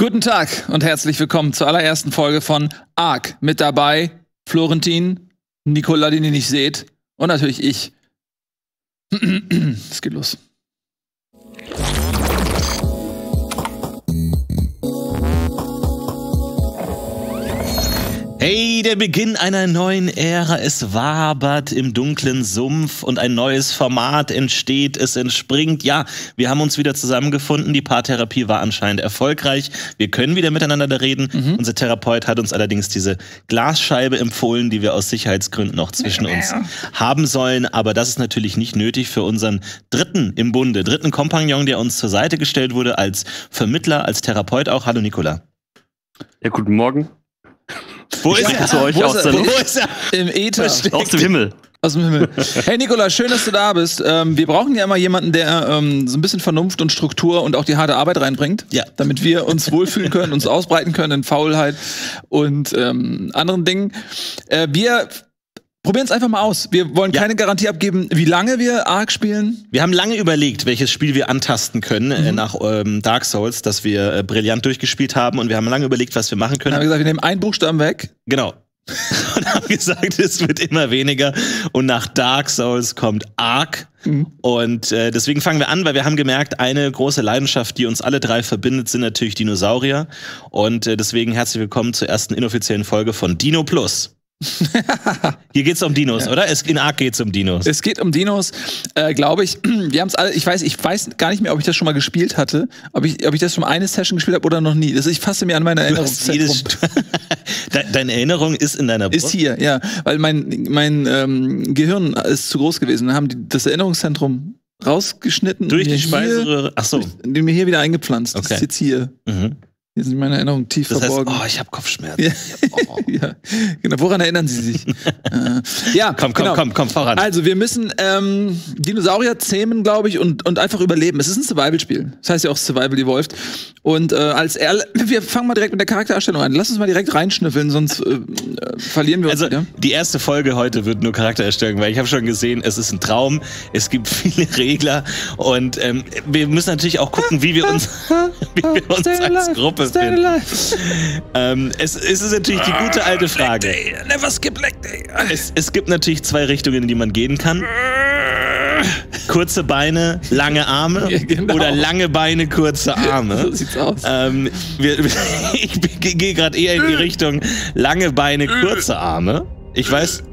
Guten Tag und herzlich willkommen zur allerersten Folge von ARK. Mit dabei Florentin, Nicola, den ihr nicht seht, und natürlich ich. Es geht los. Hey, der Beginn einer neuen Ära. Es wabert im dunklen Sumpf und ein neues Format entsteht, es entspringt. Ja, wir haben uns wieder zusammengefunden. Die Paartherapie war anscheinend erfolgreich. Wir können wieder miteinander reden. Unser Therapeut hat uns allerdings diese Glasscheibe empfohlen, die wir aus Sicherheitsgründen noch zwischen uns haben sollen. Aber das ist natürlich nicht nötig für unseren dritten im Bunde, dritten Kompagnon, der uns zur Seite gestellt wurde als Vermittler, als Therapeut auch. Hallo Nicola. Ja, guten Morgen. Wo ist er? Zu euch aus der Luft? Wo ist er? Im Äther. Aus dem Himmel. Aus dem Himmel. Hey Nicola, schön, dass du da bist. Wir brauchen ja immer jemanden, der so ein bisschen Vernunft und Struktur und auch die harte Arbeit reinbringt, damit wir uns wohlfühlen können, uns ausbreiten können in Faulheit und anderen Dingen. Wir probieren es einfach mal aus. Wir wollen keine Garantie abgeben, wie lange wir ARK spielen. Wir haben lange überlegt, welches Spiel wir antasten können nach Dark Souls, das wir brillant durchgespielt haben. Und wir haben lange überlegt, was wir machen können. Dann haben wir gesagt, wir nehmen einen Buchstaben weg. Genau. Und haben gesagt, es wird immer weniger. Und nach Dark Souls kommt ARK. Und deswegen fangen wir an, weil wir haben gemerkt, eine große Leidenschaft, die uns alle drei verbindet, sind natürlich Dinosaurier. Und deswegen herzlich willkommen zur ersten inoffiziellen Folge von Dino Plus. Hier geht's um Dinos, oder? In ARK geht's um Dinos. Es geht um Dinos, glaube ich. Wir haben es alle. Ich weiß gar nicht mehr, ob ich das schon mal gespielt hatte, ob ich das schon mal eine Session gespielt habe oder noch nie. Ich fasse mir an meine Erinnerung. Deine Erinnerung ist in deiner Brust? Ist hier, ja, weil mein Gehirn ist zu groß gewesen. Dann haben die das Erinnerungszentrum rausgeschnitten durch die Speiseröhre. Ach so. Die mir hier wieder eingepflanzt. Okay. Das ist jetzt hier. Hier sind meine Erinnerungen tief verborgen. Heißt, ich habe Kopfschmerzen. Ja. Ja, genau. Woran erinnern Sie sich? Ja, komm voran. Also wir müssen Dinosaurier zähmen, glaube ich, und einfach überleben. Es ist ein Survival-Spiel. Das heißt ja auch Survival Evolved. Und wir fangen mal direkt mit der Charaktererstellung an. Lass uns mal direkt reinschnüffeln, sonst verlieren wir uns wieder. Die erste Folge heute wird nur Charaktererstellung, weil ich habe schon gesehen, es ist ein Traum. Es gibt viele Regler und wir müssen natürlich auch gucken, wie wir uns als Gruppe finden. Es ist natürlich die gute alte Frage. Leg day, never skip leg day. Es gibt natürlich zwei Richtungen, in die man gehen kann. Kurze Beine, lange Arme oder lange Beine, kurze Arme. So sieht's aus. Ich gehe gerade eher in die Richtung lange Beine, kurze Arme. Ich weiß.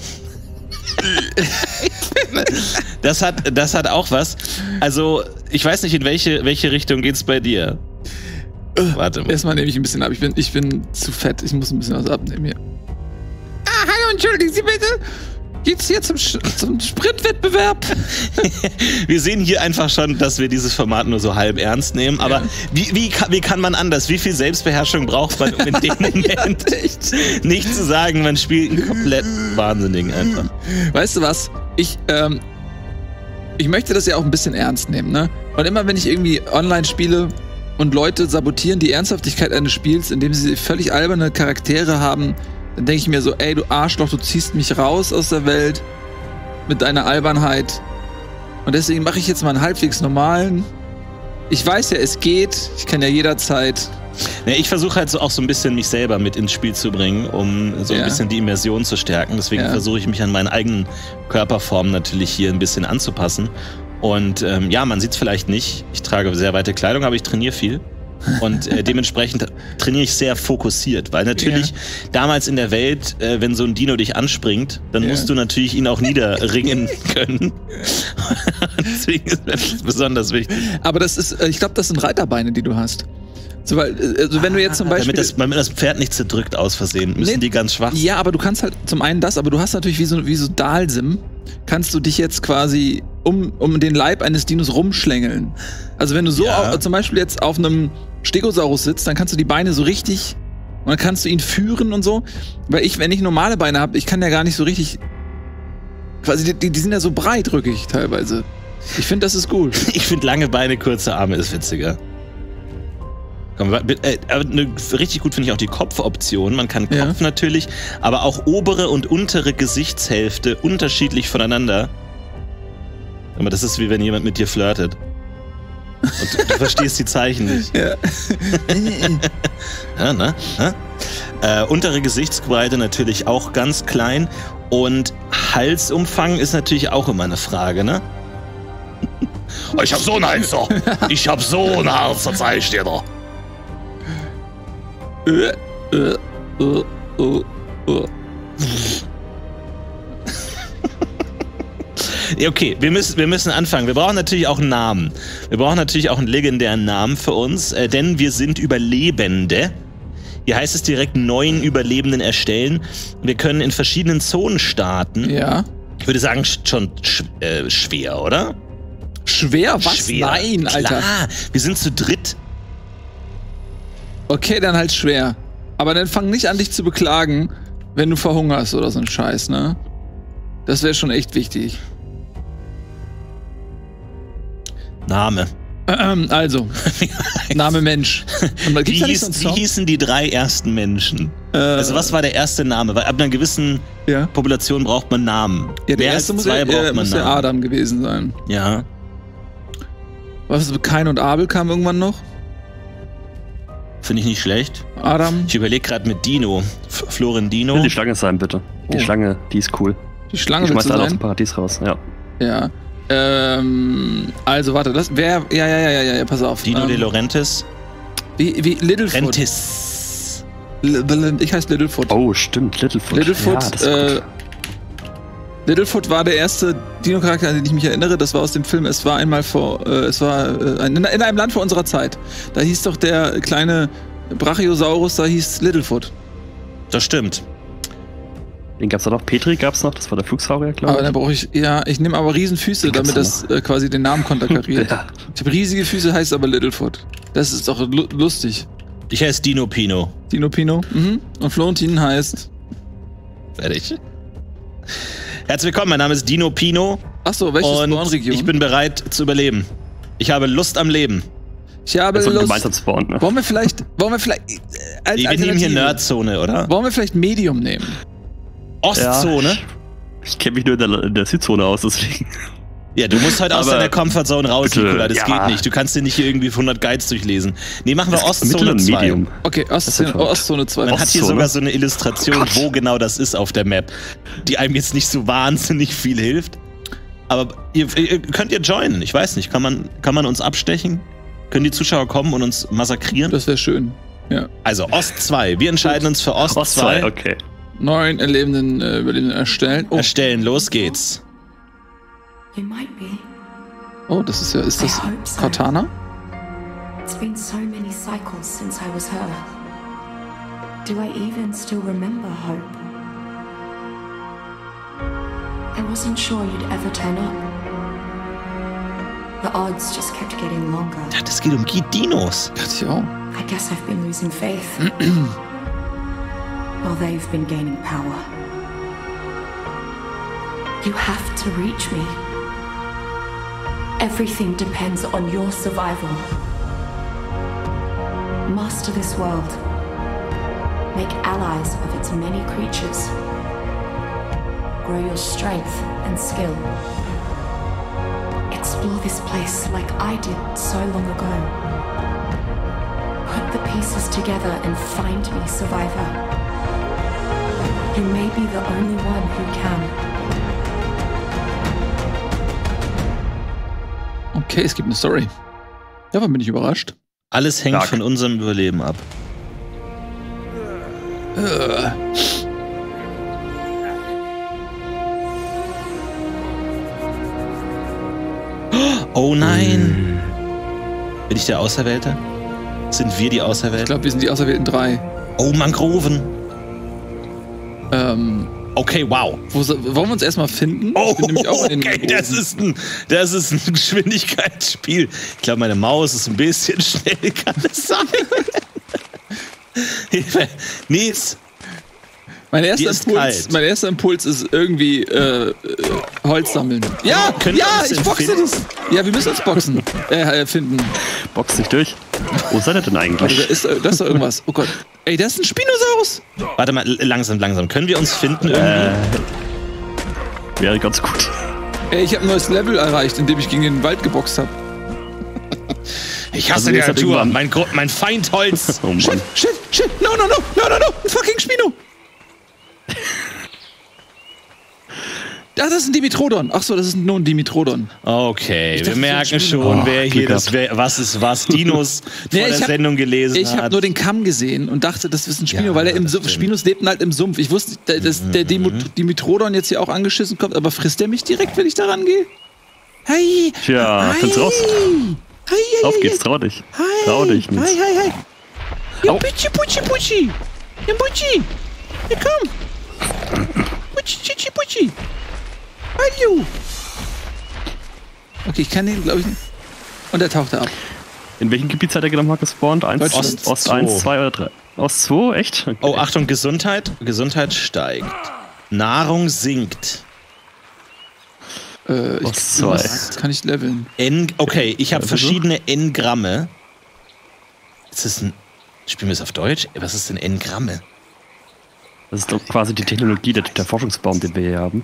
Das hat auch was. Also, ich weiß nicht, in welche Richtung geht's bei dir? Warte mal. Erstmal nehme ich ein bisschen ab. Ich bin zu fett. Ich muss ein bisschen was abnehmen hier. Hallo, entschuldigen Sie bitte. Geht's hier zum Sprintwettbewerb? Wir sehen hier einfach schon, dass wir dieses Format nur so halb ernst nehmen. Aber wie kann man anders? Wie viel Selbstbeherrschung braucht man, um in dem Moment nicht zu sagen, man spielt einen komplett Wahnsinnigen einfach? Weißt du was? Ich möchte das ja auch ein bisschen ernst nehmen, ne? Und immer wenn ich irgendwie online spiele und Leute sabotieren die Ernsthaftigkeit eines Spiels, indem sie völlig alberne Charaktere haben, dann denke ich mir so, ey, du Arschloch, du ziehst mich raus aus der Welt mit deiner Albernheit. Und deswegen mache ich jetzt mal einen halbwegs normalen. Ich weiß ja, es geht. Ich kann ja jederzeit. Ja, ich versuche halt auch so ein bisschen mich selber mit ins Spiel zu bringen, um so ein bisschen die Immersion zu stärken. Deswegen versuche ich mich an meinen eigenen Körperformen natürlich hier ein bisschen anzupassen. Und man sieht es vielleicht nicht. Ich trage sehr weite Kleidung, aber ich trainiere viel. Und dementsprechend trainiere ich sehr fokussiert, weil natürlich damals in der Welt, wenn so ein Dino dich anspringt, dann musst du natürlich ihn auch niederringen können. Deswegen ist das besonders wichtig. Aber das ist, ich glaube, das sind Reiterbeine, die du hast. So, weil, also wenn du jetzt zum Beispiel... Damit das Pferd nicht zerdrückt aus Versehen, müssen die ganz schwach sein. Ja, aber du kannst halt zum einen das, aber du hast natürlich wie so Dalsim, kannst du dich jetzt quasi um den Leib eines Dinos rumschlängeln. Also wenn du so zum Beispiel jetzt auf einem Stegosaurus sitzt, dann kannst du die Beine so richtig und dann kannst du ihn führen und so. Weil wenn ich normale Beine habe, ich kann ja gar nicht so richtig... Quasi, die sind ja so breitrückig teilweise. Ich finde, das ist gut. Ich finde lange Beine, kurze Arme ist witziger. Aber richtig gut finde ich auch die Kopfoption. Man kann Kopf natürlich, aber auch obere und untere Gesichtshälfte unterschiedlich voneinander. Aber das ist wie wenn jemand mit dir flirtet. Und du verstehst die Zeichen nicht. Ja. Ja, ne? Untere Gesichtsbreite natürlich auch ganz klein. Und Halsumfang ist natürlich auch immer eine Frage, ne? Ich hab so einen Hals, doch. Ich hab so einen Hals, das zeig ich dir doch. Okay, wir müssen anfangen. Wir brauchen natürlich auch einen Namen. Wir brauchen natürlich auch einen legendären Namen für uns, denn wir sind Überlebende. Hier heißt es direkt 9 Überlebenden erstellen. Wir können in verschiedenen Zonen starten. Ja. Ich würde sagen, schon schwer, oder? Schwer? Was? Schwer. Nein, Alter. Klar, wir sind zu dritt. Okay, dann halt schwer. Aber dann fang nicht an, dich zu beklagen, wenn du verhungerst oder so ein Scheiß, ne? Das wäre schon echt wichtig. Name. Also, Name Mensch. Und gibt's da nicht so einen Wie Song? hießen die 3 ersten Menschen? Also was war der erste Name? Weil ab einer gewissen Ja, Population braucht man Namen. ja der Mehr erste als muss, 2 braucht man muss der Namen. Adam gewesen sein. Ja. Was, Kain und Abel kam irgendwann noch? Finde ich nicht schlecht. Adam, Ich überlege gerade mit Dino. Florendino. Will die Schlange sein, bitte. Die Oh. Schlange, die ist cool. die Schlange Ich willst schmeiß du alle aus dem sein? Paradies raus, ja. Ja. Also warte, das wer? Ja, pass auf. Dino De Laurentiis. Wie Littlefoot. Rentis. Ich heiße Littlefoot. Oh, stimmt, Littlefoot. Littlefoot, ja, das ist gut. Littlefoot war der erste Dino-Charakter, an den ich mich erinnere. Das war aus dem Film Es war einmal vor, in einem Land vor unserer Zeit. Da hieß doch der kleine Brachiosaurus, da hieß Littlefoot. Das stimmt. Den gab's da noch. Petri gab's noch, das war der Flugsaurier, glaube Aber ich. dann brauche ich nehme aber Riesenfüße, Den gibt's damit das quasi den Namen konterkariert. Ja. Ich habe riesige Füße, heißt aber Littlefoot. Das ist doch lustig. Ich heiße Dino Pino. Dino Pino. Mhm. Und Florentin heißt. Fertig. Herzlich willkommen, mein Name ist Dino Pino. Achso, welche Und Spawnregion? ich bin bereit zu überleben. Ich habe Lust am Leben. Ich habe Das ist ein Lust. gemeinsam Spawn, ne? Wollen wir vielleicht als Wir nehmen hier Alternative- Nerdzone, oder? Wollen wir vielleicht Medium nehmen? Ostzone? Ich kenne mich nur in der Südzone aus, deswegen. Ja, du musst halt aus Aber deiner Comfortzone raus, bitte, Nikola. Das ja. geht nicht. Du kannst dir nicht hier irgendwie 100 Guides durchlesen. Nee, machen wir Mittel Ostzone und 2. Medium. Okay, verrückt. Ostzone 2. Man hat hier Ostzone? sogar so eine Illustration, Oh Gott. wo genau das ist auf der Map, die einem jetzt nicht so wahnsinnig viel hilft. Aber ihr könnt ihr joinen. Ich weiß nicht, kann man uns abstechen? Können die Zuschauer kommen und uns massakrieren? Das wäre schön. Ja. Also Ost 2. Wir entscheiden uns für Ost 2. Okay. 9 Überlebenden erstellen. Oh, Erstellen, los geht's. You might be. oh, das ist ja. Ist das I hope so. Cortana? It's been so many cycles since I was her. Do I even still remember Hope? I wasn't sure you'd ever turn up. The odds just kept getting longer. Ja, das geht um Dinos. Dachte ich auch. I guess I've been losing faith. While they've been gaining power. You have to reach me. Everything depends on your survival. Master this world. Make allies of its many creatures. Grow your strength and skill. Explore this place like I did so long ago. Put the pieces together and find me, survivor. You may be the only one who can. Okay, es gibt eine Story. Davon bin ich überrascht. Alles hängt Stark. von unserem Überleben ab. Oh nein! Bin ich der Auserwählte? Sind wir die Ich Auserwählten? glaube, wir sind die Auserwählten 3. Oh, Mangroven! Okay, wow. Wollen wir uns erstmal finden? Oh, Ich bin nämlich auch in den okay, das ist ein Geschwindigkeitsspiel. Ich glaube, meine Maus ist ein bisschen schnell, kann es sein? Hilfe. Nils, Mein Dir erster, ist Impuls, kalt. mein erster Impuls ist irgendwie Holz sammeln. Ja, Können wir ja, uns ich boxe finden? das. Ja, wir müssen uns boxen. Finden. Box dich durch. Wo seid ihr denn Warte, eigentlich? da ist doch irgendwas. Oh Gott. Ey, das ist ein Spinosaurus. warte mal, langsam. Können wir uns finden irgendwie? Wäre ganz gut. Ey, ich habe ein neues Level erreicht, indem ich gegen den Wald geboxt habe. Ich hasse Also die jetzt hat Natur. irgendwann- Mein Feind Holz. Oh Mann. Shit, no, ein fucking Spino. Das ist ein Dimitrodon. Ach so, das ist nur ein Dimitrodon. Okay, Ich wir dachte, merken so ein schon, Oh, wer hier Glück das, was ist was, Dinos vor Nee, der ich hab- Sendung gelesen Ich habe hat. nur den Kamm gesehen und dachte, das ist ein Spino, Ja, weil er im das Sumpf, stimmt. Spinos lebten halt im Sumpf. Ich wusste, dass der Dimitrodon jetzt hier auch angeschissen kommt, aber frisst der mich direkt, wenn ich da rangehe? Hi! Tja, find's raus. Hi, Auf geht's, trau dich. Hi! Trau dich nicht. Hi! Ja, Au. Putschi! Ja, Putschi! Ja, komm! Putschi! Hallo! Okay, ich kann den, glaube ich, nicht. Und er tauchte ab. In welchem Gebiet seid ihr genau mal gespawnt? Deutschland. Ost 1, 2 oder 3? Ost 2, echt? Okay. Oh, Achtung, Gesundheit. Gesundheit steigt. Nahrung sinkt. Ost 2. Kann ich leveln. Okay, ich habe Also so? verschiedene N-Gramme. Ist das ein... Spielen wir es auf Deutsch? Was ist denn N-Gramme? Das ist doch quasi die Technologie, der Forschungsbaum, den wir hier haben.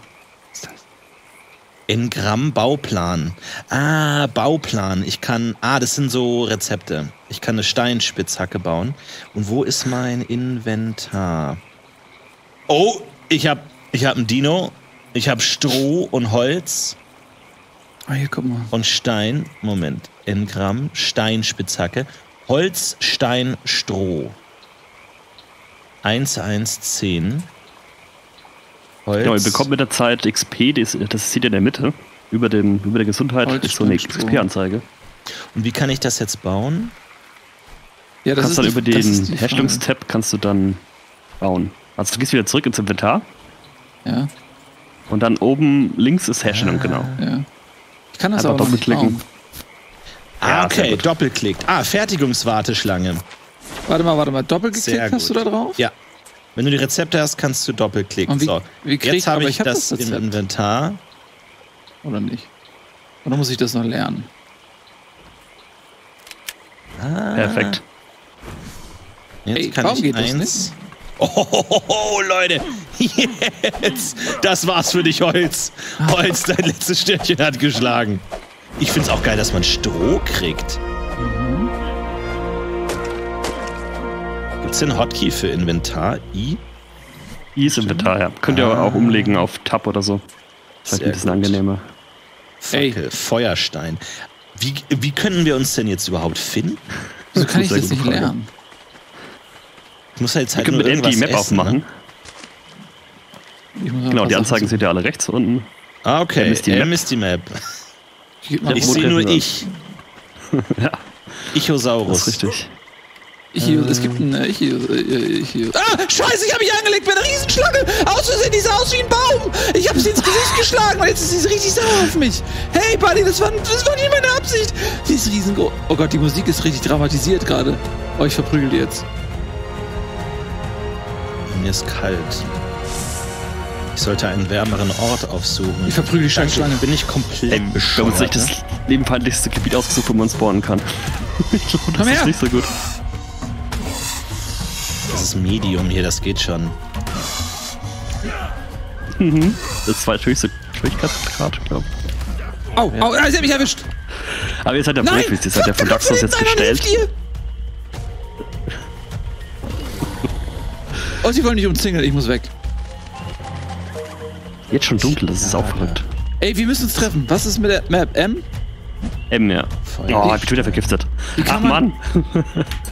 N-Gramm Bauplan. Ah, Bauplan. Ich kann... das sind so Rezepte. Ich kann eine Steinspitzhacke bauen. Und wo ist mein Inventar? Oh, ich hab einen Dino. Ich habe Stroh und Holz Ah, hier, guck mal. und Stein. Moment. N-Gramm, Steinspitzhacke. Holz, Stein, Stroh. 1,10. Holz. Genau, ihr bekommt mit der Zeit XP, das sieht ihr in der Mitte. Über der Gesundheit Holz, ist so eine Stein, Stroh. XP-Anzeige. Und wie kann ich das jetzt bauen? Ja, Du kannst dann über das ist den die Frage. Herstellungstab kannst du dann bauen. Also du gehst wieder zurück ins Inventar Ja, und dann oben links ist Herstellung, genau. ja. Ich kann das Einfach aber noch nicht doppelklicken. bauen. Ja, sehr Okay, gut. doppelklickt. Fertigungswarteschlange. Warte mal. Doppelgeklickt Sehr hast du gut. da drauf? Ja. Wenn du die Rezepte hast, kannst du doppelklicken. Und wie- So. wie krieg- Jetzt habe aber ich ich hab das das im Rezept. Inventar. Oder nicht? Oder muss ich das noch lernen? Perfekt. Jetzt Ey, kann warum ich geht das eins. Oh, Leute. Jetzt. Das war's für dich, Holz. Holz, dein letztes Sternchen hat geschlagen. Ich find's auch geil, dass man Stroh kriegt. Gibt's denn Hotkey für Inventar? I? I ist Inventar, ja. Könnt ihr aber auch umlegen auf Tab oder so. Vielleicht Sehr ein bisschen gut. angenehmer. Fackel, Feuerstein. Wie können wir uns denn jetzt überhaupt finden? Wieso kann ich Sehr das gute nicht Frage. lernen? Ich muss ja jetzt Wir halt können nur mit N die irgendwas Map essen, aufmachen. ne? Ich muss noch Genau, ein die paar Anzeigen Sachen seht ihr alle rechts unten. Ah, okay. M ist die Map. M ist die Map. suchen. Gib mal Ich wo sehe nur treffen wir ich. Ja, das Ichosaurus. ist richtig. Es gibt einen Ah, scheiße, ich habe mich angelegt bei einer Riesenschlange. Aus Versehen, die sah aus wie ein Baum. Ich habe sie ins Gesicht geschlagen, weil jetzt ist sie richtig sauer auf mich. Hey, Buddy, das war nicht meine Absicht. Sie ist riesengroß. Oh Gott, die Musik ist richtig dramatisiert gerade. Oh, ich verprügel die jetzt. Mir ist kalt. Ich sollte einen wärmeren Ort aufsuchen. Ich verprügel die Danke, Schlange. bin ich komplett Wir haben uns bescheuert. nicht das lebenfeindlichste Gebiet ausgesucht, wo man spawnen kann. Ich glaube, das Komm her. ist nicht so gut. Das ist Medium hier, das geht schon. Das war natürlich so Schwierigkeitsgrad, glaube ich. Au, sie hat mich erwischt. Aber ihr seid ja Nein, Profis, ihr seid ja von Dark Souls jetzt gestellt. Oh, sie wollen mich umzingeln, ich muss weg. Jetzt schon dunkel, das ist auch verrückt. Ey, wir müssen uns treffen. Was ist mit der Map? M? M, ja. Feuer. Oh, hab ich wieder vergiftet. kann Ach man- Mann.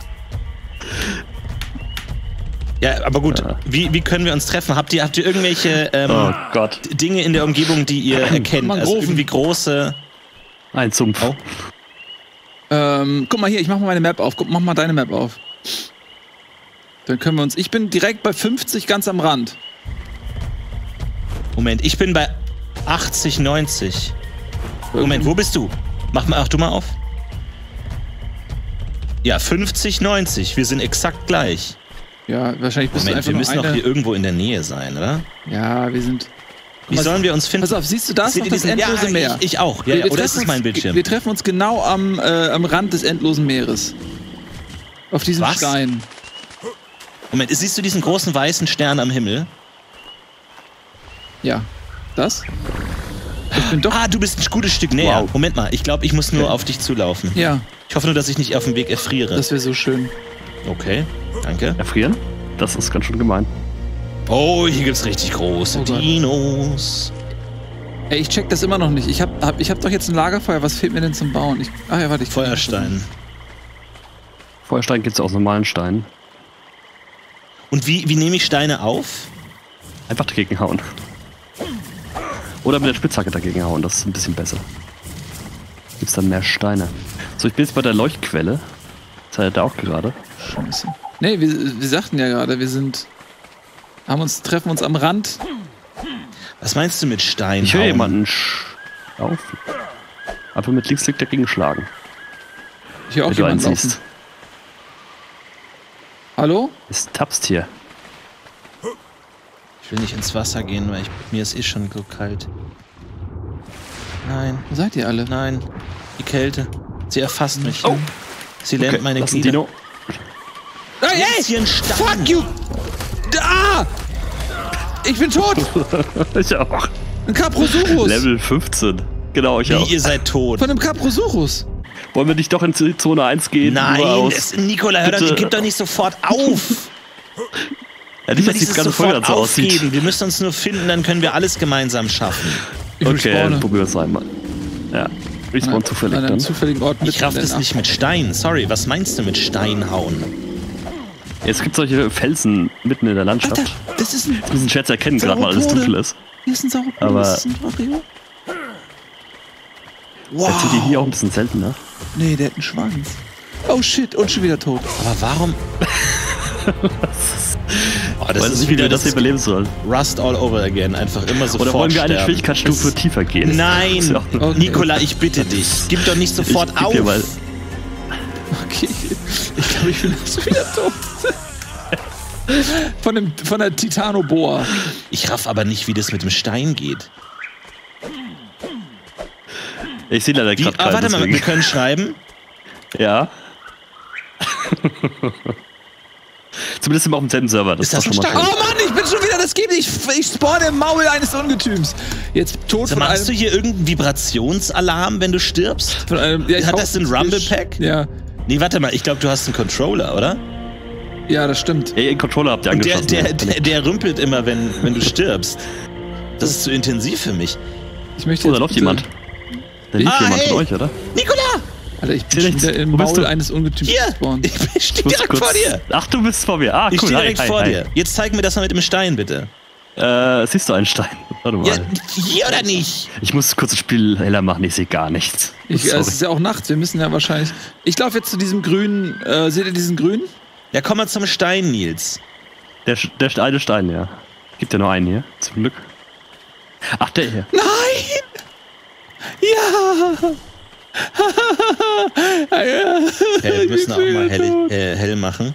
Ja, aber gut. Ja. Wie können wir uns treffen? Habt ihr irgendwelche Oh Gott. Dinge in der Umgebung, die ihr erkennt? Mangroven. Also irgendwie große... Ein Sumpf. Oh. Guck mal hier, ich mach mal meine Map auf. Mach mal deine Map auf. Dann können wir uns... Ich bin direkt bei 50 ganz am Rand. Moment, ich bin bei 80, 90. Moment, wo bist du? Mach du mal auf. Ja, 50, 90. Wir sind exakt gleich. Ja, wahrscheinlich bist du Moment, einfach wir nur müssen doch eine... hier irgendwo in der Nähe sein, oder? Ja, wir sind... Wie sollen wir uns finden? Pass auf, siehst du, da ist Seht noch ihr das diesen- endlose ja, Meer. Ich auch. Ja, Wir ja. Oder treffen ist das mein uns- Bildschirm? Wir treffen uns genau am Rand des endlosen Meeres. Auf diesem Was? Stein. Moment, siehst du diesen großen weißen Stern am Himmel? Ja. Das? Ich bin doch... Ah, du bist ein gutes Stück näher. Wow. Moment mal, ich glaube, ich muss nur auf dich zulaufen. Ja, Ich hoffe nur, dass ich nicht auf dem Weg erfriere. das wäre so schön. Okay, danke. Erfrieren? Das ist ganz schön gemein. Oh, hier gibt's richtig große Oh Gott. Dinos. Ey, ich check das immer noch nicht. Ich hab doch jetzt ein Lagerfeuer. Was fehlt mir denn zum Bauen? Ach ja, warte, ich... Feuerstein. Feuerstein gibt es aus normalen Steinen. Und wie nehme ich Steine auf? Einfach dagegen hauen. Oder mit der Spitzhacke dagegen hauen, das ist ein bisschen besser. Gibt's dann mehr Steine. So, ich bin jetzt bei der Leuchtquelle. Seid ihr da auch gerade? Scheiße. Nee, wir sagten ja gerade, treffen uns am Rand. Was meinst du mit Stein? Ich höre jemanden laufen. Einfach mit Linksklick dagegen schlagen. Ich höre auch Wenn du einen jemanden laufen. siehst. Hallo? Es tapst hier. Ich will nicht ins Wasser gehen, weil mir ist eh schon so kalt. Nein, Wo seid ihr alle? nein. Die Kälte. Sie erfasst mich. Oh. Sie lähmt meine das ist ein Glieder. Dino. Hey, Hier ist hier ein Stein. fuck you! Ah! Ich bin tot! Ich auch. Ein Caprosaurus! Level 15. Genau, ich auch. Wie, ihr seid tot. Von einem Caprosaurus! Wollen wir nicht doch in Zone 1 gehen? Nein, Nur aus- Nikola, hör doch, Bitte. gib doch nicht sofort auf. Ja, nicht, dass die dieses ganze Folge sofort so aussieht. aufgeben. Wir müssen uns nur finden, dann können wir alles gemeinsam schaffen. Ich Okay, respawne. dann probieren wir es einmal. Ja, respawn zufällig An einem dann. zufälligen Ort Ich raff mitten in das der nicht mit Stein. Sorry, was meinst du mit Stein hauen? Es gibt solche Felsen mitten in der Landschaft. Alter, das ist ein... Wir müssen Schätze erkennen, gerade weil alles Sauropode. dunkel ist. Hier ist ein Sauropode. Aber- Das ist ein Vario. Jetzt sind die hier auch ein bisschen seltener. Nee, der hat einen Schwanz. Oh shit, und schon wieder tot. Aber warum? Oh, das Weiß ist nicht, wie wieder wir das hier überleben sollen. Rust all over again. Einfach immer sofort Oder wollen wir eine sterben. Schwierigkeitsstufe tiefer gehen? Nein, Ist ja auch- Okay. Nikola, ich bitte dich. Gib doch nicht sofort Ich geb auf. dir mal- Okay, ich glaube, ich bin schon wieder tot. Von der Titanoboa. Ich raff aber nicht, wie das mit dem Stein geht. Ich sehe leider gerade keinen, Warte mal, wir deswegen. können schreiben. Ja. Zumindest sind wir auf demselben Server. Ist das ist doch ein schon mal Oh schön. Mann, ich bin schon wieder, das geht nicht. Ich spawne im Maul eines Ungetüms. Jetzt tot Sag von mal, hast du einem... hier irgendeinen Vibrationsalarm, wenn du stirbst? Von einem ja, ich Hat hau- das ein Rumble Pack? Ja. Nee, warte mal, ich glaube, du hast einen Controller, oder? Ja, das stimmt. Ey, den Controller habt ihr Und der, angeschlossen. der rümpelt immer, wenn du stirbst. Das ist zu intensiv für mich. Ich möchte Oh, da jetzt läuft bitte- jemand. Da liegt Ah, jemand hey. von euch, oder? Nikola! Alter, ich bin Sehe schon nichts. wieder im Wo bist Maul du? eines Ungetüms Hier! gespawnt. Ich stehe Ich muss direkt vor dir. Ach, du bist vor mir. Ah, cool. Ich stehe Hi, direkt hi, vor hi. dir. Jetzt zeig mir das mal mit dem Stein, bitte. Siehst du einen Stein? Warte mal. Ja, hier oder nicht? Ich muss kurz das Spiel heller machen, ich sehe gar nichts. Es ist ja auch nachts, wir müssen ja wahrscheinlich... Ich laufe jetzt zu diesem grünen... seht ihr diesen grünen? Ja, komm mal zum Stein, Nils. Der eine Stein, ja. Gibt ja nur einen hier, zum Glück. Ach, der hier. Nein! Ja! Wir müssen auch mal hell machen.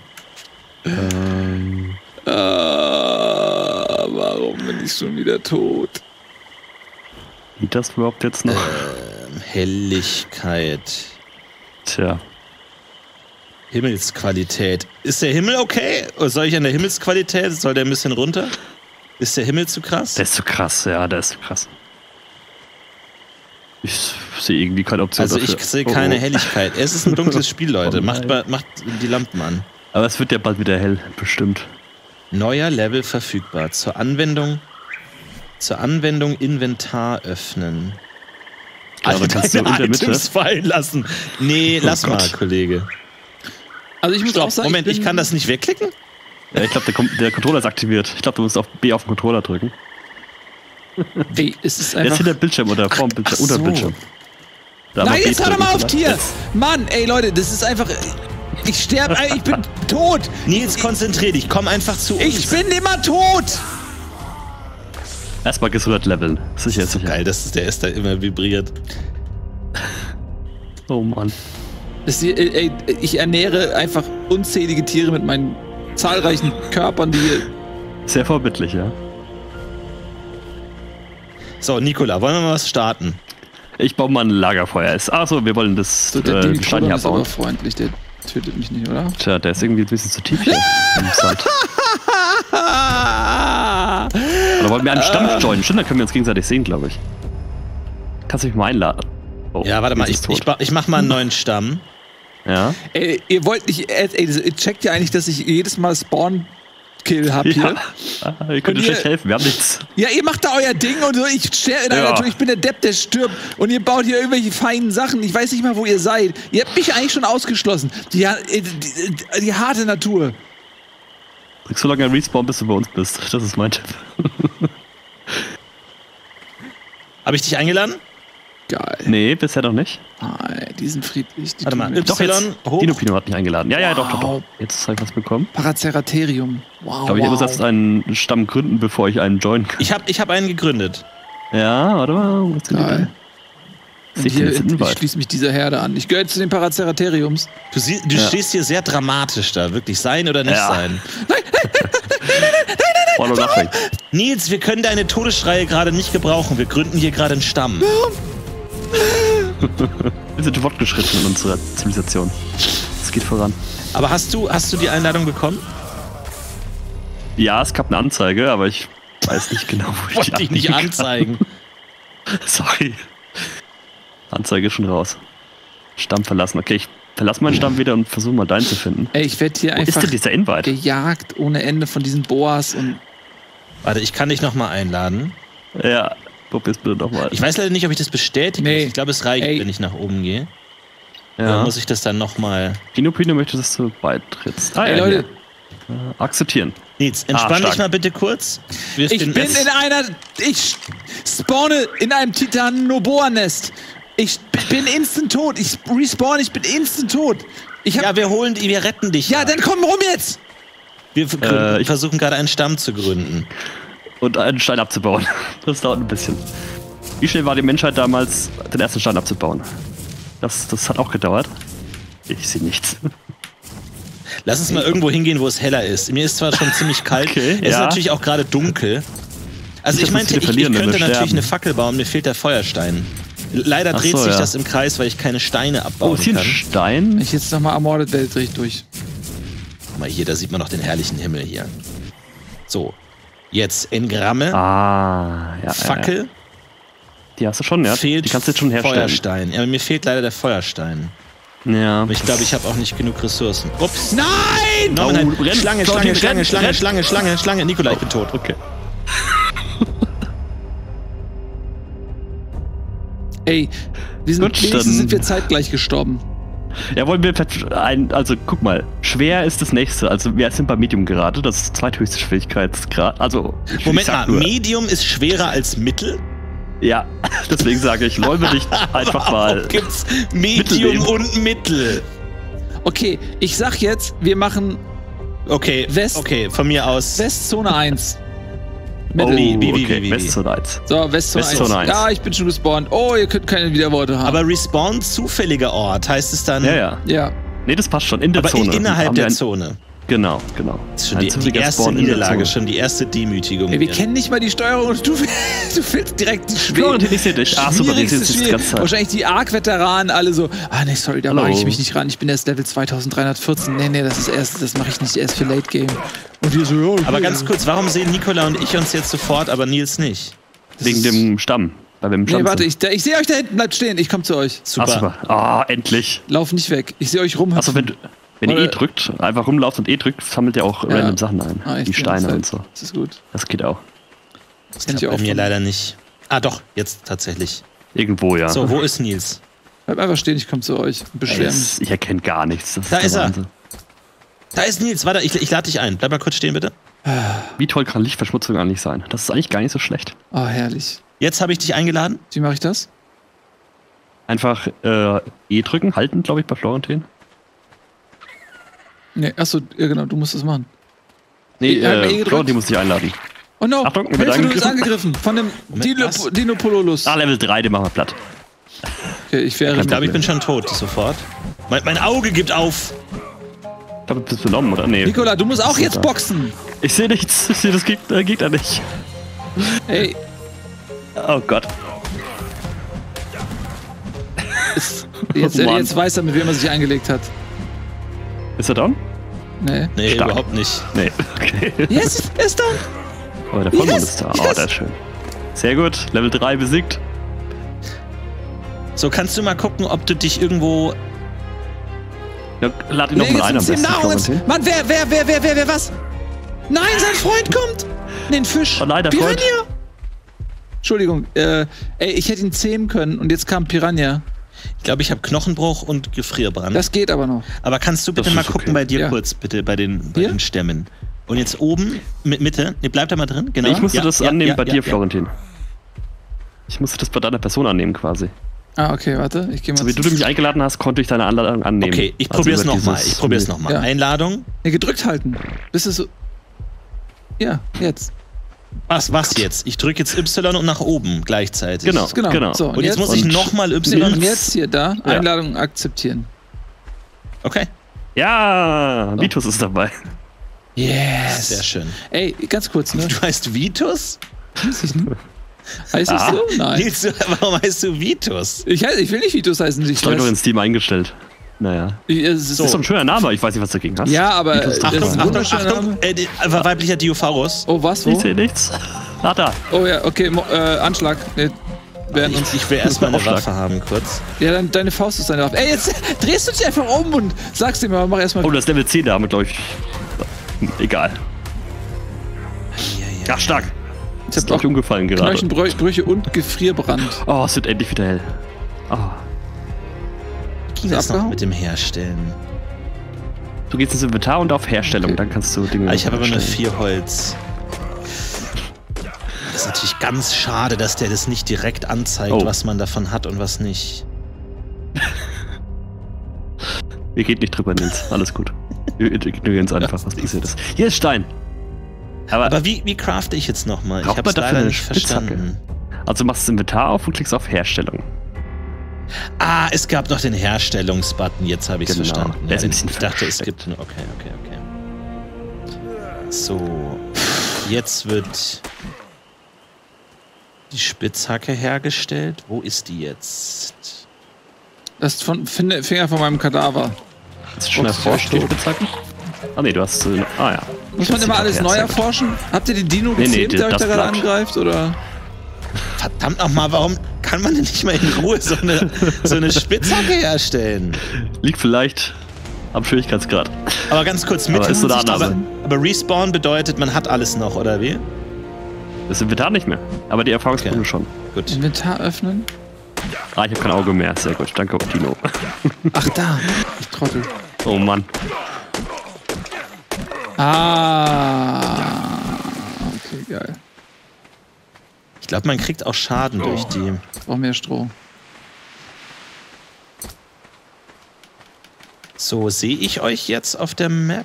Warum bin ich schon wieder tot? Geht das überhaupt jetzt noch? Helligkeit. Tja. Himmelsqualität. Ist der Himmel okay? Oder soll ich an der Himmelsqualität? Soll der ein bisschen runter? Ist der Himmel zu krass? Der ist zu krass, ja, der ist zu krass. Ich sehe irgendwie keine Option Also dafür. ich sehe keine Oh, oh. Helligkeit. Es ist ein dunkles Spiel, Leute. Oh nein. Macht die Lampen an. Aber es wird ja bald wieder hell, bestimmt. Neuer Level verfügbar. Zur Anwendung Inventar öffnen. Ja, aber kannst du in der Mitte? Items fallen lassen. Nee, lass Gott. mal, Kollege. Also ich muss auch Stopp, sagen, Moment, ich kann das nicht wegklicken? Ja, ich glaube, der Controller ist aktiviert. Ich glaube, du musst auf B auf den Controller drücken. Ey, es ist Der ist einfach... hinter Bildschirm oder vorm Bildschirm, ach unter so. Bildschirm. Da Nein, mal B jetzt hör doch mal drücken, auf, oder? Tier! Jetzt. Mann, ey Leute, das ist einfach... Ich sterbe, ich bin tot! Nils, konzentrier dich. Komm einfach zu uns. Ich bin immer tot! Erstmal gesundheit leveln. Sicher, sicher. Geil, der ist da immer vibriert. Oh Mann. Ey, ich ernähre einfach unzählige Tiere mit meinen zahlreichen Körpern, die... Sehr vorbildlich, ja. So, Nikola, wollen wir mal was starten? Ich baue mal ein Lagerfeuer. Achso, wir wollen das So, der den Stein hier ist aber abbauen. freundlich, der tötet mich nicht, oder? Tja, der ist irgendwie ein bisschen zu tief hier im Sand. Oder wollen wir einen Stamm joinen? Stimmt, dann können wir uns gegenseitig sehen, glaube ich. Kannst du mich mal einladen? Oh, Ja, warte mal, ich mach mal einen neuen Stamm. Ja. Ey, ihr wollt nicht, ihr checkt ja eigentlich, dass ich jedes Mal Spawn-Kill hab hier. Ja. Ihr könnt uns schlecht helfen, wir haben nichts. Ja, ihr macht da euer Ding und so, ich stehe in einer Natur, ich bin der Depp, der stirbt und ihr baut hier irgendwelche feinen Sachen. Ich weiß nicht mal, wo ihr seid. Ihr habt mich eigentlich schon ausgeschlossen. Die harte Natur. So lange ein Respawn, bis du bei uns bist. Das ist mein Tipp. Habe ich dich eingeladen? Geil. Nee, bisher noch nicht. Nein, die sind friedlich. Die Warte mal, tun mir- Doch, jetzt. hoch. Dino Pino hat mich eingeladen. Ja, Wow. doch. Jetzt habe ich was bekommen. Paraceratherium. Wow. Ich glaube, ich muss jetzt einen Stamm gründen, bevor ich einen joinen kann. Ich hab einen gegründet. Ja, warte mal. Was sind die Geil. denn? Und Seht ihr hier, das hinten ich weit? schließe mich dieser Herde an. Ich gehöre jetzt zu den Paraceratheriums. Du stehst hier sehr dramatisch da. Wirklich sein oder nicht Ja. sein. Oh, nur nachdenken. Nils, wir können deine Todesschreie gerade nicht gebrauchen. Wir gründen hier gerade einen Stamm. Wir sind fortgeschritten in unserer Zivilisation. Es geht voran. Aber hast du die Einladung bekommen? Ja, es gab eine Anzeige, aber ich weiß nicht genau, wo ich Wollte die ich nicht anklicken kann. anzeigen. Sorry. Anzeige ist schon raus. Stamm verlassen. Okay, ich verlasse meinen Stamm wieder und versuche mal deinen zu finden. Ey, ich werde hier Wo ist einfach denn dieser Invite? gejagt ohne Ende von diesen Boas und Warte, ich kann dich nochmal einladen. Ja, probier's bitte nochmal. Ich weiß leider nicht, ob ich das bestätige. Nee. Ich glaube, es reicht, Ey. wenn ich nach oben gehe. Dann Ja. muss ich das dann nochmal. Dino Pino möchte, dass du beitrittst. ey Leute, Akzeptieren. Nils, entspann stark. dich mal bitte kurz. Wir ich finden bin es- ich spawne in einem Titanoboa-Nest. Ich bin instant tot. Ich respawn, ich bin instant tot. Ich hab, Ja, wir retten dich. ja, dann komm rum jetzt. Wir versuchen gerade einen Stamm zu gründen. Und einen Stein abzubauen. Das dauert ein bisschen. Wie schnell war die Menschheit damals, den ersten Stein abzubauen? Das hat auch gedauert. Ich sehe nichts. Lass uns mal irgendwo hingehen, wo es heller ist. Mir ist zwar schon ziemlich kalt, Okay, es ist ja. natürlich auch gerade dunkel. Also Nicht, ich dass uns meinte, viele ich verlieren, wenn könnte wir natürlich sterben. eine Fackel bauen, mir fehlt der Feuerstein. Leider Ach dreht so, sich ja. das im Kreis, weil ich keine Steine Oh, abbauen ist hier ein kann. Stein? Wenn ich jetzt nochmal Armored Welt drehe ich durch. Guck mal hier, da sieht man noch den herrlichen Himmel hier. So, jetzt Engramme, Ja. Fackel, Ja. Die hast du schon, ja? fehlt Die kannst du jetzt schon herstellen. Feuerstein. Ja, mir fehlt leider der Feuerstein. Ja. Aber ich glaube, ich habe auch nicht genug Ressourcen. Ups. Nein! Nein, nein. renn, Schlange, Claudine, Schlange, renn, Schlange, renn. Schlange, Schlange, Schlange. Nikola, ich bin tot. Okay. Ey, Gut, wenigstens dann- sind wir zeitgleich gestorben. Ja, wollen wir also guck mal, schwer ist das nächste. Also wir sind bei Medium gerade, das ist zweithöchste Schwierigkeitsgrad. Also ich Moment mal, sag nur, Medium ist schwerer als Mittel? Ja, deswegen sage ich, wollen wir nicht einfach mal. Warum gibt's Medium Mittel nehmen? und Mittel? Okay, ich sag jetzt, wir machen Okay, okay, von mir aus. Westzone 1. Oh, Wie, okay, Westzone 1. So, Westzone 1. Westzone 1. Ja, ich bin schon gespawnt. Oh, ihr könnt keine Widerworte haben. Aber Respawn zufälliger Ort, heißt es dann? Ja. ja. Nee, das passt schon, in der Aber Zone. innerhalb Haben wir der ein- Zone. Genau. Das ist schon Ein die zufälliger erste Spawn in der Niederlage, Zone. schon die erste Demütigung. Ey, wir hier. kennen nicht mal die Steuerung und du willst direkt die Florentin, ich seh dich. Ah, super, ich seh dich die ganze Zeit. Wahrscheinlich die Arc-Veteranen alle so, nee, sorry, da Hallo. mag ich mich nicht ran. Ich bin erst Level 2314. Nee, das mache ich nicht erst für Late Game. Und wir so, ja, okay. Aber ganz kurz, warum sehen Nikola und ich uns jetzt sofort, aber Nils nicht? Wegen dem Stamm. Weil wir im Stamm Nee, warte, sind. ich sehe euch da hinten, bleibt stehen, ich komme zu euch. Super. Super. Ah, endlich. Lauf nicht weg, ich sehe euch rumhüpfen. Achso, wenn ihr Oder- E drückt, einfach rumlauft und E drückt, sammelt ihr auch Ja. random Sachen ein. Ah, echt, Wie Steine ja, und so. Das ist gut. Das geht auch. Das kann ich Bei auch. mir von- leider nicht. Ah doch, jetzt tatsächlich. Irgendwo, ja. So, wo ist Nils? Bleib einfach stehen, ich komme zu euch und beschwer mich. Ich erkenne gar nichts. Das Da der ist er. Wahnsinn. Da ist Nils, warte, ich lade dich ein. Bleib mal kurz stehen, bitte. Wie toll kann Lichtverschmutzung eigentlich sein? Das ist eigentlich gar nicht so schlecht. Oh, herrlich. Jetzt habe ich dich eingeladen. Wie mache ich das? Einfach E drücken, halten, glaube ich, bei Florentin. Nee, achso, ja genau, du musst das machen. Nee, Halt mal E gedrückt. Florentin muss dich einladen. Oh no, Achtung, er wird Hilfe, du bist angegriffen von dem Moment, was? Dinopololus. Ah, Level 3, den machen wir platt. Okay, ich wäre. Ich glaube, ich bin schon tot, sofort. Mein Auge gibt auf. Ich glaube, du bist benommen, oder? Nee. Nikola, du musst auch Super. jetzt boxen. Ich sehe nichts. Ich sehe das Gegner nicht. Ey, Oh Gott. jetzt, Oh Mann. jetzt weiß er, mit wem er sich eingelegt hat. Ist er down? Nee. Nee, Stark. überhaupt nicht. Nee. Okay. Yes, er ist down. Oh, der Vollmond Yes, ist da. Oh, yes. der ist schön. Sehr gut. Level 3 besiegt. So, kannst du mal gucken, ob du dich irgendwo... Ja, lad ihn noch mal ein am besten. Mann, wer, was? Nein, sein Freund kommt! Den Fisch. Oh nein, der Piranha! Freund. Entschuldigung, ich hätte ihn zähmen können und jetzt kam Piranha. Ich glaube, ich habe Knochenbruch und Gefrierbrand. Das geht aber noch. Aber kannst du bitte Das mal ist gucken okay. bei dir Ja. kurz, bitte, bei den Stämmen. Und jetzt oben, Mitte, ne, bleib da mal drin, genau. Ich musste das annehmen bei dir, ja. Florentin. Ich musste das bei deiner Person annehmen quasi. Ah, okay, warte, ich gehe mal. So wie du mich eingeladen hast, konnte ich deine Einladung annehmen. Okay, ich Also probier's über nochmal. dieses- Ja. Einladung. Nee, gedrückt halten. Bis es so. Ja, jetzt. Was jetzt? Ich drücke jetzt Y und nach oben gleichzeitig. Genau. So, Und jetzt muss ich nochmal Y. Und jetzt hier da, Ja. Einladung akzeptieren. Okay. Ja, Vitus ist dabei. Yes. Sehr schön. Ey, ganz kurz, ne? Du heißt Vitus? Weiß ich nicht. Heißt ich so? Nein. Nils, warum heißt du Vitus? Ich will nicht Vitus heißen. Ich Ich habe doch weiß, in Steam eingestellt. Naja. es ist Das ist doch ein schöner Name, ich weiß nicht, was du dagegen hast. Ja, aber Vitus das ist ein Achtung, wunderschöner Achtung. Name. Weiblicher Diophorus. Oh, was? Wo? Ich sehe nichts. Ah, da. Oh ja, okay, Anschlag. Nee, während uns. Ich will erstmal eine Aufschlag. Waffe haben, kurz. Ja, deine Faust ist deine Waffe. Ey, jetzt drehst du dich einfach um und sagst dir mal, mach erstmal. Oh, das ist Level 10, da haben wir, glaube ich. Egal. Ja, stark. Ich Ist hab doch auch umgefallen gerade. Knochenbrüche und Gefrierbrand. Oh, es wird endlich wieder hell. Oh. Wie ging das noch abgehauen? mit dem Herstellen? Du gehst ins Inventar und auf Herstellung, dann kannst du Dinge. Ich habe aber nur erstellen. 4 Holz. Das ist natürlich ganz schade, dass der das nicht direkt anzeigt, Oh. was man davon hat und was nicht. Wir geht nicht drüber, Nils. Alles gut. Wir ignorieren es einfach, was passiert ist. Hier ist Stein. Aber wie crafte ich jetzt nochmal? Ich Braucht habe man es dafür leider eine nicht Spitzhacke? verstanden. Also machst du das Inventar auf und klickst auf Herstellung. Ah, es gab noch den Herstellungsbutton, jetzt habe ich es Genau. verstanden. Der ist ein bisschen ich dachte, es versteckt. gibt... Okay. So, jetzt wird die Spitzhacke hergestellt. Wo ist die jetzt? Das ist von Finger von meinem Kadaver. Hast du schon Oh, erforscht, die tot. Spitzhacken? Ah ne, du hast... ah ja. Muss man immer alles neu Sehr gut. erforschen? Habt ihr den Dino Nee, gezähmt, der euch das da gerade bleibt. angreift? Oder? Verdammt nochmal, warum kann man denn nicht mal in Ruhe so eine Spitzhacke herstellen? Liegt vielleicht am Schwierigkeitsgrad. Aber ganz kurz, Aber ist so eine Annahme. aber Respawn bedeutet, man hat alles noch, oder wie? Das Inventar nicht mehr. Aber die Erfahrungspunkte Okay. schon. Gut. Inventar öffnen? Ah, ich habe kein Auge mehr. Sehr gut. Danke, Tino. Ach, da. Ich Trottel. Oh Mann. Ah. Okay, geil. Ich glaube, man kriegt auch Schaden durch die. Ich brauche mehr Stroh. So, sehe ich euch jetzt auf der Map?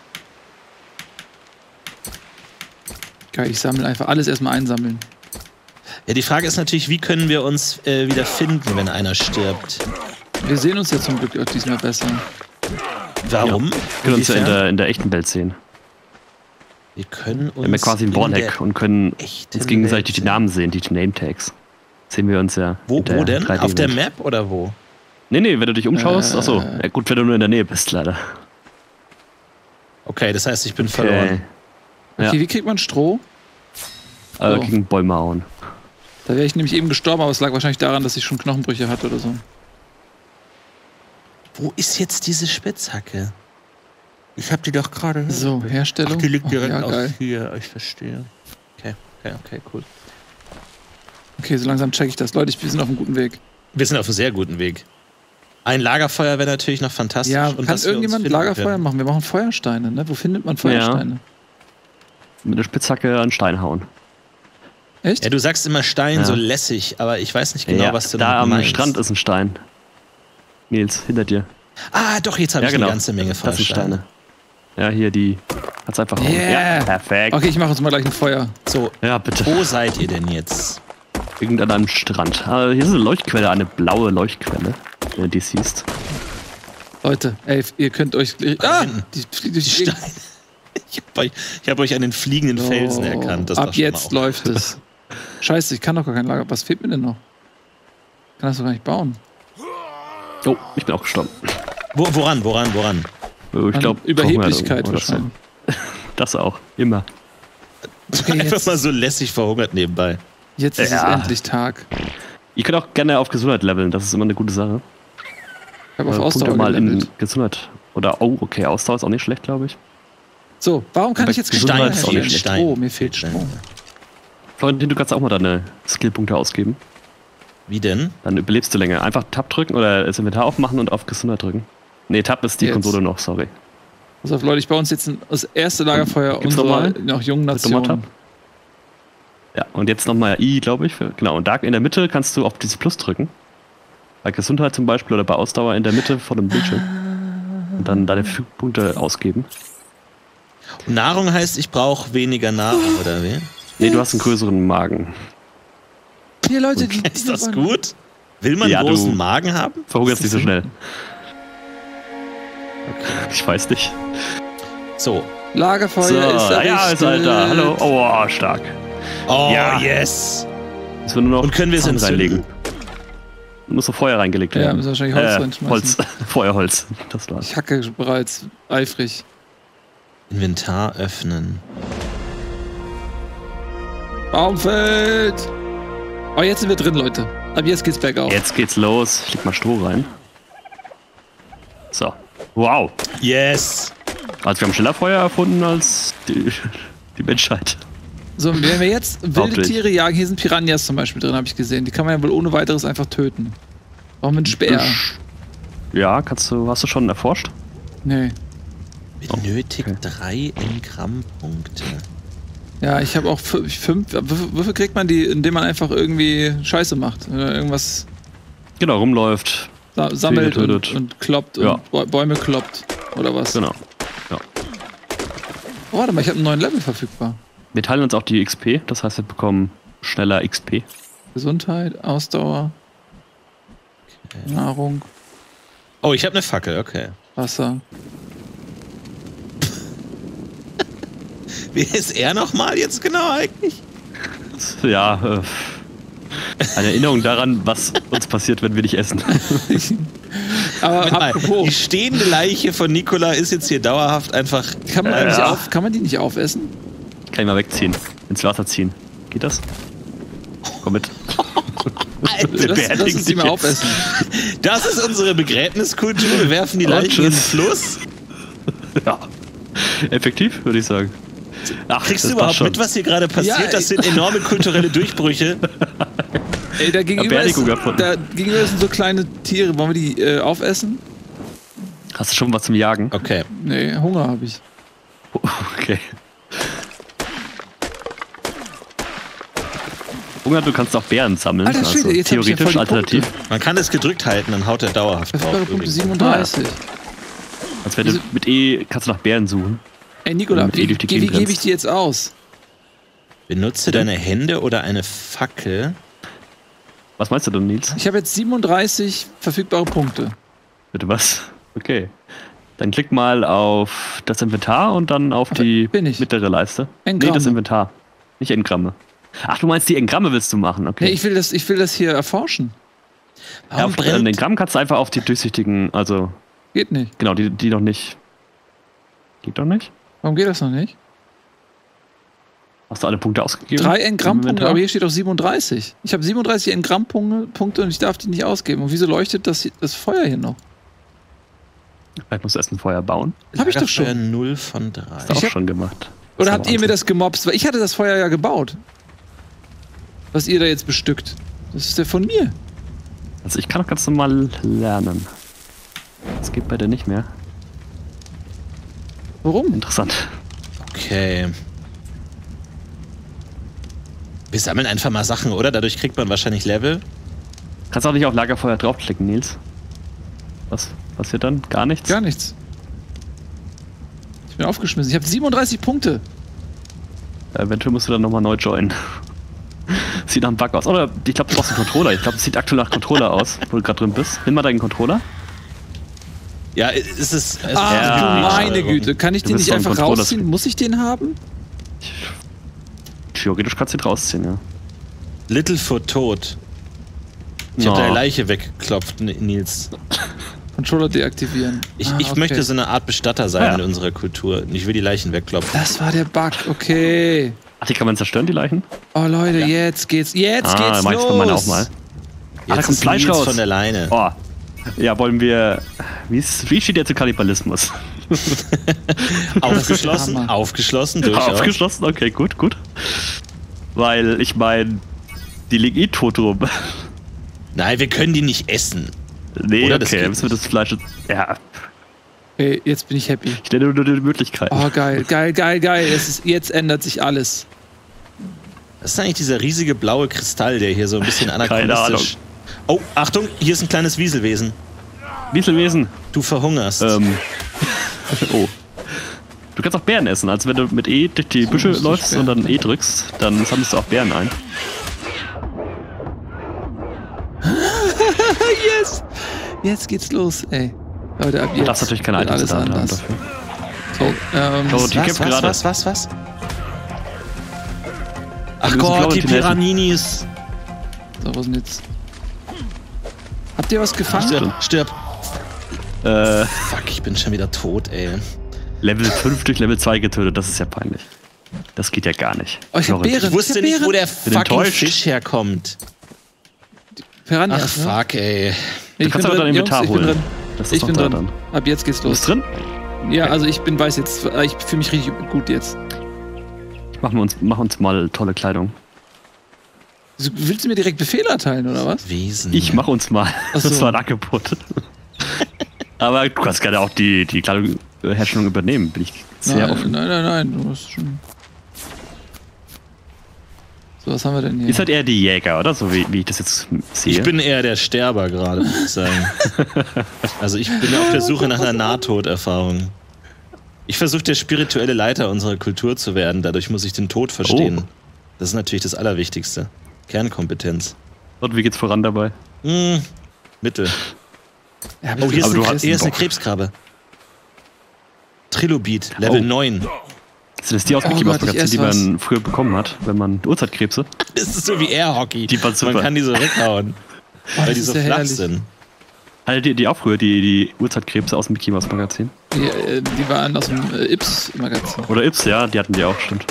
Geil, ich sammle einfach alles erstmal einsammeln. Ja, die Frage ist natürlich, wie können wir uns wieder finden, wenn einer stirbt? Wir sehen uns ja zum Glück auch diesmal besser. Warum? Wir können uns ja Inwiefern? in der echten Welt sehen. Wir können uns Wir haben ja quasi ein Warneck und können echten uns gegenseitig die Welt Namen sehen, die Name-Tags. Sehen wir uns ja. Wo in der denn? 3D-Welt. Auf der Map oder wo? Nee, wenn du dich umschaust. Achso, ja gut, wenn du nur in der Nähe bist, leider. Okay, das heißt, ich bin verloren. Ja. Okay, wie kriegt man Stroh? Also Oh. gegen Bäume hauen. Da wäre ich nämlich eben gestorben, aber es lag wahrscheinlich daran, dass ich schon Knochenbrüche hatte oder so. Wo ist jetzt diese Spitzhacke? Ich habe die doch gerade. So, Herstellung. Ach, die liegt Oh, direkt ja, auf geil. hier. Ich verstehe. Okay, cool. Okay, so langsam check ich das. Leute, wir sind auf einem guten Weg. Wir sind auf einem sehr guten Weg. Ein Lagerfeuer wäre natürlich noch fantastisch. Ja, Und kann dass wir uns irgendjemand finden Lagerfeuer können. machen? Wir machen Feuersteine, ne? Wo findet man Feuersteine? Mit der Spitzhacke an Stein hauen. Echt? Ja, du sagst immer Stein Ja. so lässig, aber ich weiß nicht genau, ja, was du da damit am meinst. Strand ist ein Stein. Nils, hinter dir. Ah, doch, jetzt habe Ja, ich genau. eine ganze Menge Das sind Feuersteine. Steine. Ja, hier die. Hat's einfach hauen. Yeah. Ja, perfekt. Okay, ich mache uns mal gleich ein Feuer. So, Ja, bitte. wo seid ihr denn jetzt? Irgend an einem Strand. Ah, hier ist eine Leuchtquelle, eine blaue Leuchtquelle, wenn du die siehst. Leute, ey, ihr könnt euch... hinten. Die fliegt durch Die die Gegend. Steine. Ich hab euch an den fliegenden Felsen erkannt. Das war Ab schon jetzt mal auch- läuft es. Scheiße, ich kann doch gar kein Lager. Was fehlt mir denn noch? Ich kann das doch gar nicht bauen. Oh, ich bin auch gestorben. Woran? Ich glaube, Überheblichkeit wahrscheinlich. Das auch, immer. Okay, Einfach jetzt, mal so lässig verhungert nebenbei. jetzt ist es Ja. endlich Tag. Ihr könnt auch gerne auf Gesundheit leveln, das ist immer eine gute Sache. Ich habe auf Ausdauer Punkte mal in gelevelt. Gesundheit. Oder, okay, Ausdauer ist auch nicht schlecht, glaube ich. So, warum kann Aber ich jetzt Gesundheit Stein ist auch herstellen? nicht schlecht. Strom, mir fehlt Strom. Florentin, du kannst auch mal deine Skillpunkte ausgeben. Wie denn? Dann überlebst du länger. Einfach Tab drücken oder das Inventar aufmachen und auf Gesundheit drücken. Nee, Tab ist die Jetzt. Konsole noch, sorry. Pass auf, Leute, ich baue uns jetzt das erste Lagerfeuer Gibt's unserer nochmal? noch jungen Drück doch mal Nation. Tab. Ja, und jetzt nochmal I, glaube ich. Genau, und da in der Mitte kannst du auf dieses Plus drücken. Bei Gesundheit zum Beispiel oder bei Ausdauer in der Mitte vor dem Bildschirm. Und dann deine Punkte ausgeben. Und Nahrung heißt, ich brauche weniger Nahrung, oder wie? Nee, du hast einen größeren Magen. Hier, Leute, die Ist das gut? Will man Ja, einen großen du- Magen haben? Verhungerst nicht so schnell. Ich weiß nicht. So. Lagerfeuer So, ist ja, ist halt da. Hallo. Oh, stark. Oh, Ja. yes. Jetzt wird nur noch Und können wir es Pfannen entzünden? reinlegen. Muss so Feuer reingelegt Ja, werden. müssen wahrscheinlich Holz reinschmeißen. Holz. Feuerholz. Das war's. Ich hacke bereits eifrig. Inventar öffnen. Baumfeld! Oh, jetzt sind wir drin, Leute. Ab jetzt geht's bergauf. Jetzt geht's los. Ich leg mal Stroh rein. So. Wow. Yes. Also wir haben schneller Feuer erfunden als die Menschheit. So, wenn wir jetzt wilde Hauptsächlich. Tiere jagen, hier sind Piranhas zum Beispiel drin, habe ich gesehen. Die kann man ja wohl ohne weiteres einfach töten. Warum mit Speer? Ja, hast du schon erforscht? Nee. Benötigt okay. 3 Engrammpunkte. Ja, ich habe auch 5. Wofür kriegt man die, indem man einfach irgendwie Scheiße macht? Oder irgendwas Genau, rumläuft. sammelt Tiere tötet. und kloppt Ja. und Bäume kloppt. Oder was? Genau. Ja. Oh, warte mal, ich habe einen neuen Level verfügbar. Wir teilen uns auch die XP, das heißt, wir bekommen schneller XP. Gesundheit, Ausdauer, Nahrung, Oh, ich habe eine Fackel, okay. Wasser. Wie ist er nochmal jetzt genau eigentlich? Ja, eine Erinnerung daran, was uns passiert, wenn wir nicht essen. Aber Moment mal, apropos, die stehende Leiche von Nikola ist jetzt hier dauerhaft einfach. kann man, eigentlich Ja. kann man die nicht aufessen? Kann ich mal wegziehen. Ins Wasser ziehen. Geht das? Komm mit. Lass uns die mal aufessen. Das ist unsere Begräbniskultur. Wir werfen die Und Leichen in den tschüss. Fluss. Ja. Effektiv, würde ich sagen. Ach, Kriegst das du überhaupt passt schon. mit, was hier gerade passiert? Ja, Das sind enorme kulturelle Durchbrüche. Ey, da gegenüber, Beerdigung erfunden. da gegenüber sind so kleine Tiere. Wollen wir die aufessen? Hast du schon was zum Jagen? Okay. Nee, Hunger habe ich. Okay. Hunger, du kannst auch Beeren sammeln. Alter Schwede, also jetzt hab ich ja theoretisch voll die alternativ. Man kann es gedrückt halten, dann haut er dauerhaft drauf. Verfügbare Punkte übrigens. 37. Als wenn du mit E kannst du nach Beeren suchen. Ey, Nikola, Mit wie durch die Gegend gebe ich rennst. die jetzt aus? Benutze deine Hände oder eine Fackel. Was meinst du denn, Nils? Ich habe jetzt 37 verfügbare Punkte. Bitte was? Okay. Dann klick mal auf das Inventar und dann auf die bin ich. mittlere Leiste. Engramme. Nee, das Inventar. Nicht Engramme. Ach, du meinst die Engramme willst du machen, okay. Nee, ich will das hier erforschen. Ja, Warum auf brennt? Engramm kannst du einfach auf die durchsichtigen, also Geht nicht. genau, die noch nicht. Geht doch nicht? Warum geht das noch nicht? Hast du alle Punkte ausgegeben? 3 Im Engrammpunkte, Inventar? aber hier steht auch 37. Ich habe 37 Engrammpunkte und ich darf die nicht ausgeben. Und wieso leuchtet das Feuer hier noch? Vielleicht musst du erst ein Feuer bauen. Hab ich doch schon. Lagerfeuer 0 von 3. Hast du auch hab- schon gemacht. Oder Das habt ist ihr mir Wahnsinn. das gemobst? Weil ich hatte das Feuer ja gebaut. Was ihr da jetzt bestückt. Das ist ja von mir. Also ich kann doch ganz normal lernen. Das geht bei dir nicht mehr. Warum? Interessant. Okay. Wir sammeln einfach mal Sachen, oder? Dadurch kriegt man wahrscheinlich Level. Kannst auch nicht auf Lagerfeuer draufklicken, Nils. Was passiert dann? Gar nichts? Gar nichts. Ich bin aufgeschmissen. Ich habe 37 Punkte. Eventuell musst du dann nochmal neu joinen. Sieht nach einem Bug aus. Oder ich glaube, du brauchst einen Controller. Ich glaube, es sieht aktuell nach Controller aus, wo du gerade drin bist. Nimm mal deinen Controller. Ja, ist es. Ah, Ja. du meine Güte. Kann ich Du den bist nicht so ein einfach Controller- rausziehen? Muss ich den haben? Theoretisch kannst du ihn rausziehen, ja. Littlefoot tot. Ich habe deine Leiche weggeklopft, Nils. Controller deaktivieren. Ich okay. möchte so eine Art Bestatter sein Ja. in unserer Kultur. Ich will die Leichen wegklopfen. Das war der Bug. Okay. Ach, die kann man zerstören, die Leichen? Oh Leute, jetzt geht's. Jetzt geht's mach ich los. von meiner auch mal. da kommt Fleisch raus. Von der Leine. Oh. Ja, wollen wir... Wie steht ihr zu Kannibalismus? Aufgeschlossen, aufgeschlossen, durchaus. Aufgeschlossen, okay, gut. Weil, ich meine, die liegen eh tot rum. Nein, wir können die nicht essen. Nee, Oder okay, müssen wir das Fleisch... Ja, Ey, jetzt bin ich happy. ich nenne nur die Möglichkeit. Oh, geil. Jetzt ändert sich alles. Das ist eigentlich dieser riesige blaue Kristall, der hier so ein bisschen Keine anachronistisch... Oh, Achtung, hier ist ein kleines Wieselwesen. Wieselwesen. Du verhungerst. Oh. Du kannst auch Beeren essen. Also wenn du mit E durch die Büsche läufst und dann E drückst, dann sammelst du auch Beeren ein. Yes! Jetzt geht's los, ey. Leute, ab jetzt Du darfst natürlich keine wird Items alles da haben anders. dafür. So, So, die kämpfen gerade. Was? Ach müssen Gott, Florentin die helfen. Piraninis. so, was denn jetzt? Habt ihr was gefangen? Stirb. Fuck, ich bin schon wieder tot, ey. Level 5 durch Level 2 getötet, das ist ja peinlich. Das geht ja gar nicht. Oh, ich hab Florentin. Beeren. Ich wusste nicht, wo der fucking enttäuscht. Fisch herkommt. Piranhas, Ach, fuck, ey. Ich kannst bin aber dein drin, Inventar Jungs, ich bin holen. drin. Das ist Ich bin noch da drin. dann. Ab jetzt geht's Du los. bist drin? Ja, also ich weiß jetzt, ich fühle mich richtig gut jetzt. Mach uns mal tolle Kleidung. Willst du mir direkt Befehle erteilen, oder was? Wesen. Ich mach uns mal. Ach so. Das war ein Angebot. Aber du kannst gerne auch die Kleidungsherstellung übernehmen, bin ich sehr offen. Nein, du hast schon... So, was haben wir denn hier? Ist halt eher die Jäger, oder? So wie ich das jetzt sehe. Ich bin eher der Sterber gerade, muss ich sagen. Also ich bin auf der Suche nach einer Nahtoderfahrung. Ich versuche der spirituelle Leiter unserer Kultur zu werden, dadurch muss ich den Tod verstehen. Oh. Das ist natürlich das Allerwichtigste. Kernkompetenz. Und wie geht's voran dabei? Mittel. Ja, Oh, hier ist, Aber du hast hier ist eine Bock. Krebskrabbe. Trilobit, Level Oh. 9. Sind das die aus Oh Mickey Mouse Gott, ich Magazin, die ess man früher bekommen hat, wenn man Uhrzeitkrebse? Das ist so wie Airhockey. Die waren super. Man kann die so weghauen, weil das die ist so ja flach herrlich. sind. Also die auch früher, die Uhrzeitkrebse aus dem Mickey Mouse Magazin. Die waren aus dem Ips-Magazin. Oder Ips, ja, die hatten die auch, stimmt.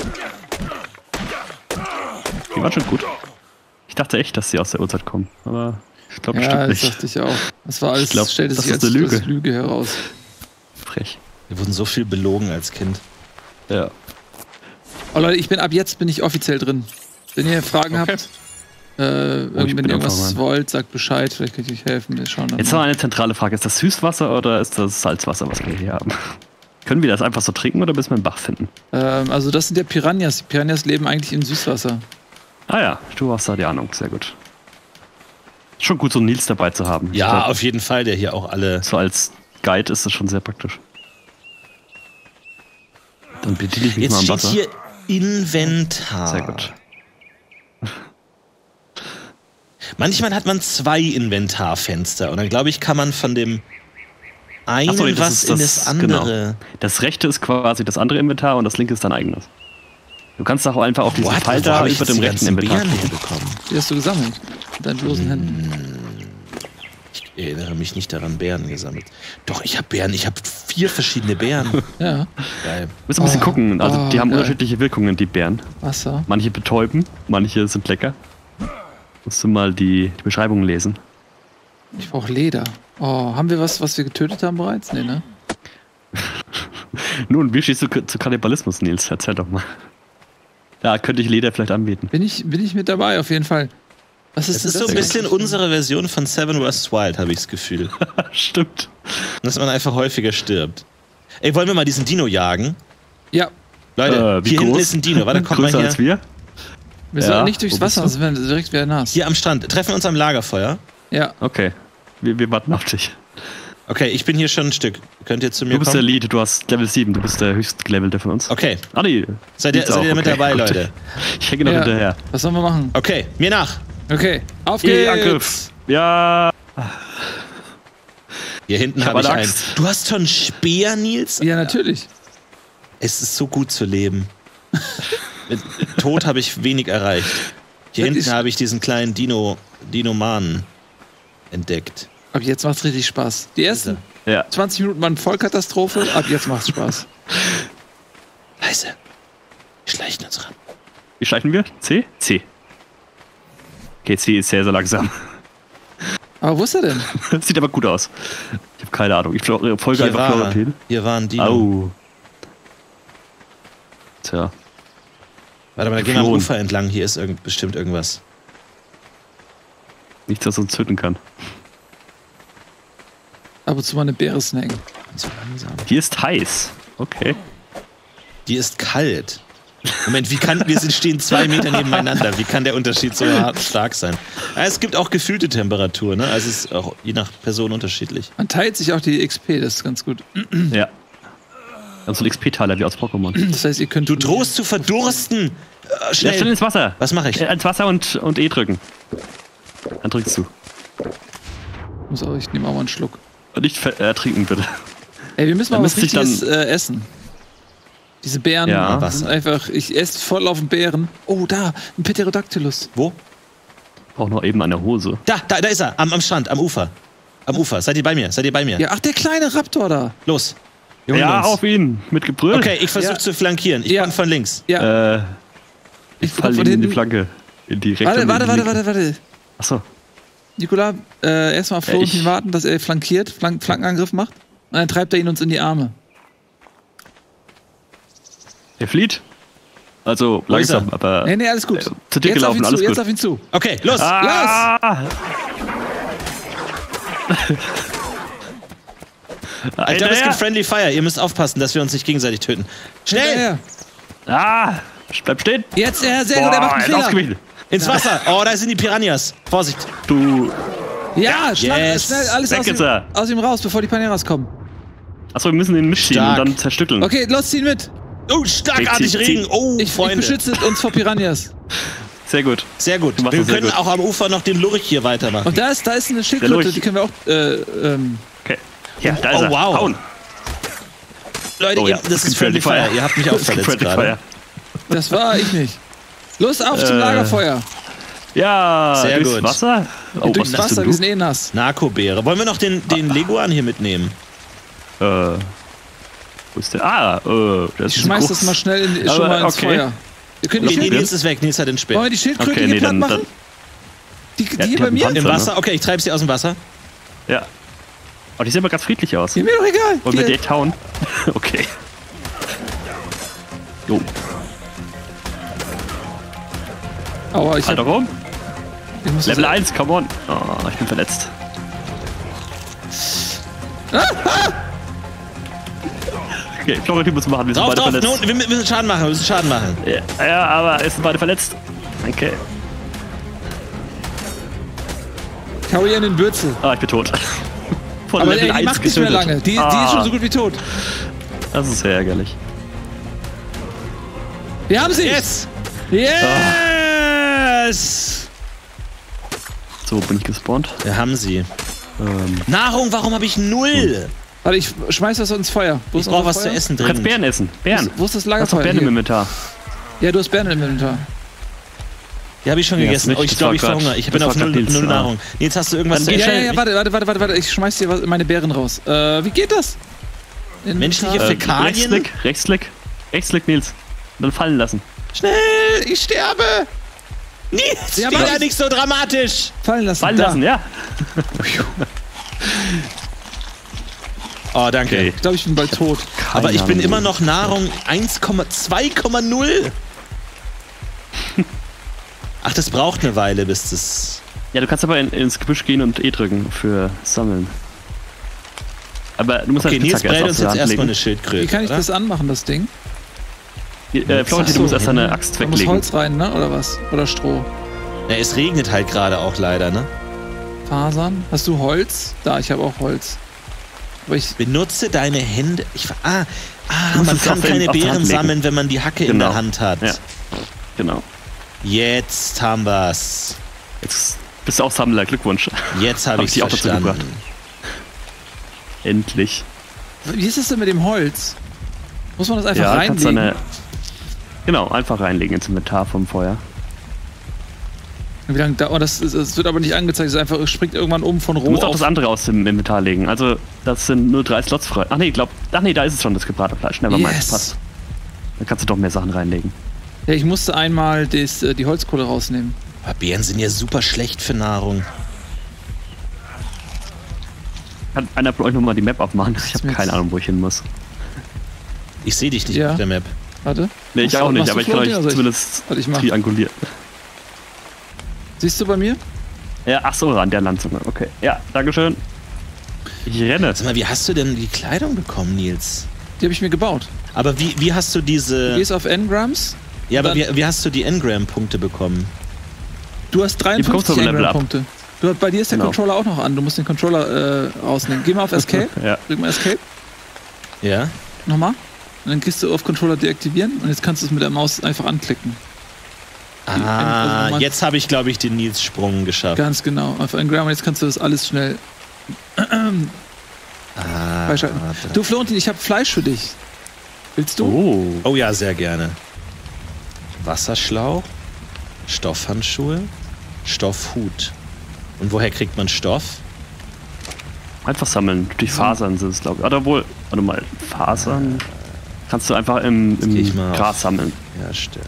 Die waren schon gut. Ich dachte echt, dass sie aus der Uhrzeit kommen, aber ich glaube Ja, bestimmt das nicht. dachte ich auch. Das war alles, Ich glaub, stellte das sich ist als eine Lüge. Lüge heraus. Frech. Wir wurden so viel belogen als Kind. Ja. Oh Leute, ab jetzt bin ich offiziell drin. Wenn ihr Fragen Okay. habt, ich wenn bin ihr irgendwas irgendwann rein. wollt, sagt Bescheid, vielleicht könnt ihr euch helfen. Wir schauen dann Jetzt mal. noch eine zentrale Frage. Ist das Süßwasser oder ist das Salzwasser, was wir hier haben? Können wir das einfach so trinken oder müssen wir einen Bach finden? Also das sind ja Piranhas. Die Piranhas leben eigentlich im Süßwasser. Ah ja, du hast da die Ahnung. Sehr gut. Schon gut, so einen Nils dabei zu haben. Ja, Ich glaub, auf jeden Fall, der hier auch alle... so als Guide ist das schon sehr praktisch. Dann bediene ich mich mal Jetzt am steht Wasser. hier Inventar. Sehr gut. Manchmal hat man 2 Inventarfenster und dann glaube ich, kann man von dem einen Ach so, nee, das was ist in das- das andere. Das rechte ist quasi das andere Inventar und das linke ist dein eigenes. Du kannst auch einfach auf diesen What? Pfeil Wo da hab ich über jetzt dem die rechten ganzen Inventar Beeren klicken. herbekommen? Die hast du gesammelt. Mit deinen bloßen Händen. Ich erinnere mich nicht daran, Beeren gesammelt. Doch, ich habe Beeren. Ich habe 4 verschiedene Beeren. Ja, Geil. Musst ein bisschen Oh, gucken. Also die haben geil. unterschiedliche Wirkungen, die Beeren. Wasser. Manche betäuben, manche sind lecker. Musst du mal die Beschreibung lesen. Ich brauche Leder. Oh, haben wir was wir getötet haben bereits? Nee, ne? Nun, wie stehst du zu Kannibalismus, Nils? Erzähl doch mal. Da könnte ich Leder vielleicht anbieten. Bin ich mit dabei, auf jeden Fall. Was ist Es denn ist so ein das bisschen eigentlich? unsere Version von Seven vs. Wild, habe ich das Gefühl. Stimmt. Dass man einfach häufiger stirbt. Ey, wollen wir mal diesen Dino jagen? Ja, Leute, Wie hier hinten groß? ist ein Dino. Warte, komm mal Größer als hier. wir? wir Ja, sollen nicht durchs wo bist Wasser, du? sonst werden wir direkt wieder nass. Hier am Strand. Treffen wir uns am Lagerfeuer. Ja, Okay. Wir warten auf dich. Okay, ich bin hier schon ein Stück. Könnt ihr zu mir Du bist der kommen? Lead, du hast Level 7, du bist der höchstgelevelte von uns. Okay, Ah, nee. seid ihr Nils auch, mit okay, dabei, gut. Leute? Ich hänge noch Ja. hinterher. was sollen wir machen? Okay, mir nach. Okay, auf Geh, geht's! Angriff. Ja. Hier hinten Ich hab habe ich eine einen. Axt. Du hast schon Speer, Nils? Ja, natürlich. Es ist so gut zu leben. Mit Tod habe ich wenig erreicht. Hier Das hinten ist- habe ich diesen kleinen Dinomanen entdeckt. Ab jetzt macht's richtig Spaß. Die ersten Ja. 20 Minuten waren Vollkatastrophe, ab jetzt macht's Spaß. Leise. Wir schleichen uns ran. Wie schleichen wir? C? C. Okay, C ist sehr, sehr langsam. Aber wo ist er denn? Sieht aber gut aus. Ich habe keine Ahnung. Ich folge einfach Florentin. Hier waren die. Au. Tja. Warte mal, da gehen wir am Ufer entlang. Hier ist bestimmt irgendwas. Nichts, was uns töten kann. Ab und zu mal eine Beere snacken. So langsam. Hier ist heiß. Okay. Die ist kalt. Moment, wir stehen 2 Meter nebeneinander. Wie kann der Unterschied so stark sein? Ja, es gibt auch gefühlte Temperatur, ne? Also es ist auch je nach Person unterschiedlich. Man teilt sich auch die XP, das ist ganz gut. Ja. Ganz so ein XP-Teiler wie aus Pokémon. Das heißt, ihr könnt... Du drohst zu verdursten! Schnell! Ja, schnell ins Wasser! Was mache ich? Ins Wasser und E drücken. Dann drückst du. Ich nehme auch mal einen Schluck. Und nicht trinken, bitte. Ey, wir müssen mal Dann was müsste ich Richtiges essen. Diese Beeren, Ja. das sind einfach... Ich esse voll auf den Beeren. Oh, da, ein Pterodactylus. Wo? Auch noch eben an der Hose. Da ist er! Am Strand, am Ufer. Am Ufer. Seid ihr bei mir? Ja, ach, der kleine Raptor da. Los. Wir holen Ja, uns. auf ihn! Mit Gebrüll! Okay, ich versuche Ja. zu flankieren. Ich komme von links. Ja, Ich komm falle von in die hinten. Flanke. In die rechte Warte. Achso. Nikola, erstmal auf Florentin ich- warten, dass er flankiert, Flankenangriff macht. Und dann treibt er ihn uns in die Arme. Er flieht. Also Wo ist langsam, er? aber. Nee, alles gut. Zu dir Jetzt auf gelaufen, ihn alles zu, gut. jetzt auf ihn zu. Okay, los! Ah! Ich glaube, es gibt Friendly Fire. Ihr müsst aufpassen, dass wir uns nicht gegenseitig töten. Schnell! Ja. Bleib stehen! Jetzt, sehr gut, er macht einen er ist Fehler. ausgewichen. Ins Wasser! Oh, da sind die Piranhas. Vorsicht! Du. Ja, Yes. schnell alles Weg ist er. aus ihm raus, bevor die Paneras kommen. Achso, wir müssen ihn mitziehen Stark. und dann zerstückeln. Okay, los, zieh ihn mit. Oh, starkartig Zieh- Regen! Oh, Ich Freunde! beschütze uns vor Piranhas. Sehr gut. Sehr gut. Du machst Wir das sehr können gut. auch am Ufer noch den Lurch hier weitermachen. Und da ist eine Schildkröte, Lurch. die können wir auch, Okay. Ja, da ist Oh, er. wow. Hauen. Leute, Oh ja, das ist Friendly Fire. Ihr habt mich auch verletzt Friendly gerade. Fire. das war ich nicht. Los, auf zum Lagerfeuer. Ja, Sehr durchs gut. Wasser. Oh, Durchs was ist Wasser, das wir denn sind nass. Narkobeere. Wollen wir noch den Leguan hier mitnehmen? Wo ist der? Der ist Ich schmeiß groß. das mal schnell Aber schon mal ins okay. Feuer. Wir können die Nee, Schildkröte, Nils ist weg. Nils hat den Speer. wollen wir die Schildkröte Okay, hier nee, platt dann- machen? Die die hier hat bei einen mir? Panzer. Im Wasser? Okay, ich treib sie aus dem Wasser. Ja. Oh, die sehen aber ganz friedlich aus. Ja, mir doch egal. Wollen wir Hier. die echt hauen? Okay. Jo. Aua, ich Halt doch rum. muss Level das- 1, come on. Oh, ich bin verletzt. Okay, Florentin muss machen, wir sind Drauf, beide drauf. No, verletzt. wir müssen Schaden machen. Wir müssen Schaden machen. Ja, aber es sind beide verletzt. Danke. Ich hau ihr in den Bürzel. Ah, ich bin tot. Von Aber Level ey, die 1 macht nicht mehr getötet. lange. Die ist schon so gut wie tot. Das ist sehr ärgerlich. Wir haben sie. Yes! Yes! So bin ich gespawnt. Wir haben sie. Nahrung, warum habe ich 0? Warte, ich schmeiß das ins Feuer. Wo Ich ist brauche unser was zu Feuer? essen Du kannst drin. Bären essen. Bären. Wo ist das Du hast doch Lagerfeuer? Bären im Hier. Inventar. Ja, du hast Bären im Inventar. Die habe ich schon Ja, gegessen. nicht, Oh, ich das glaube, war ich Quatsch. verhungere. Ich Das bin war auf 0 Nils, Nahrung. Jetzt hast du irgendwas Dann zu geh essen. Ja, schnell. warte. Ich schmeiß dir meine Bären raus. Wie geht das? Inventar. Menschliche Fäkalien? Rechtsklick, Nils. Und dann fallen lassen. Schnell, ich sterbe! Nils, Ja, ja, mach da ich. nicht so dramatisch! Fallen lassen. Fallen da. lassen, ja. Oh, danke. Okay. Ich glaube, ich bin bald tot. Aber ich bin Ahnung. immer noch Nahrung 2,0. Ach, das braucht eine Weile, bis das... Ja, du kannst aber ins Gebüsch gehen und E drücken für Sammeln. Aber du musst Okay, halt Nils Spitzhacke brät uns aus der jetzt Hand erstmal legen. eine Schildkröte. Wie kann ich oder? das anmachen, das Ding? Florentin, Ach so. du musst erst deine Axt Da muss weglegen. Holz rein, ne? Oder was? Oder Stroh? Ja, es regnet halt gerade auch leider, ne? Fasern? Hast du Holz? Da, ich habe auch Holz. Aber ich. Benutze deine Hände. musst Man es kann auf die keine Hand Beeren legen. sammeln, wenn man die Hacke in Genau. der Hand hat. Ja. Genau. Jetzt haben wir's. Jetzt bist du auch Sammler, Glückwunsch. Jetzt habe Hab ich ich die auch dazu verstanden. gebracht. Endlich. Wie ist es denn mit dem Holz? Muss man das einfach Ja, kannst reinlegen? deine. Genau, einfach reinlegen ins Inventar vom Feuer. Wie lange dauert das? Es wird aber nicht angezeigt, es ist einfach, es springt irgendwann um von Du roh musst auch auf. das andere aus dem Inventar legen. Also, das sind nur 3 Slots frei. Ach nee, da ist es schon, das gebratene Fleisch. Nevermind, Yes. passt. Dann kannst du doch mehr Sachen reinlegen. Ja, ich musste einmal die Holzkohle rausnehmen. Aber Beeren sind ja super schlecht für Nahrung. Kann einer von euch nochmal die Map aufmachen? Ich habe keine Ahnung, wo ich hin muss. Ich sehe dich nicht Ja. auf der Map. Warte. Nee, ich Machst du- auch nicht, machst aber du ich kann euch Floating? Also zumindest Warte, ich mach. triangulieren. Siehst du bei mir? Ja, ach so, an der Landzunge. Okay. Ja, dankeschön. Ich renne. Sag mal, wie hast du denn die Kleidung bekommen, Nils? Die habe ich mir gebaut. Aber wie hast du Du diese... gehst auf Engrams. Ja, aber dann- wie hast du die Engram-Punkte bekommen? Du hast bekommst 53 du ein Level up. Engram-Punkte. Bei dir ist der Genau. Controller auch noch an. Du musst den Controller rausnehmen. Geh mal auf Escape. Ja. Drück mal Escape. Ja? Nochmal. Und dann gehst du auf Controller deaktivieren und jetzt kannst du es mit der Maus einfach anklicken. Ah, also jetzt habe ich, glaube ich, den Nils-Sprung geschafft. Ganz genau. Auf Engram und jetzt kannst du das alles schnell freischalten. Du, Florentin, ich habe Fleisch für dich. Willst du? Oh. Oh ja, sehr gerne. Wasserschlauch, Stoffhandschuhe, Stoffhut. Und woher kriegt man Stoff? Einfach sammeln. Durch Fasern sind es, glaube ich. Oder wohl, warte mal, Fasern kannst du einfach im geh ich mal Gras auf. sammeln. Herstellen.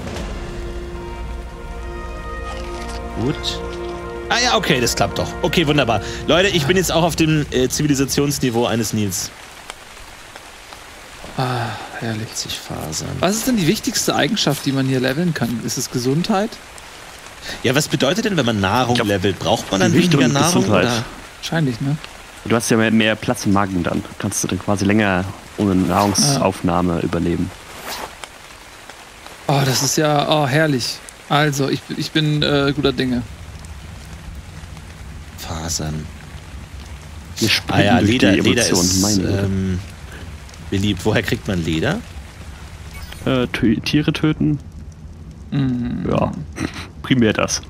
Gut. Ah ja, okay, das klappt doch. Okay, wunderbar. Leute, ich bin jetzt auch auf dem Zivilisationsniveau eines Nils. Ah, herrlich. 60 Fasern. Was ist denn die wichtigste Eigenschaft, die man hier leveln kann? Ist es Gesundheit? Ja, was bedeutet denn, wenn man Nahrung Ich glaub, levelt? Braucht man dann Gewicht weniger und Nahrung? Gesundheit. Oder? Wahrscheinlich, ne? Du hast ja mehr Platz im Magen dann. Kannst du dann quasi länger ohne Nahrungsaufnahme überleben. Oh, das ist ja herrlich. Also, ich bin guter Dinge. Fasern. Wir springen Ah ja, durch Leder, die Leder Evolution. ist Meine Güte. beliebt. Woher kriegt man Leder? Tiere töten? Ja, primär das.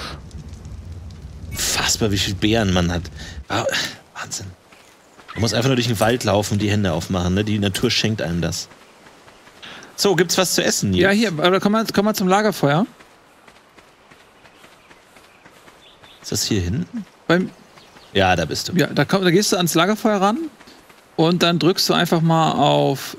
Fassbar, wie viele Beeren man hat. Ah, Wahnsinn. Man muss einfach nur durch den Wald laufen und die Hände aufmachen. Ne? Die Natur schenkt einem das. So, gibt's was zu essen hier? Ja, hier, aber komm mal zum Lagerfeuer. Ist das hier hinten? Beim, Ja, da bist du. ja, da gehst du ans Lagerfeuer ran und dann drückst du einfach mal auf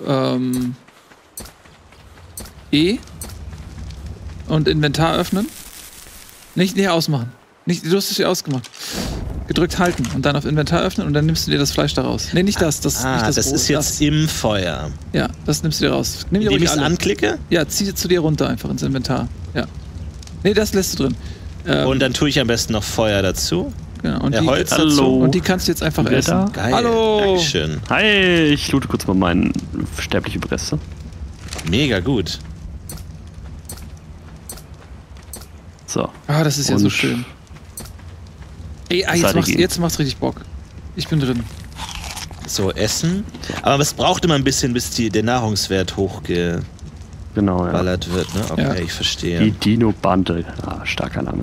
E und Inventar öffnen. Nicht ausmachen. Du hast es hier ausgemacht. Gedrückt halten und dann auf Inventar öffnen und dann nimmst du dir das Fleisch da raus. Nee, nicht das. Nicht das Brot, ist jetzt im Feuer. Ja, das nimmst du dir raus. Nimm dir Indem ich ruhig es alle. anklicke Ja, zieh zu dir runter einfach ins Inventar. Ja. Nee, das lässt du drin. und dann tue ich am besten noch Feuer dazu. Genau. Und Holz Hallo. dazu. Und die kannst du jetzt einfach Wer essen. da? Geil. Hallo. Dankeschön. Hi, ich loote kurz mal meinen sterblichen Überreste. Mega gut. So. Ah, das ist ja so Und schön. Ey, Seite gehen. jetzt macht's richtig Bock. Ich bin drin. So, Essen. Aber es braucht immer ein bisschen, bis der Nahrungswert hochgeballert Genau, ja. wird. Ne? Okay, Ja. ich verstehe. Die Dino-Bande. Ah, starker Name.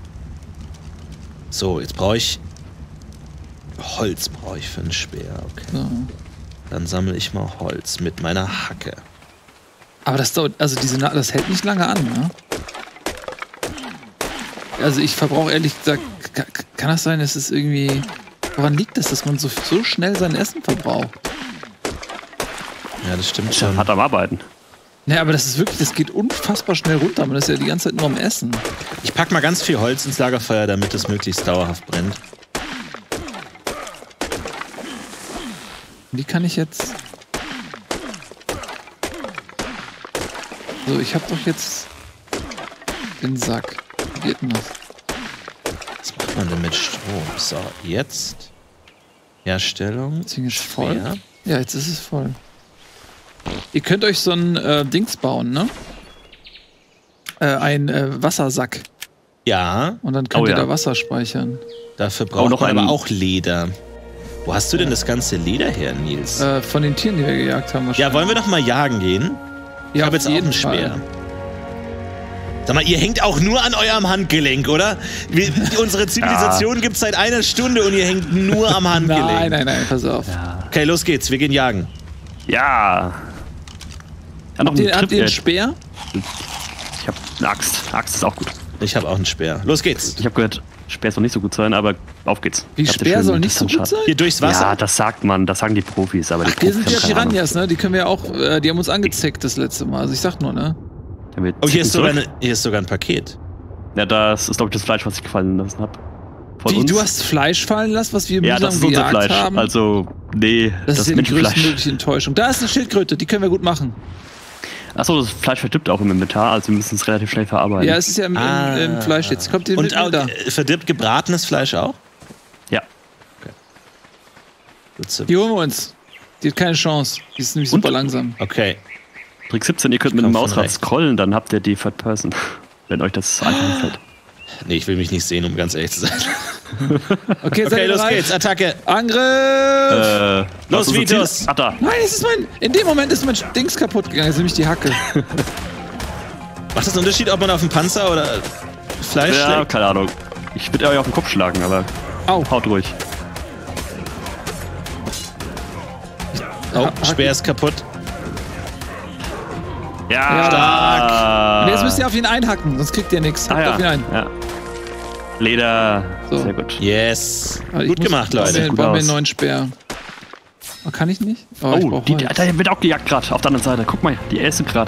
So, jetzt brauche ich Holz brauche ich für einen Speer. Okay. So. Dann sammle ich mal Holz mit meiner Hacke. Aber das dauert, also das hält nicht lange an, ne? Also ich verbrauche ehrlich gesagt, kann das sein, es ist irgendwie, woran liegt das, dass man so schnell sein Essen verbraucht? Ja, das stimmt Schon schon. hart am Arbeiten. Ne, aber das ist wirklich, das geht unfassbar schnell runter. Man ist ja die ganze Zeit nur am Essen. Ich pack mal ganz viel Holz ins Lagerfeuer, damit es möglichst dauerhaft brennt. Wie kann ich jetzt... So, ich habe doch jetzt den Sack. Wie geht denn das? Was macht man denn mit Strom? So, jetzt Herstellung. Das Ding ist voll. Speer. Ja, jetzt ist es voll. Ihr könnt euch so ein Dings bauen, ne? Ein Wassersack. Ja, Und dann könnt Oh ihr ja. da Wasser speichern. dafür braucht noch man aber einen- auch Leder. Wo hast du denn das ganze Leder her, Nils? Von den Tieren, die wir gejagt haben. Ja, wollen wir doch mal jagen gehen? Ich Ja, habe auf jetzt auch jeden einen Speer. Fall. Sag mal, ihr hängt auch nur an eurem Handgelenk, oder? Unsere Zivilisation gibt's seit einer Stunde und ihr hängt nur am Handgelenk. Nein, pass auf. Okay, los geht's, wir gehen jagen. Ja. Ja, noch Habt ihr ein einen Speer? Ich habe eine Axt. Axt ist auch gut. Ich habe auch einen Speer. Los geht's. Ich habe gehört, Speer soll nicht so gut sein, aber auf geht's. Wie, Ich hab den Speer schönen soll nicht so gut Distanzschaden. sein? Hier durchs Wasser. Ja, das sagt man, das sagen die Profis, aber die Hier sind Profis ja haben keine Ahnung. Piranhas, ne? Die können wir ja auch, die haben uns angezeckt das letzte Mal. Also ich sag nur, ne? Ja, wir Oh, hier zicken ist, sogar zurück. hier ist sogar ein Paket. Ja, das ist, glaube ich, das Fleisch, was ich gefallen lassen habe. von uns. Du hast Fleisch fallen lassen, was wir Ja, das ist unser Fleisch. haben? Also, nee, das ist ja die Menschenfleisch. größtmögliche Enttäuschung. Da ist eine Schildkröte, die können wir gut machen. Achso, das Fleisch verdirbt auch im Inventar, also wir müssen es relativ schnell verarbeiten. Ja, es ist ja im Fleisch jetzt. Kommt ihr Und mit auch, da? verdirbt gebratenes Fleisch auch? Ja. Die holen wir uns. Die hat keine Chance. Die ist nämlich super langsam. Okay. Trick 17, ihr könnt mit dem Komm von Mausrad rechts. scrollen, dann habt ihr die Third Person. Wenn euch das einfach fällt. Nee, ich will mich nicht sehen, um ganz ehrlich zu sein. Okay, seid Okay, ihr los bereit? geht's. Attacke. Angriff! Los, was ist unser Vitus. Ziel? Ach da. Nein, es ist in dem Moment ist mein Dings kaputt gegangen. Das ist nämlich die Hacke. Macht das einen Unterschied, ob man auf dem Panzer oder Fleisch Ja, schlägt? keine Ahnung. Ich würde euch auf den Kopf schlagen, aber Au. haut ruhig. Oh, Speer ist kaputt. Ja, stark. Und jetzt müsst ihr auf ihn einhacken, sonst kriegt ihr nichts. Hackt auf ihn ein. Ja. Leder. So. Sehr gut. Yes. Also Gut gemacht, Leute. gut Bauen wir aus. einen neuen Speer. Oh, kann ich nicht? Oh, ich Oh, brauch die, Holz. da wird auch gejagt gerade auf der anderen Seite. Guck mal, die essen gerade.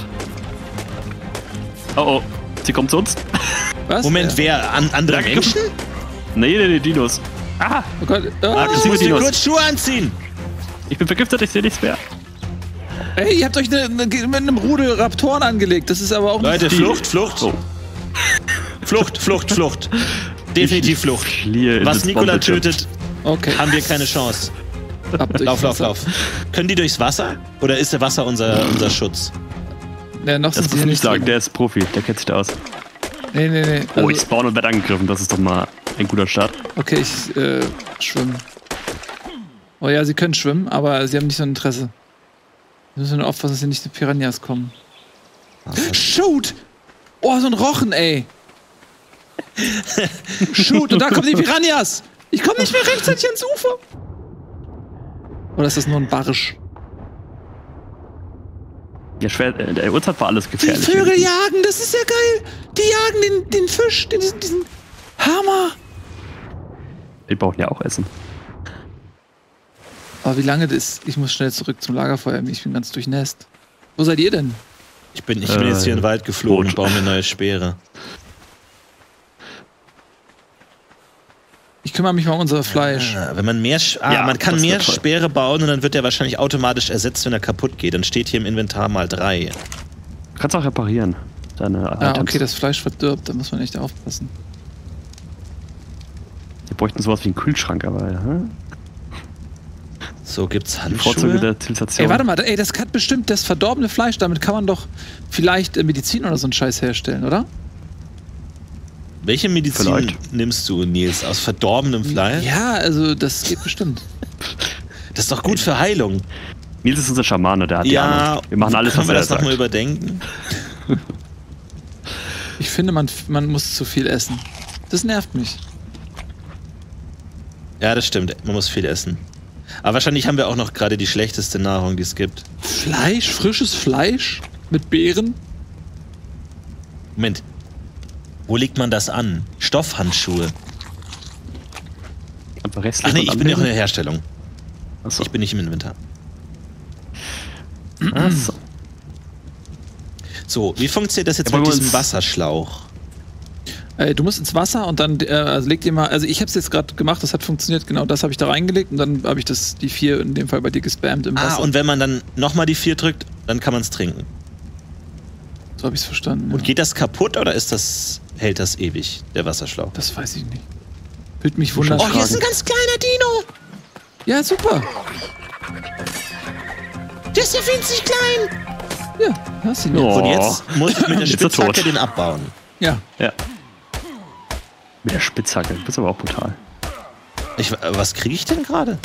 Oh, sie kommt zu uns. Was? Moment, wer? Andere Danke. Menschen? Nee, Dinos. Ah, Oh Gott. Oh. Markus, du musst dir Dinos. kurz Schuhe anziehen. ich bin vergiftet, ich sehe nichts mehr. Ey, ihr habt euch mit einem Rudel Raptoren angelegt. Das ist aber auch Leute, nicht... Flucht. Oh. Flucht. Definitiv Flucht. Fliehe in Was das Nikola Bombendschirm. tötet, Okay. haben wir keine Chance. Ab durch Lauf. Wasser. Können die durchs Wasser? Oder ist der Wasser unser Schutz? Ja, noch Das sind sie muss hier nicht nicht sagen, drin. der ist Profi, der kennt sich da aus. Nee. Oh, Also, ich spawn und werde angegriffen, das ist doch mal ein guter Start. okay, ich schwimme. Oh ja, sie können schwimmen, aber sie haben nicht so ein Interesse. Wir müssen nur aufpassen, dass hier nicht die Piranhas kommen. Shoot! Oh, so ein Rochen, ey! Shoot, und da kommen die Piranhas! Ich komme nicht mehr rechtzeitig ans Ufer! Oder ist das nur ein Barsch? Ja, schwer, der Uhrzeit war alles Die gefährlich. Vögel jagen, das ist ja geil! Die jagen den Fisch, diesen Hammer! Die brauchen ja auch Essen. Aber wie lange das ist? Ich muss schnell zurück zum Lagerfeuer. Ich bin ganz durchnässt. Wo seid ihr denn? Ich bin jetzt hier in den Wald geflogen und Boot. baue mir neue Speere. Ich kümmere mich mal um unser Fleisch. Wenn man mehr, Ja, man kann das mehr wird toll. Speere bauen und dann wird der wahrscheinlich automatisch ersetzt, wenn er kaputt geht. Dann steht hier im Inventar mal 3. Du kannst auch reparieren. Deine Ah, Items. okay, das Fleisch verdirbt. Da muss man echt aufpassen. Wir bräuchten sowas wie einen Kühlschrank, aber ja. So, gibt's Die Vorzüge Handschuhe? der Zivilisation. Ey, warte mal. Ey, das hat bestimmt das verdorbene Fleisch. Damit kann man doch vielleicht Medizin oder so einen Scheiß herstellen, oder? Welche Medizin Vielleicht. nimmst du, Nils? Aus verdorbenem Fleisch? Ja, also das geht bestimmt. Das ist doch gut für Heilung. Nils ist unser Schamane, der hat die Ahnung. Wir machen alles, können was wir er das nochmal sagt. überdenken? Ich finde, man muss zu viel essen. Das nervt mich. Ja, das stimmt. Man muss viel essen. Aber wahrscheinlich haben wir auch noch gerade die schlechteste Nahrung, die es gibt. Fleisch? Frisches Fleisch? Mit Beeren? Moment. Wo legt man das an? Stoffhandschuhe. Einfach restlich Ach nee, und ich bin ja auch in anlegen. der Herstellung. Achso. Ich bin nicht im Inventar. Achso. So, wie funktioniert das jetzt Ja, mit wollen wir diesem uns- Wasserschlauch? Du musst ins Wasser und dann also leg dir mal, also ich habe es jetzt gerade gemacht, das hat funktioniert, genau das habe ich da reingelegt und dann habe ich die 4 in dem Fall bei dir gespammt im Wasser. Ah, und wenn man dann nochmal die 4 drückt, dann kann man es trinken. so habe ich es verstanden. Und Ja. geht das kaputt oder hält das ewig, der Wasserschlauch? Das weiß ich nicht. Fühlt mich schon wunderschön. Oh, hier ist ein ganz kleiner Dino! Ja, super. Der ist ja winzig klein! Ja, hast ihn jetzt. Oh. Und jetzt muss ich mit der Jetzt ist er Spitzhacke tot. den abbauen. Ja. Ja. Mit der Spitzhacke. Das ist aber auch brutal. Was kriege ich denn gerade?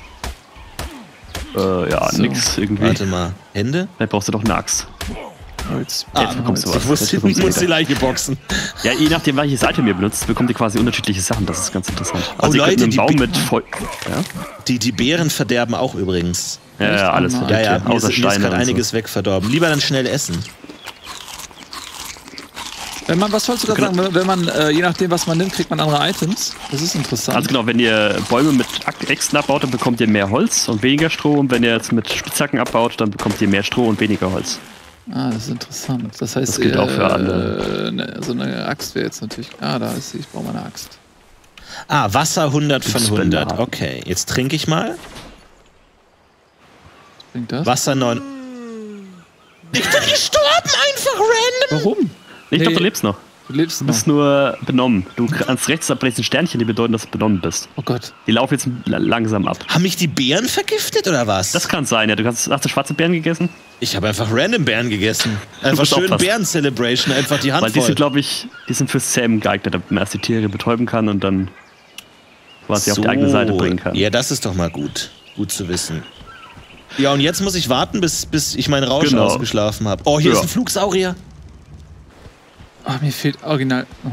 Ja, So. nix irgendwie. Warte mal. Hände? Dann brauchst du doch eine Axt. Holz. Jetzt bekommst du was. Ich muss Jetzt bekommst du die wieder. Leiche boxen. Ja, je nachdem, welche Seite ihr benutzt, bekommt ihr quasi unterschiedliche Sachen. Das ist ganz interessant. Oh, Also ihr Leute, könnt einen die Baum Bi- mit voll... Die Beeren verderben auch übrigens. Ja, alles Ja, verdirbt Ja, hier, ja, mir ist außer Steine gerade und einiges so. wegverdorben. Lieber dann schnell essen. Was wolltest du gerade sagen? Wenn man, je nachdem, was man nimmt, kriegt man andere Items. Das ist interessant. Also genau, wenn ihr Bäume mit Äxten abbaut, dann bekommt ihr mehr Holz und weniger Stroh. Und wenn ihr jetzt mit Spitzhacken abbaut, dann bekommt ihr mehr Stroh und weniger Holz. Ah, das ist interessant. Das heißt, Das gilt auch für alle. So eine Axt wäre jetzt natürlich. Ah, ich brauche mal eine Axt. Ah, Wasser 100 von Spender 100. haben. Okay, jetzt trinke ich mal. Bringt das? Wasser 9. Ich bin gestorben, einfach random. Warum? Ich Nee. glaube, du lebst noch. Du lebst Du noch. bist nur benommen. Du kannst rechts ab rechts ein Sternchen, die bedeuten, dass du benommen bist. Oh Gott. Die laufen jetzt langsam ab. Haben mich die Bären vergiftet oder was? Das kann sein, ja. Hast du schwarze Beeren gegessen? Ich habe einfach random Bären gegessen. Einfach musst schön aufpassen. Bären-Celebration, einfach die Hand Weil die voll. sind, glaube ich, die sind für Sam geeignet, damit man erst die Tiere betäuben kann und dann quasi auf die eigene Seite bringen kann. Ja, das ist doch mal gut. Gut zu wissen. Ja, und jetzt muss ich warten, bis ich meinen Rausch Genau. ausgeschlafen habe. Oh, hier Ja. ist ein Flugsaurier. Ah, mir fehlt original. Oh.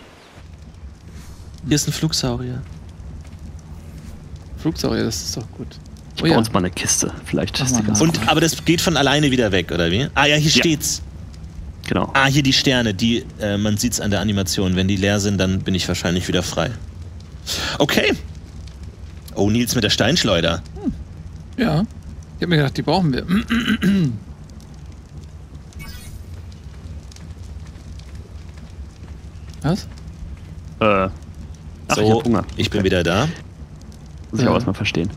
Hier ist ein Flugsaurier. Flugsaurier, das ist doch gut. Ich baue uns mal eine Kiste. Vielleicht ist die mal. ganz Und, aber das geht von alleine wieder weg, oder wie? Ah ja, hier Ja. steht's. genau. Ah, hier die Sterne, die, man sieht's an der Animation. Wenn die leer sind, dann bin ich wahrscheinlich wieder frei. Okay. Oh, Nils mit der Steinschleuder. Ja. Ich hab mir gedacht, die brauchen wir. Was? Ach, ich So, hab Hunger. ich bin wieder da. Muss ich auch erstmal verstehen.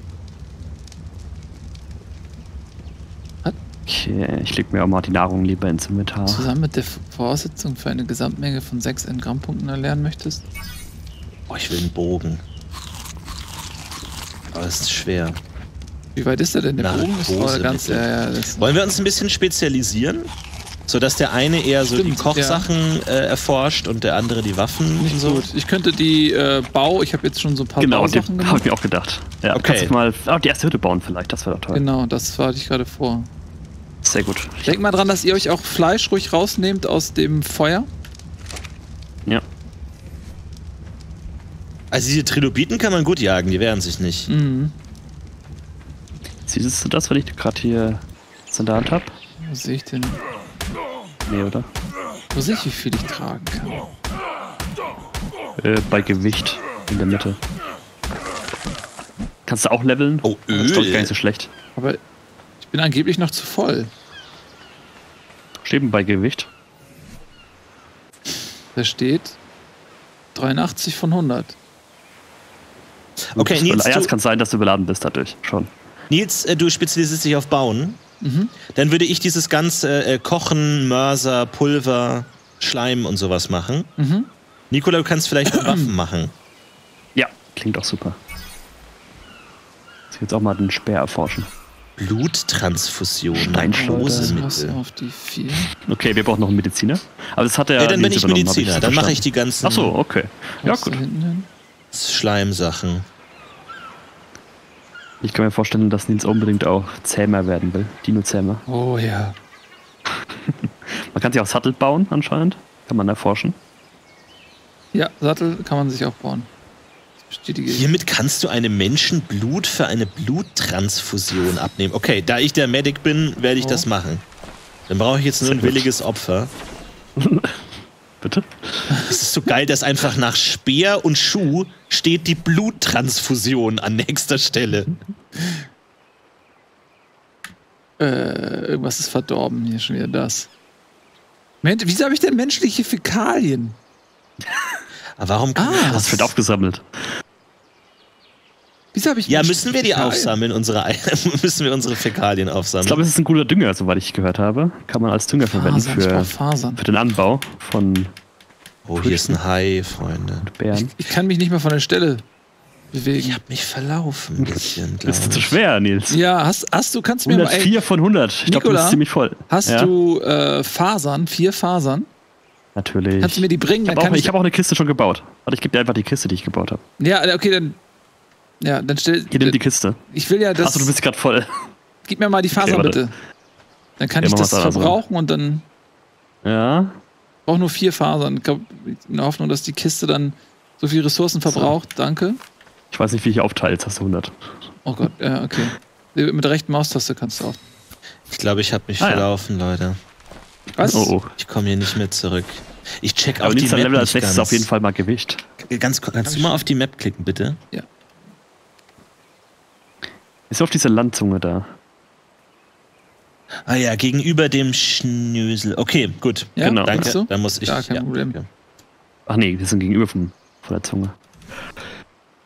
Was? Okay, ich leg mir auch mal die Nahrung lieber ins Inventar. Zusammen mit der Voraussetzung für eine Gesamtmenge von 6 Engrammpunkten erlernen möchtest? Oh, ich will einen Bogen. Aber es ist schwer. Wie weit ist der denn? Der Na, Bogen ist voll Hose ganz. bitte. Ja, das Wollen wir uns ein bisschen spezialisieren? Sodass der eine eher so die Stimmt, Kochsachen erforscht und der andere die Waffen nicht und so. gut. Ich könnte die ich habe jetzt schon so ein paar Genau, Bausachen habe gemacht. ich mir auch gedacht. Ja, Okay. kannst du mal die erste Hütte bauen vielleicht, das wäre doch toll. Genau, das hatte ich gerade vor. Sehr gut. Denkt mal dran, dass ihr euch auch Fleisch ruhig rausnehmt aus dem Feuer. Ja. Also diese Trilobiten kann man gut jagen, die wehren sich nicht. Mhm. Siehst du das, wenn ich gerade hier das in der Hand habe? Wo sehe ich denn? Nee, oder? Wo sehe ich, wie viel ich tragen kann? Bei Gewicht in der Mitte. Kannst du auch leveln? Oh, Das ist doch Öl. gar nicht so schlecht. Aber ich bin angeblich noch zu voll. Steht bei Gewicht. Da steht 83 von 100. Okay, Nils, Ja, es du, kann sein, dass du beladen bist dadurch. Schon. Nils, du spezialisierst dich auf Bauen. Dann würde ich dieses ganze Kochen, Mörser, Pulver, Schleim und sowas machen. Nikola, du kannst vielleicht Waffen machen. Ja, klingt auch super. Ich will jetzt auch mal den Speer erforschen. Bluttransfusion, Steinschleuder. Was Narkosemittel. auf die 4. Okay, wir brauchen noch einen Mediziner. Aber das hat er Ja, dann bin Nils ich übernommen, hab Mediziner. so Dann mache ich verstanden. die ganzen Ach so, okay. Ja, Was gut. da hinten hin? Schleimsachen. Ich kann mir vorstellen, dass Nils unbedingt auch Zähmer werden will. Dino-Zähmer. Oh ja. Man kann sich auch Sattel bauen, anscheinend. Kann man erforschen. Ja, Sattel kann man sich auch bauen. Das bestätige ich. Hiermit kannst du einem Menschen Blut für eine Bluttransfusion abnehmen. Okay, da ich der Medic bin, werde ich das machen. Dann brauche ich jetzt nur Sehr ein gut. williges Opfer. Bitte? Es ist so geil, dass einfach nach Speer und Schuh steht die Bluttransfusion an nächster Stelle. Irgendwas ist verdorben hier schon wieder das. Wieso habe ich denn menschliche Fäkalien? Aber warum? Das wird aufgesammelt. Wieso habe ich Ja, menschliche müssen wir die Fäkalien? aufsammeln, müssen wir unsere Fäkalien Ich aufsammeln? glaube, es ist ein guter Dünger, soweit ich gehört habe. Kann man als Dünger verwenden Fasern, ich brauche Fasern. für den Anbau von Oh, hier ist ein Hai, Freunde. Bären. Ich kann mich nicht mehr von der Stelle bewegen. Ich habe mich verlaufen ein bisschen. glaub Ist zu ich. schwer, Nils. Ja, kannst du mir mal... 104 von 100. Ich glaube, du Nikola, bist ziemlich voll. Hast Ja, du Fasern, 4 Fasern? Natürlich. Kannst du mir die bringen? Dann kann Ich habe auch eine Kiste schon gebaut. Warte, ich gebe dir einfach die Kiste, die ich gebaut habe. Ja, okay, dann... Ja, dann stell... Hier, nimm die Kiste. Ich will ja das... Achso, du bist gerade voll. Gib mir mal die Fasern, warte. bitte. Dann kann Ja, ich machen das wir's andersrum. verbrauchen und dann... Ja. Ich brauche nur 4 Fasern. Ich glaub, in der Hoffnung, dass die Kiste dann so viel Ressourcen verbraucht. Danke. Ich weiß nicht, wie ich aufteile. Jetzt hast du 100. Oh Gott, ja, okay. Mit der rechten Maustaste kannst du auch. Ich glaube, ich habe mich Ah, ja. verlaufen, Leute. Was? Oh, oh. Ich komme hier nicht mehr zurück. Ich check Aber auch die Nils, dann Map Level als nicht nächstes ganz. auf jeden Fall mal Gewicht. Ganz kurz, kannst du mal auf die Map klicken, bitte? Ist auf dieser Landzunge da. Ah ja, gegenüber dem Schnösel. Okay, gut. Ja, Genau. Danke. meinst du? Dann muss ich. Gar kein Problem. okay. Ach nee, wir sind gegenüber von der Zunge.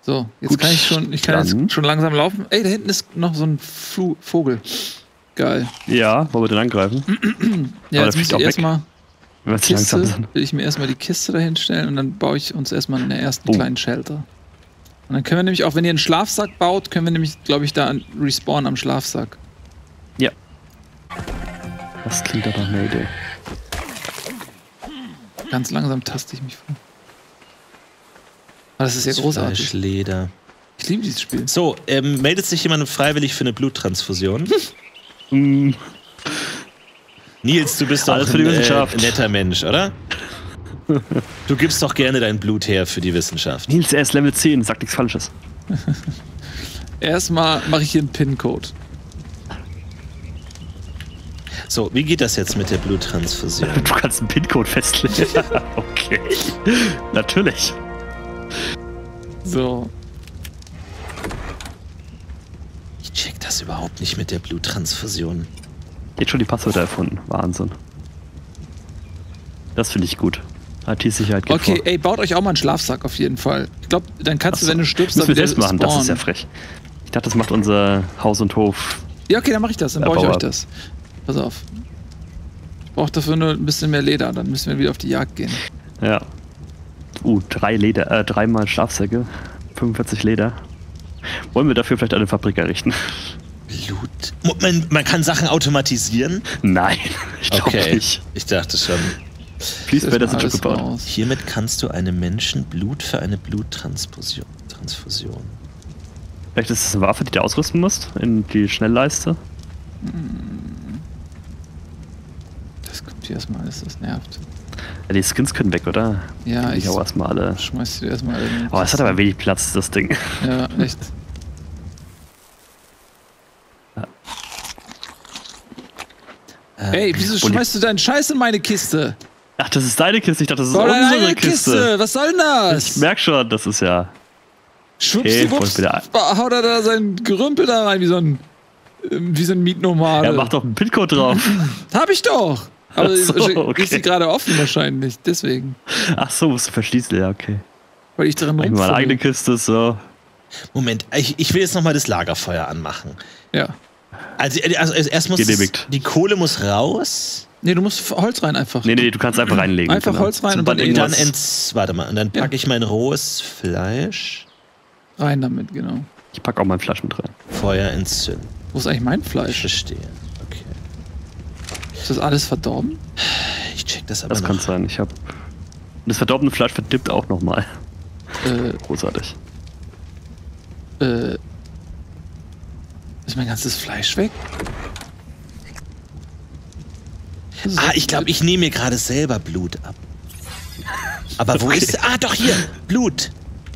So, jetzt Gut, kann ich kann dann. jetzt schon langsam laufen. Ey, da hinten ist noch so ein Vogel. Geil. Ja, wollen wir den angreifen? Ja, Aber jetzt der muss fliegt auch ich erstmal Wenn wir zu langsam Kiste, sind. will ich mir erstmal die Kiste dahin stellen und dann baue ich uns erstmal einen ersten Oh. kleinen Shelter. Und dann können wir nämlich auch, wenn ihr einen Schlafsack baut, können wir nämlich, glaube ich, da respawnen am Schlafsack. Ja. Das klingt aber eine Idee. Ganz langsam taste ich mich vor. Aber das ist ja großartig. Fleischleder. Ich liebe dieses Spiel. So, meldet sich jemand freiwillig für eine Bluttransfusion? Nils, du bist doch Alles für die Wissenschaft. netter Mensch, oder? Du gibst doch gerne dein Blut her für die Wissenschaft. Nils, er ist Level 10, sagt nichts Falsches. Erstmal mache ich hier einen PIN-Code. So, wie geht das jetzt mit der Bluttransfusion? Du kannst einen PIN-Code festlegen. Okay. Natürlich. So. Ich check das überhaupt nicht mit der Bluttransfusion. Jetzt schon die Passwörter erfunden. Wahnsinn. Das finde ich gut. IT-Sicherheit geht Okay, vor. ey, baut euch auch mal einen Schlafsack auf jeden Fall. Ich glaube, dann kannst du, wenn du stirbst, müssen wir wieder selbst machen. Das ist ja spawnen. frech. Ich dachte, das macht unser Haus und Hof. Ja, okay, dann mache ich das. Dann baue ich Bauer. euch das. Pass auf. Ich brauche dafür nur ein bisschen mehr Leder. Dann müssen wir wieder auf die Jagd gehen. Ja. 3 mal Schlafsäcke. 45 Leder. Wollen wir dafür vielleicht eine Fabrik errichten? Blut. Man kann Sachen automatisieren? Nein, ich glaube Okay, nicht. ich dachte schon. Fließbäder sind schon Alles gebaut. raus. Hiermit kannst du einem Menschen Blut für eine Bluttransfusion. Vielleicht ist es eine Waffe, die du ausrüsten musst, in die Schnellleiste. Das kommt hier erstmal alles, das nervt. Ja, die Skins können weg, oder? Ja, ich auch erstmal alle. schmeiß dir erstmal irgendwie. Aber es hat aber wenig Platz, das Ding. Ja, echt. Ey, wieso Und schmeißt du deinen Scheiß in meine Kiste? Ach, das ist deine Kiste. Ich dachte, das ist Bau deine unsere eigene Kiste. Was soll denn das? Ich merk schon, das ist ja. Schwuppsdiwupps, wieder- haut er da sein Gerümpel da rein, wie so ein Mietnomade. Er macht doch einen PIN-Code drauf. Hab ich doch. Aber Ach so, okay. ist sie gerade offen wahrscheinlich, deswegen. Ach so, musst du verschließen. Ja, okay. Weil ich drin Mach ich mal eine eigene Kiste, so. Moment, ich will jetzt nochmal das Lagerfeuer anmachen. Ja. Also erst muss Genehmigt. die Kohle muss raus. Nee, du musst Holz rein einfach. Nee, du kannst einfach reinlegen. Einfach genau. Holz rein und dann Sobald Und dann irgendwas- warte mal, und dann Ja. packe ich mein rohes Fleisch, Rein damit, genau. Ich pack auch mein Fleisch mit rein. Feuer entzünden. Wo ist eigentlich mein Ich Fleisch? verstehe. Okay. Ist das alles verdorben? Ich check das aber Das kann noch. sein. Ich habe das verdorbene Fleisch verdippt auch nochmal. Äh, Großartig. ist mein ganzes Fleisch weg? Ich glaube, ich nehme mir gerade selber Blut ab. Aber wo Okay. ist... doch hier, Blut.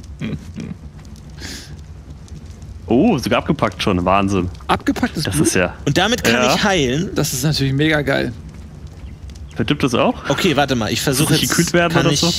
Oh, sogar abgepackt schon. Wahnsinn. Abgepacktes Das Blut? ist ja. Und damit kann Ja. ich heilen. Das ist natürlich mega geil. Verdippt das auch? Okay, warte mal, ich versuche Muss jetzt... ich gekühlt werden kann oder ich so?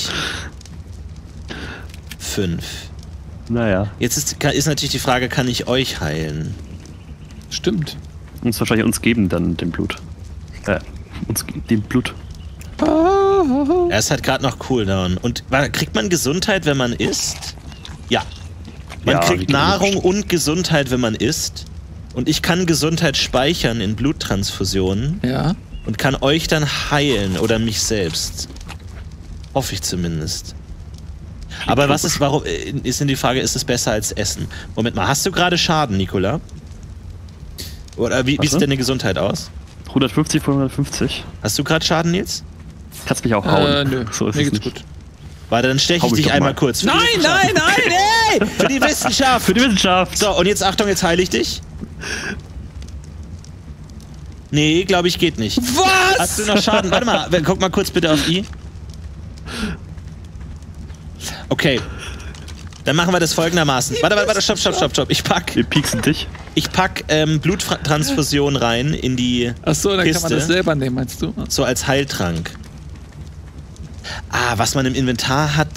5. Naja. Jetzt ist natürlich die Frage, kann ich euch heilen? Stimmt. Uns wahrscheinlich uns geben dann den Blut. Uns dem Blut. Er ist halt gerade noch Cooldown. Und kriegt man Gesundheit, wenn man isst? Ja. Man Ja, wie kriegt geht Nahrung das? und Gesundheit, wenn man isst. Und ich kann Gesundheit speichern in Bluttransfusionen Ja. und kann euch dann heilen oder mich selbst. Hoffe ich zumindest. Aber warum ist denn die Frage, ist es besser als Essen? Moment mal, hast du gerade Schaden, Nicola? Oder wie Was sieht denn? deine Gesundheit aus? 150 von 150. Hast du gerade Schaden, Nils? Kannst mich auch hauen. Nö. So ist Mir es geht's nicht. gut. Warte, dann steche Hau ich mich dich doch einmal mal. kurz. Für die Nein, Wissenschaft. ey! Für die Wissenschaft! Für die Wissenschaft. So, und jetzt Achtung, jetzt heile ich dich. Nee, glaube ich, geht nicht. Was? Hast du noch Schaden? Warte mal, guck mal kurz bitte auf I. Okay. Dann machen wir das folgendermaßen. Warte, stopp. Wir pieksen dich. Ich pack Bluttransfusion rein in die, Achso, dann kann Kiste. man das selber nehmen, meinst du? so als Heiltrank. Was man im Inventar hat.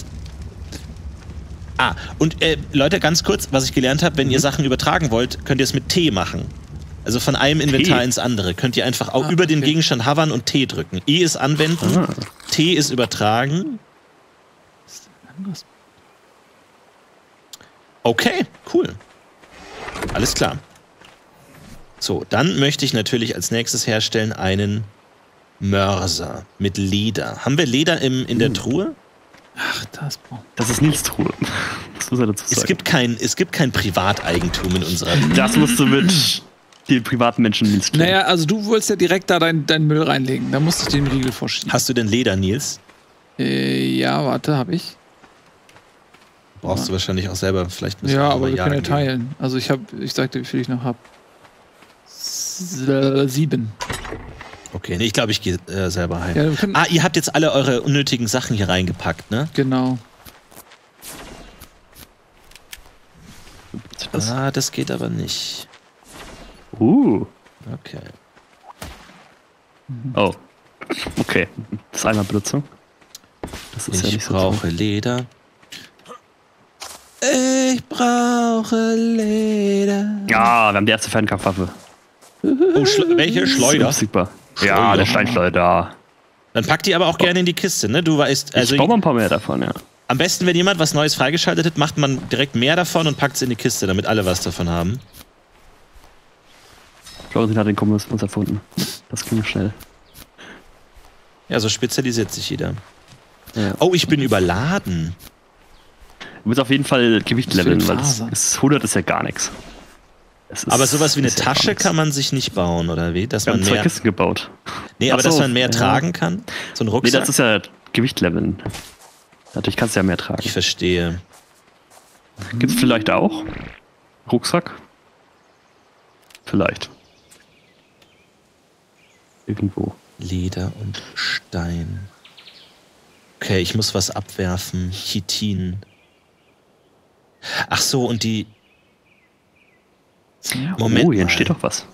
Und Leute, ganz kurz, was ich gelernt habe, wenn ihr Sachen übertragen wollt, könnt ihr es mit T machen. Also von einem Inventar ins andere. Könnt ihr einfach auch über den okay. Gegenstand hovern und T drücken. E ist anwenden, Ah. T ist übertragen. Okay, cool. Alles klar. So, dann möchte ich natürlich als nächstes herstellen einen Mörser mit Leder. Haben wir Leder in der Truhe? Ach, das ist Nils Truhe. Das muss er dazu sagen. Es gibt kein Privateigentum in unserer Truhe. Das musst du mit den privaten Menschen Nils tun. Naja, also du wolltest ja direkt da deinen Müll reinlegen. Da musste ich den Riegel vorschieben. Hast du denn Leder, Nils? Ja, warte, hab ich. Brauchst du wahrscheinlich auch selber. Vielleicht müssen Ja, wir aber wir können ja gehen. teilen. Also ich sagte, wie viel ich noch hab. 7. Okay, nee, ich glaube, ich gehe selber heim. Ja, wir können, Ihr habt jetzt alle eure unnötigen Sachen hier reingepackt, ne? genau. Das geht aber nicht. Okay. Oh. Okay. Das ist einmal Benutzung. Das ist ja Ich nicht so brauche Leder. Ich brauche Leder. Ja, wir haben die erste Fernkampfwaffe. Oh, welche? Schleuder? Super. Ja, der Steinschleuder. Dann pack die aber auch gerne in die Kiste, ne? Du weißt, also Ich baue mal ein paar mehr davon, ja. am besten, wenn jemand was Neues freigeschaltet hat, macht man direkt mehr davon und packt es in die Kiste, damit alle was davon haben. Florentin hat den Kommunismus erfunden. Das ging schnell. Ja, so spezialisiert sich jeder. Ja. Oh, ich bin überladen. Du musst auf jeden Fall Gewicht leveln, weil Faser. 100 ist ja gar nichts. Aber sowas wie eine ist ja gar Tasche nichts. kann man sich nicht bauen, oder wie? Dass Wir man haben 2 mehr. Kisten gebaut. Nee, aber Ach so, dass man mehr ja. tragen kann? So ein Nee, Rucksack? das ist ja Gewicht leveln. Natürlich kannst du ja mehr tragen. Ich verstehe. Gibt's vielleicht auch? Rucksack? Vielleicht. Irgendwo. Leder und Stein. Okay, ich muss was abwerfen. Chitin. Ach so, und die. Moment. Oh, hier mal. entsteht doch was.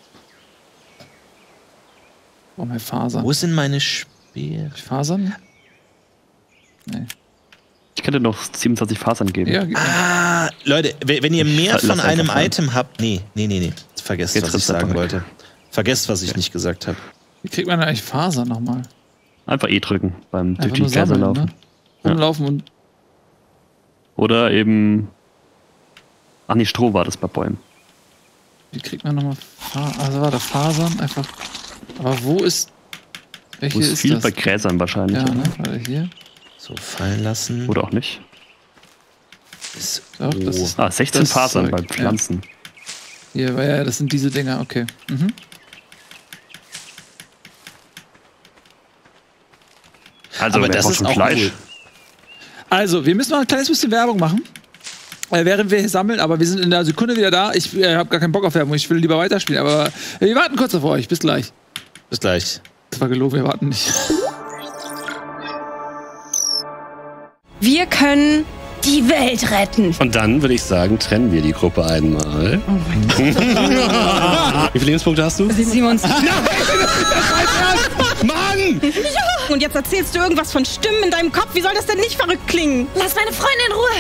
Brauchen wir Fasern. Wo sind meine Speere? Fasern? Nee. Ich könnte noch 27 Fasern geben. Ja, gib mir. Ah, Leute, wenn ihr mehr Lass von einfach einem fahren. Item habt. Nee. Vergesst, Jetzt was ich Rezept sagen weg. wollte. Vergesst, was ich nicht gesagt habe. Wie kriegt man eigentlich Fasern nochmal? Einfach E drücken beim durch Einfach die nur Gläser sammeln, laufen. ne? Rumlaufen und. Oder eben. Ach nee, Stroh war das bei Bäumen. Wie kriegt man nochmal Also warte, Fasern einfach. Aber wo ist. Welche Wo ist ist viel das? bei Gräsern wahrscheinlich. Ja, ne? Warte, hier. So, fallen lassen. Oder auch nicht. Ist, Doch, das ist- 16 das Fasern Zeug, bei Pflanzen. Hier, weil ja, das sind diese Dinger, okay. Mhm. Also, aber wer das braucht ist schon auch Fleisch? cool. Also, wir müssen noch ein kleines bisschen Werbung machen. Während wir hier sammeln, aber wir sind in der Sekunde wieder da. Ich habe gar keinen Bock auf Werbung, ich will lieber weiterspielen, aber wir warten kurz auf euch. Bis gleich. Bis gleich. Das war gelogen, wir warten nicht. Wir können die Welt retten. Und dann würde ich sagen, trennen wir die Gruppe einmal. Oh mein Gott. Wie viele Lebenspunkte hast du? 27. Mann! Und jetzt erzählst du irgendwas von Stimmen in deinem Kopf. Wie soll das denn nicht verrückt klingen? Lass meine Freundin in Ruhe.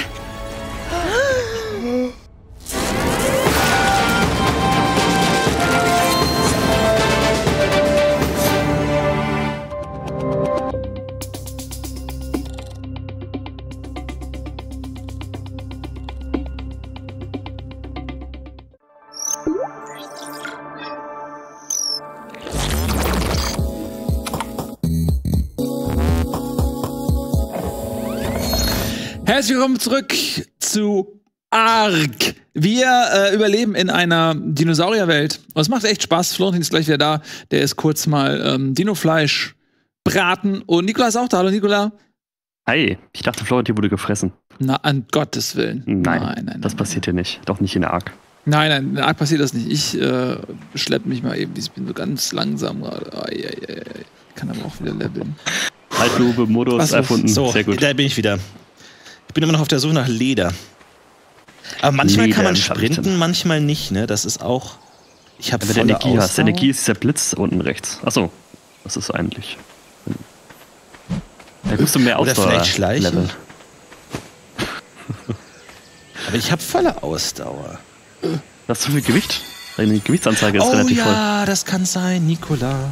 Herzlich willkommen zurück zu Ark. Wir überleben in einer Dinosaurierwelt. Und es macht echt Spaß. Florentin ist gleich wieder da. Der ist kurz mal Dinofleisch braten. Und Nikola ist auch da. Hallo Nikola. Hi, ich dachte, Florentin wurde gefressen. Na, an Gottes Willen. Nein, das passiert hier nicht. Doch nicht in der Ark. Nein, in Ark passiert das nicht. Ich schlepp mich mal eben. Ich bin so ganz langsam gerade. Kann aber auch wieder leveln. Halblupe-Modus Was ist- erfunden. So, Sehr gut. da bin ich wieder. Ich bin immer noch auf der Suche nach Leder. Aber manchmal kann man Leder, hab ich sprinten, dann. manchmal nicht, ne? Das ist auch. Ich habe Wenn du volle Energie hast. Ausdauer. Energie ist dieser Blitz unten rechts. Achso, das ist eigentlich. Da musst du mehr Oder Ausdauer vielleicht schleichen. leveln. Aber ich habe volle Ausdauer. Du hast zu viel Gewicht. Deine Gewichtsanzeige ist Oh relativ voll. ja, das kann sein, Nikola.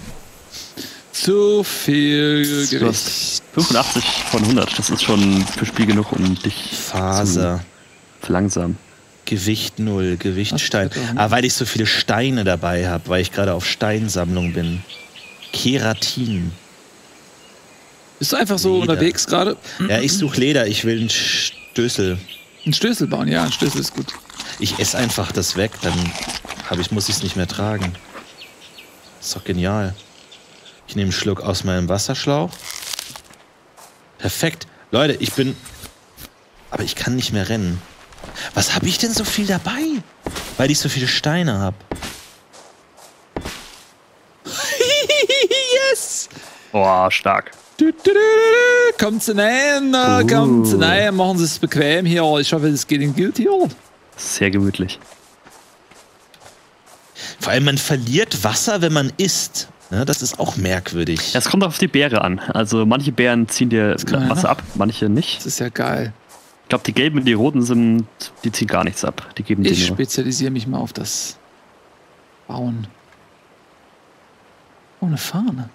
Zu viel Du Gewicht. hast 85 von 100. Das ist schon für Spiel genug, um dich Faser. Verlangsamen. Gewicht 0, Gewicht Was Stein. steht da? Ah, weil ich so viele Steine dabei habe, weil ich gerade auf Steinsammlung bin. Keratin. Bist du einfach so Leder. unterwegs gerade? Ja, ich suche Leder, ich will einen Stößel. Ein Stößel bauen, ja, ein Stößel ist gut. Ich esse einfach das weg, dann muss ich es nicht mehr tragen. Ist doch genial. Ich nehme einen Schluck aus meinem Wasserschlauch. Perfekt. Leute, aber ich kann nicht mehr rennen. Was habe ich denn so viel dabei? Weil ich so viele Steine habe. Yes! Boah, stark. Kommt zu näher, kommt zu näher, machen Sie es bequem hier. Ich hoffe, es geht Ihnen gut hier. Sehr gemütlich. Vor allem, man verliert Wasser, wenn man isst. Ne, das ist auch merkwürdig. Ja, es kommt auf die Beere an. Also manche Beeren ziehen dir kann man Wasser ab, manche nicht. Das ist ja geil. Ich glaube, die gelben und die roten die ziehen gar nichts ab. Die geben dir Ich nur. spezialisiere mich mal auf das Bauen. Oh, eine Fahne.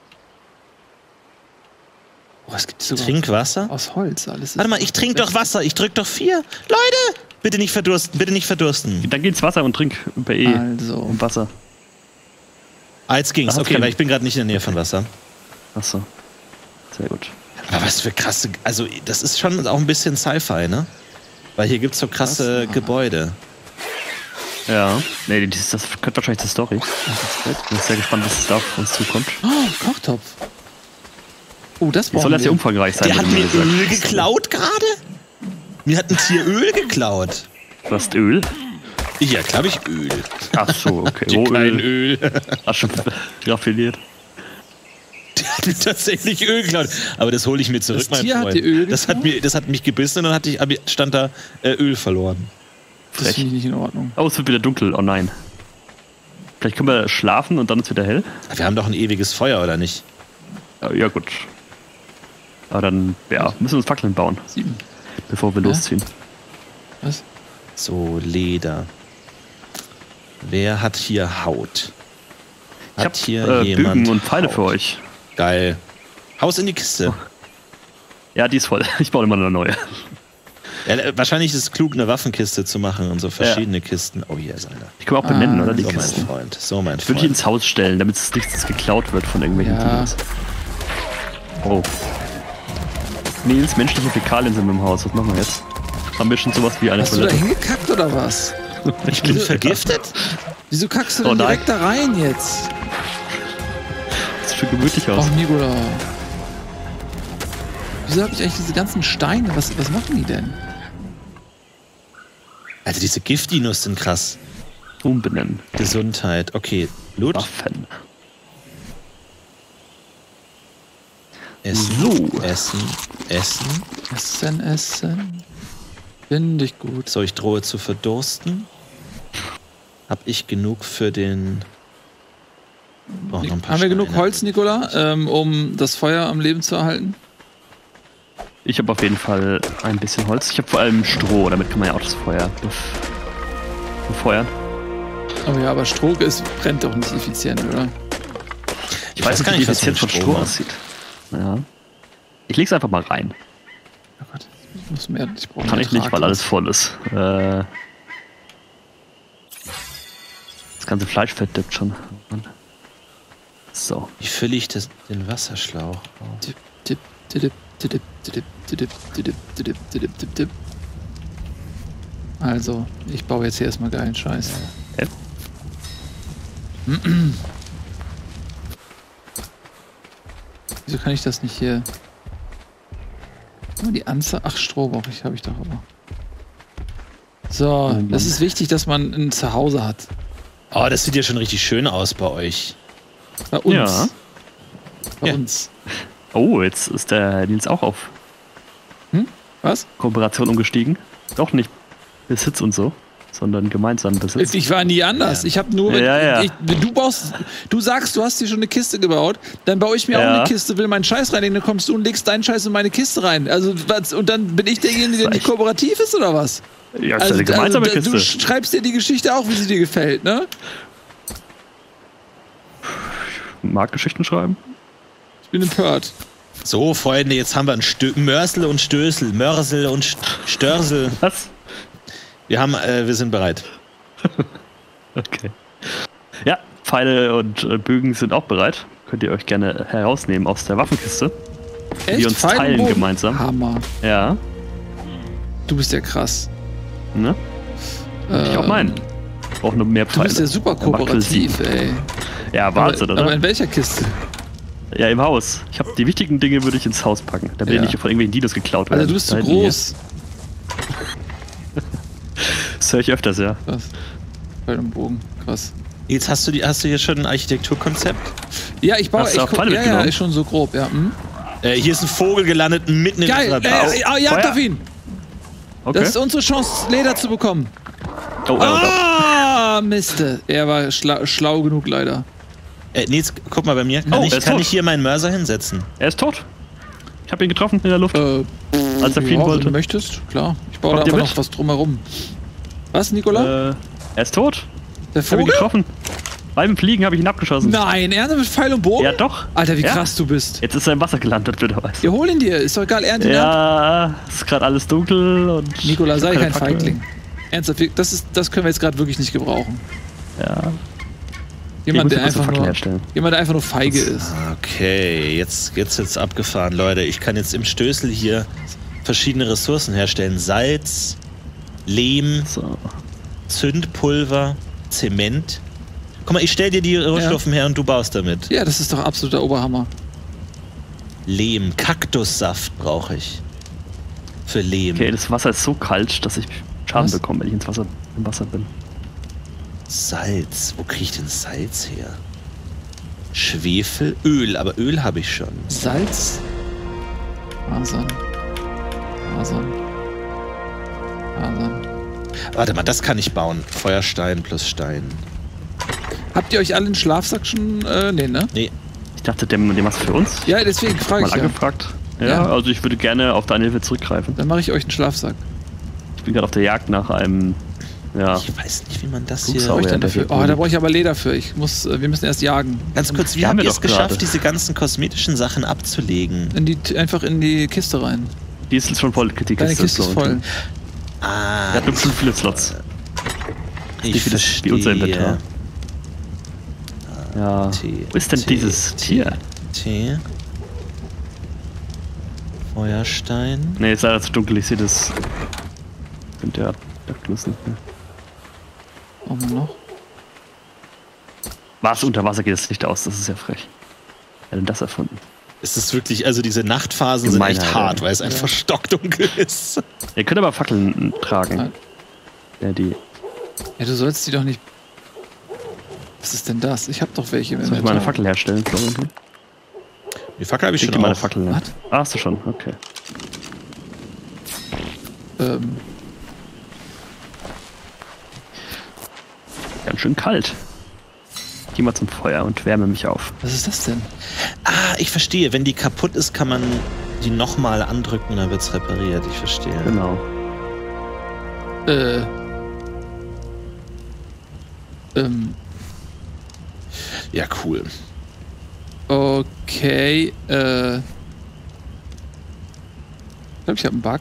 Oh, es gibt sogar Trinkwasser? aus Holz alles. Warte mal, ich trinke doch Wasser. Ich drück doch 4. Leute! Bitte nicht verdursten, bitte nicht verdursten. Dann geh ins Wasser und trink bei Also. und Wasser. Ah, jetzt ging's. Ach, Okay, okay. weil ich bin gerade nicht in der Nähe von Wasser. Achso. Sehr gut. Aber was für krasse... Also, das ist schon auch ein bisschen Sci-Fi, ne? Weil hier gibt's so krasse Gebäude. Ja. Nee, das könnte wahrscheinlich die Story. Ich bin sehr gespannt, was da auf uns zukommt. Oh, Kochtopf. Oh, das Die brauchen soll jetzt wir. sehr umfangreich sein. Der hat wurde mir gesagt. Öl geklaut gerade? Mir hat ein Tier Öl geklaut. Du hast Öl? Ja, klar hab ich Öl. Ach so, okay. Kein Öl. Öl. Hast schon raffiniert. Der hat mir tatsächlich Öl geklaut. Aber das hole ich mir zurück, Das mein Tier hat Freund. dir Öl Das hat mich gebissen und dann stand da Öl verloren. Das finde ich nicht in Ordnung. Oh, es wird wieder dunkel. Oh nein. Vielleicht können wir schlafen und dann ist wieder hell. Wir haben doch ein ewiges Feuer, oder nicht? Ja, gut. Aber dann, ja, müssen wir uns Fackeln bauen, 7. bevor wir losziehen. Was? So, Leder. Wer hat hier Haut? Ich Hat habe hier jemand Bögen und Pfeile Haut? für euch. Geil. Haus in die Kiste. Ja, die ist voll. Ich baue immer eine neue. Ja, wahrscheinlich ist es klug, eine Waffenkiste zu machen und so verschiedene Kisten. Oh, hier ist einer. Die können wir auch benennen, oder? Die So, mein Kisten. Freund. So, mein Ich würde die Freund. ins Haus stellen, damit es nichts geklaut wird von irgendwelchen Ja. Teams. Oh. Nils, menschliche Fäkalien sind im Haus. Was machen wir jetzt? Haben wir schon sowas wie eine Hast du da Toilette? hingekackt oder was? Ich bin vergiftet? Wieso kackst du Oh denn nein. direkt da rein jetzt? Das sieht schon gemütlich aus. Ach, Nikola. Wieso habe ich eigentlich diese ganzen Steine? Was machen die denn? Alter, diese Giftdinos sind krass. Umbenennen. Gesundheit. Okay, Loot. Waffen. Essen. So. Essen. Essen. Finde ich gut. So, ich drohe zu verdursten. Hab ich genug für den... Brauch noch ein paar Haben wir genug Steine. Holz, Nikola, um das Feuer am Leben zu erhalten? Ich habe auf jeden Fall ein bisschen Holz. Ich habe vor allem Stroh, damit kann man ja auch das Feuer befeuern. Oh ja, aber Stroh brennt doch nicht effizient, oder? Ich weiß gar nicht, wie was effizient mit von Stroh Stroh aussieht. Ja. Ich leg's einfach mal rein. Oh Gott, ich muss mehr. Ich brauche Kann mehr ich nicht, weil Tragluft. alles voll ist. Das ganze Fleisch verdippt schon. So. Wie fülle ich den Wasserschlauch? Tipp, tipp, tipp, tipp, tipp, tipp, tipp, tipp, tipp, tipp, tipp. Also, ich baue jetzt hier erstmal geilen Scheiß. Okay. Wieso kann ich das nicht hier? Oh, die Anzahl. Ach, Stroh brauche ich, habe ich doch aber. So, das ist wichtig, dass man ein Zuhause hat. Oh, das sieht ja schon richtig schön aus bei euch. Bei uns. Ja. Bei Ja. uns. Oh, jetzt ist der Nils auch auf Was? Kooperation umgestiegen. Doch nicht Besitz und so, sondern gemeinsam Besitz. Ich war nie anders. Ich habe nur. Ja. Du sagst, du hast dir schon eine Kiste gebaut, dann baue ich mir auch Ja. eine Kiste, will meinen Scheiß reinlegen, dann kommst du und legst deinen Scheiß in meine Kiste rein. Also, und dann bin ich derjenige, der nicht kooperativ ist, oder was? Ja, das ist eine gemeinsame du Kiste. schreibst dir die Geschichte auch, wie sie dir gefällt, ne? Mag Geschichten schreiben? Ich bin empört. So, Freunde, jetzt haben wir ein Mörsel und Stößel. Mörsel und Störsel. Was? Wir sind bereit. Okay. Ja, Pfeile und Bögen sind auch bereit. Könnt ihr euch gerne herausnehmen aus der Waffenkiste. Echt? Die uns Pfeil und teilen Bogen? gemeinsam. Hammer. Ja. Du bist ja krass. Ne? Ich auch meinen. Auch nur mehr Du Pfeile. bist ja super Der macht kooperativ, ey. Ja, Wahnsinn, aber oder? in welcher Kiste? Ja, im Haus. Ich habe die wichtigen Dinge würde ich ins Haus packen. Da will Ja. ich nicht von irgendwelchen Dinos geklaut werden. Also du bist Da zu hinten hier. groß. Das höre ich öfters, ja. Krass. Pfeil und Bogen, krass. Jetzt hast du hier schon ein Architekturkonzept? Ja, ich baue, Hast du auch guck, Pfeile ja, mitgenommen? ist schon so grob, ja. Hm? Hier ist ein Vogel gelandet mitten in Geil, unserer Bau. jagt Feuer. auf ihn. Okay. Das ist unsere Chance, Leder zu bekommen. Oh, Ah, Miste. Er war schlau genug, leider. Nils, guck mal bei mir. Oh, er ist Kann tot. ich hier meinen Mörser hinsetzen? Er ist tot. Ich habe ihn getroffen in der Luft, als er fliehen Ja, wenn wollte. du möchtest, klar. Ich baue da Kommt ihr einfach mit? noch was drumherum. Was, Nikola? Er ist tot. Der Ich habe ihn Vogel? getroffen. Beim Fliegen habe ich ihn abgeschossen. Nein, ernsthaft mit Pfeil und Bogen? Ja, doch. Alter, wie Ja. krass du bist. Jetzt ist er im Wasser gelandet, blöderweise. Ja, hol ihn dir. Ist doch egal, ernte ihn ab. Ja, es ist gerade alles dunkel und. Nikola, sei keine kein Fackel. Feigling. Ernsthaft, das können wir jetzt gerade wirklich nicht gebrauchen. Ja. Jemand, Ich der muss eine einfach Fackel nur, herstellen. jemand, der einfach nur feige ist. Okay, jetzt wird's abgefahren, Leute. Ich kann jetzt im Stößel hier verschiedene Ressourcen herstellen. Salz, Lehm, So. Zündpulver, Zement. Guck mal, ich stell dir die Rohstoffen her und du baust damit. Ja, das ist doch absoluter Oberhammer. Lehm, Kaktussaft brauche ich. Für Lehm. Okay, das Wasser ist so kalt, dass ich Schaden Was? bekomme, wenn ich im Wasser bin. Salz. Wo kriege ich denn Salz her? Schwefel, Öl. Aber Öl habe ich schon. Salz. Fasern. Warte mal, das kann ich bauen. Feuerstein plus Stein. Habt ihr euch alle einen Schlafsack schon? Nee, ne? Nee. Ich dachte, dem was für uns? Ja, deswegen frage Mal ich ja. angefragt. Ja, Ja. also ich würde gerne auf deine Hilfe zurückgreifen. Dann mache ich euch einen Schlafsack. Ich bin gerade auf der Jagd nach einem. Ja. Ich weiß nicht, wie man das Guck's hier... auch. Was brauche ich denn der dafür? hier Oh, da brauche ich aber Leder für. Wir müssen erst jagen. Ganz kurz, wie Die haben habt wir ihr es doch geschafft, gerade. diese ganzen kosmetischen Sachen abzulegen? Einfach in die Kiste rein. Die ist schon voll. Die Deine Kiste ist voll. Ah, Er hat bestimmt viele Slots. ich Wie viele wie unser Inventar. Ja. T, Wo ist denn T, dieses Tier? T. Feuerstein. Nee, ist leider zu dunkel. Ich sehe das. Sind ja Jagdlust nicht mehr. Brauchen wir noch? Was? Unter Wasser geht das Licht aus. Das ist ja frech. Wer hat denn das erfunden? Es ist wirklich, also diese Nachtphasen sind Gemeinheit, echt hart, ja. weil es einfach stockdunkel ist. Ihr könnt aber Fackeln tragen. Nein. Ja, die. Ja, du sollst die doch nicht... Was ist denn das? Ich hab doch welche. im Soll ich mal eine Inventar. Fackel herstellen, Florian? Die Fackel habe ich Schick dir schon mal eine auf. Fackel. Was? Ah, hast du schon, okay. Ganz schön kalt. Ich geh mal zum Feuer und wärme mich auf. Was ist das denn? Ah, ich verstehe. Wenn die kaputt ist, kann man die nochmal andrücken und dann wird es repariert. Ich verstehe. Genau. Ja, cool. Okay, ich glaube, ich habe einen Bug.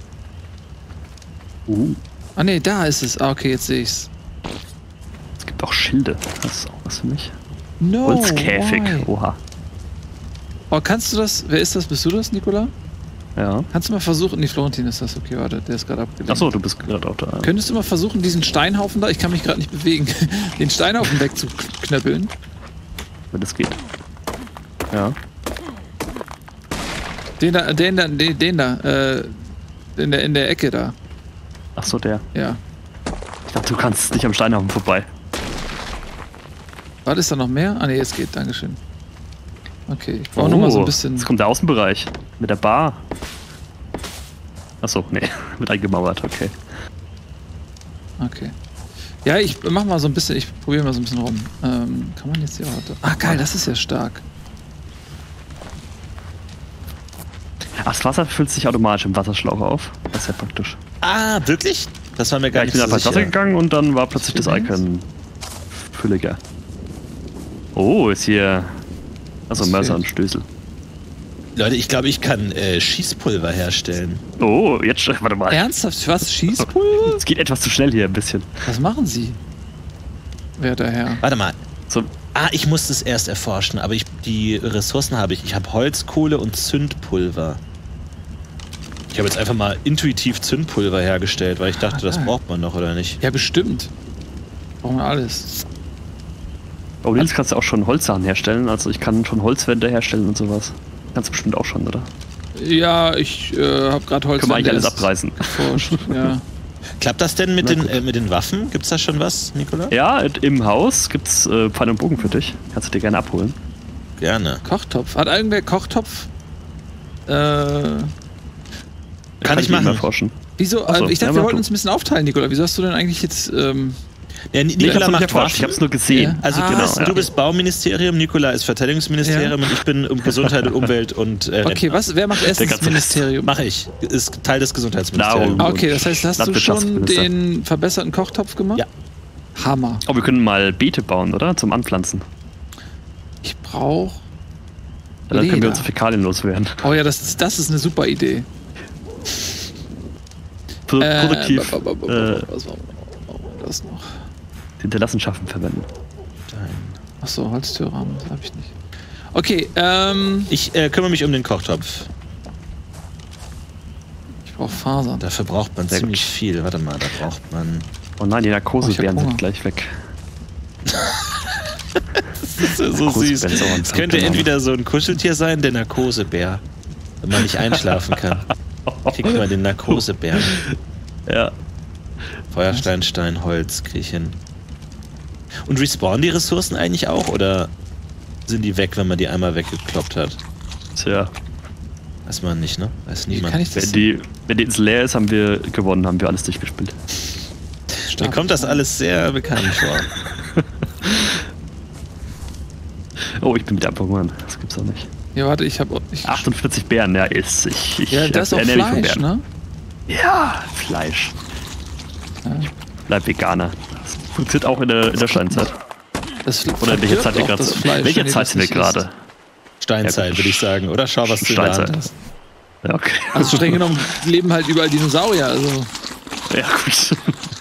Ah ne, da ist es. Ah, okay, jetzt sehe ich's. Es gibt auch Schilde. Das ist auch was für mich. No, Holzkäfig. why? Oha. Oh, kannst du das? Wer ist das? Bist du das, Nikola? Ja. Kannst du mal versuchen? Nee, Florentin ist das. Okay, warte, der ist gerade abgelenkt. Achso, du bist gerade auch da. Könntest du mal versuchen, diesen Steinhaufen da, ich kann mich gerade nicht bewegen, den Steinhaufen wegzuknöppeln? Wenn das geht. Ja. Den da, in der Ecke da. Achso, der. Ja. Ich dachte, du kannst nicht am Steinhaufen vorbei. Warte, ist da noch mehr? Ah ne, jetzt geht, dankeschön. Okay, ich brauche nur mal so ein bisschen... Jetzt kommt der Außenbereich. Mit der Bar. Achso, nee. Wird eingemauert, okay. Okay. Ja, ich mach mal so ein bisschen, ich probiere mal so ein bisschen rum. Kann man jetzt hier heute... Ah, geil, das ist ja stark. Ach, das Wasser füllt sich automatisch im Wasserschlauch auf. Das ist ja praktisch. Ah, wirklich? Das war mir gar Ja, ich nicht bin so einfach ins sicher. Wasser gegangen und dann war plötzlich das Icon fülliger. Oh, ist hier. Also Was Mörser fehlt? und Stößel. Leute, ich glaube, ich kann Schießpulver herstellen. Oh, jetzt, warte mal. Ernsthaft? Was? Schießpulver? Es geht etwas zu schnell hier ein bisschen. Was machen Sie? Werter Herr. Warte mal. So, Ich muss das erst erforschen, aber die Ressourcen habe ich. Ich habe Holz, Kohle und Zündpulver. Ich habe jetzt einfach mal intuitiv Zündpulver hergestellt, weil ich dachte, das braucht man noch, oder nicht? Ja, bestimmt. Brauchen wir alles. oh, Nils, kannst du auch schon Holzsachen herstellen? Also ich kann schon Holzwände herstellen und sowas. Kannst du bestimmt auch schon, oder? Ja, ich habe gerade Holz. Können wir eigentlich alles abreißen. Erforscht. Ja. Klappt das denn mit den Waffen? Gibt's da schon was, Nikola? Ja, im Haus gibt's Pfanne und Bogen für dich. Kannst du dir gerne abholen. Gerne. Kochtopf. Hat irgendwer Kochtopf? Kann ich machen. Erforschen. Wieso? Ach so, Ich dachte, ja, wir mach wollten du. uns ein bisschen aufteilen, Nikola. Wieso hast du denn eigentlich jetzt... Ja, Nee, ich Nikola hab's noch nicht macht erforscht, ich Waffen. hab's nur gesehen. Also du bist Bauministerium, Nikola ist Verteidigungsministerium und ich bin um Gesundheit und Umwelt und okay, wer macht erst das ganze Ministerium? Mache ich. Ist Teil des Gesundheitsministeriums. Nahrung. Okay, das heißt, hast du schon Landwirtschaftsminister. den verbesserten Kochtopf gemacht? Ja. Hammer. Oh, wir können mal Beete bauen, oder? Zum Anpflanzen. Ich brauche... Dann können wir Leder. unsere Fäkalien loswerden. Oh ja, das ist eine super Idee. Produktiv Was war das noch? die Hinterlassenschaften verwenden. Achso, Holztürrahmen, das habe ich nicht. Okay, Ich kümmere mich um den Kochtopf. ich brauche Fasern. Dafür braucht man Sehr ziemlich gut. viel. Warte mal, da braucht man... Oh nein, die Oh, ich Narkosebären hab sind Hunger. gleich weg. Das ist so Große süß. Bären, Es könnte genau. entweder so ein Kuscheltier sein, der Narkosebär. Wenn man nicht einschlafen kann. Kriegt man den Narkosebären. Ja. Feuerstein, Stein, Holz, krieg ich hin. Und respawnen die Ressourcen eigentlich auch? Oder sind die weg, wenn man die einmal weggekloppt hat? Tja. Weiß man nicht, ne? Weiß Wie niemand. kann ich das Wenn die Insel leer ist, haben wir gewonnen, haben wir alles durchgespielt. Mir kommt das alles sehr bekannt vor. Oh, ich bin mit abgegangen. Das gibt's auch nicht. Ja, warte, ich habe... 48 Bären, ja, ist. Ja, das ist auch ernähre mich von Fleisch, Bären. ne? Ja, Fleisch. Ja. Ich bleib Veganer. Das funktioniert auch in der Steinzeit. Das Oder welche verdirbt Zeit wir auch gerade das sind. Fleisch, Welche wenn ihr Zeit das sind wir nicht gerade? isst. Steinzeit, Ja, gut. würde ich sagen. Oder schau, was du in der Hand Steinzeit. hast. Ja, okay. Also streng genommen leben halt überall Dinosaurier. Also Ja, gut.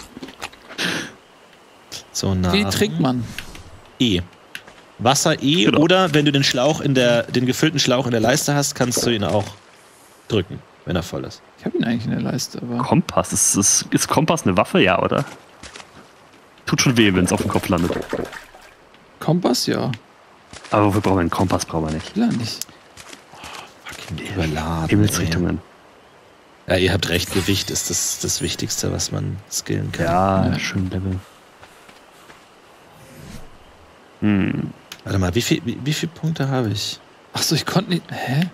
So nah. wie trinkt man? E. Wasser E Genau. oder wenn du den gefüllten Schlauch in der Leiste hast, kannst du ihn auch drücken, wenn er voll ist. Ich habe ihn eigentlich in der Leiste, aber... Kompass. Ist Kompass eine Waffe? Ja, oder? Tut schon weh, wenn es auf dem Kopf landet. Kompass, ja. Aber wofür brauchen wir einen Kompass? Brauchen wir nicht. Will er nicht. Überladen. Himmelsrichtungen. Ja, ihr habt recht, Gewicht ist das Wichtigste, was man skillen kann. Ja, schön Level. Warte mal, wie viel Punkte habe ich? Achso, ich konnte nicht... Hä?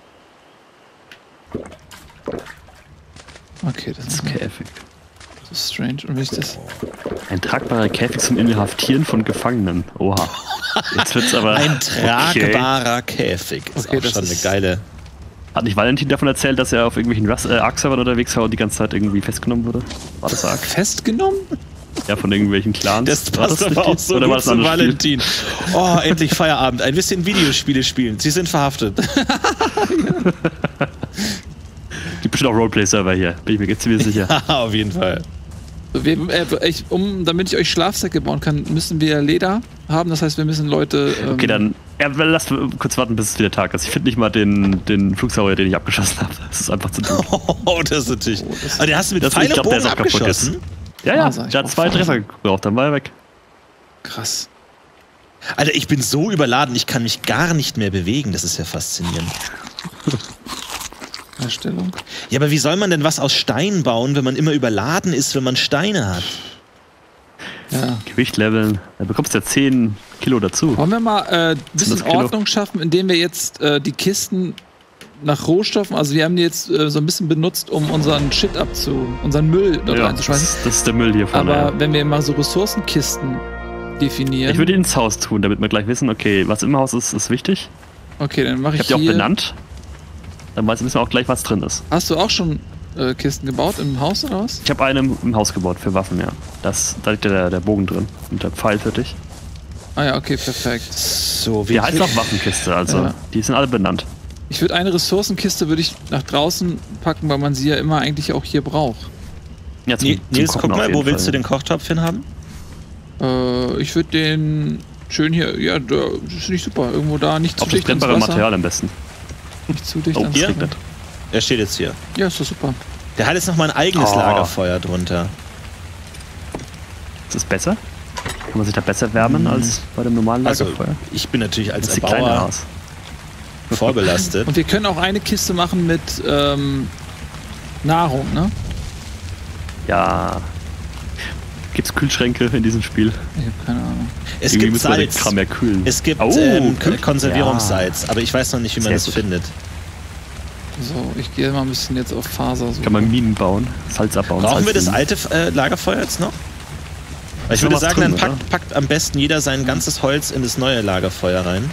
Okay, das ist Käfig. strange. Und wenn ich das... Ein tragbarer Käfig zum Inhaftieren von Gefangenen. Oha. Jetzt wird's aber. Ein tragbarer Käfig. Ist Okay, auch das schon eine ist- geile... Hat nicht Valentin davon erzählt, dass er auf irgendwelchen Ark-Servern unterwegs war und die ganze Zeit irgendwie festgenommen wurde? War das Ark? Festgenommen? Ja, von irgendwelchen Clans. Das War passt nicht aber die? auch so Oder war gut das ein zu anderes Spiel? Valentin. Oh, endlich Feierabend. Ein bisschen Videospiele spielen. Sie sind verhaftet. Gibt bestimmt auch Roleplay-Server hier. Bin ich mir jetzt ziemlich sicher. Auf jeden Fall. Damit ich euch Schlafsäcke bauen kann, müssen wir Leder haben. Das heißt, wir müssen Leute... Okay, dann. Ja, lasst kurz warten, bis es wieder Tag ist. Ich finde nicht mal den Flugsaurier, den ich abgeschossen habe. Das ist einfach zu doof. Oh, das ist natürlich... Aber der hast du mit Das- Pfeil ich und glaub, der Bogen ist auch kaputt abgeschossen? Ja, ja, Faser, ich der hat brauch 2 Faser. Treffer gebraucht, dann war er weg. Krass. Alter, ich bin so überladen, ich kann mich gar nicht mehr bewegen. Das ist ja faszinierend. Erstellung. Ja, aber wie soll man denn was aus Stein bauen, wenn man immer überladen ist, wenn man Steine hat? Ja. Gewicht leveln. Da bekommst du ja 10 Kilo dazu. Wollen wir mal ein bisschen das Kilo? Ordnung schaffen, indem wir jetzt die Kisten nach Rohstoffen, also wir haben die jetzt so ein bisschen benutzt, um unseren Shit unseren Müll dort Ja, reinzuschmeißen. das ist der Müll hier vorne. Aber ja. wenn wir mal so Ressourcenkisten definieren. Ich würde ihn ins Haus tun, damit wir gleich wissen, okay, was im Haus ist, ist wichtig. Okay, dann mache Ich ich habe die hier. auch benannt. Dann wissen wir auch gleich, was drin ist. Hast du auch schon Kisten gebaut im Haus oder was? Ich habe eine im Haus gebaut für Waffen, ja. Da liegt der Bogen drin und der Pfeil für dich. Ah ja, okay, perfekt. So, Die heißt auch Waffenkiste, also Ja. die sind alle benannt. Ich würde eine Ressourcenkiste nach draußen packen, weil man sie ja immer eigentlich auch hier braucht. Ja, Nils, guck mal, wo willst du den Kochtopf hinhaben? Ich würde den schön hier, ja, das ist nicht super. Irgendwo da, nicht zu auf das dicht ans brennbare Wasser. Material am besten. Nicht zu dicht Oh, ans hier? Wasser. Er steht jetzt hier. Ja, ist doch super. Der hat jetzt noch mal ein eigenes Lagerfeuer drunter. Ist das besser? Kann man sich da besser wärmen als bei dem normalen Also, Lagerfeuer? ich bin natürlich als Das sieht kleiner Erbauer aus. vorbelastet. Und wir können auch eine Kiste machen mit Nahrung, ne? Ja. Gibt's Kühlschränke in diesem Spiel? Ich habe keine Ahnung. Es Irgendwie gibt müssen wir den Salz. Kram ja kühlen. Es gibt kühlt. Konservierungssalz, aber ich weiß noch nicht, wie man Sehr das gut. findet. So, ich gehe mal ein bisschen jetzt auf Faser. So. Kann man Minen bauen, Salz abbauen. Brauchen wir das Salzminen. alte Lagerfeuer jetzt noch? Weil ich Ist noch würde was sagen, drin, dann oder? packt am besten jeder sein ganzes Holz in das neue Lagerfeuer rein.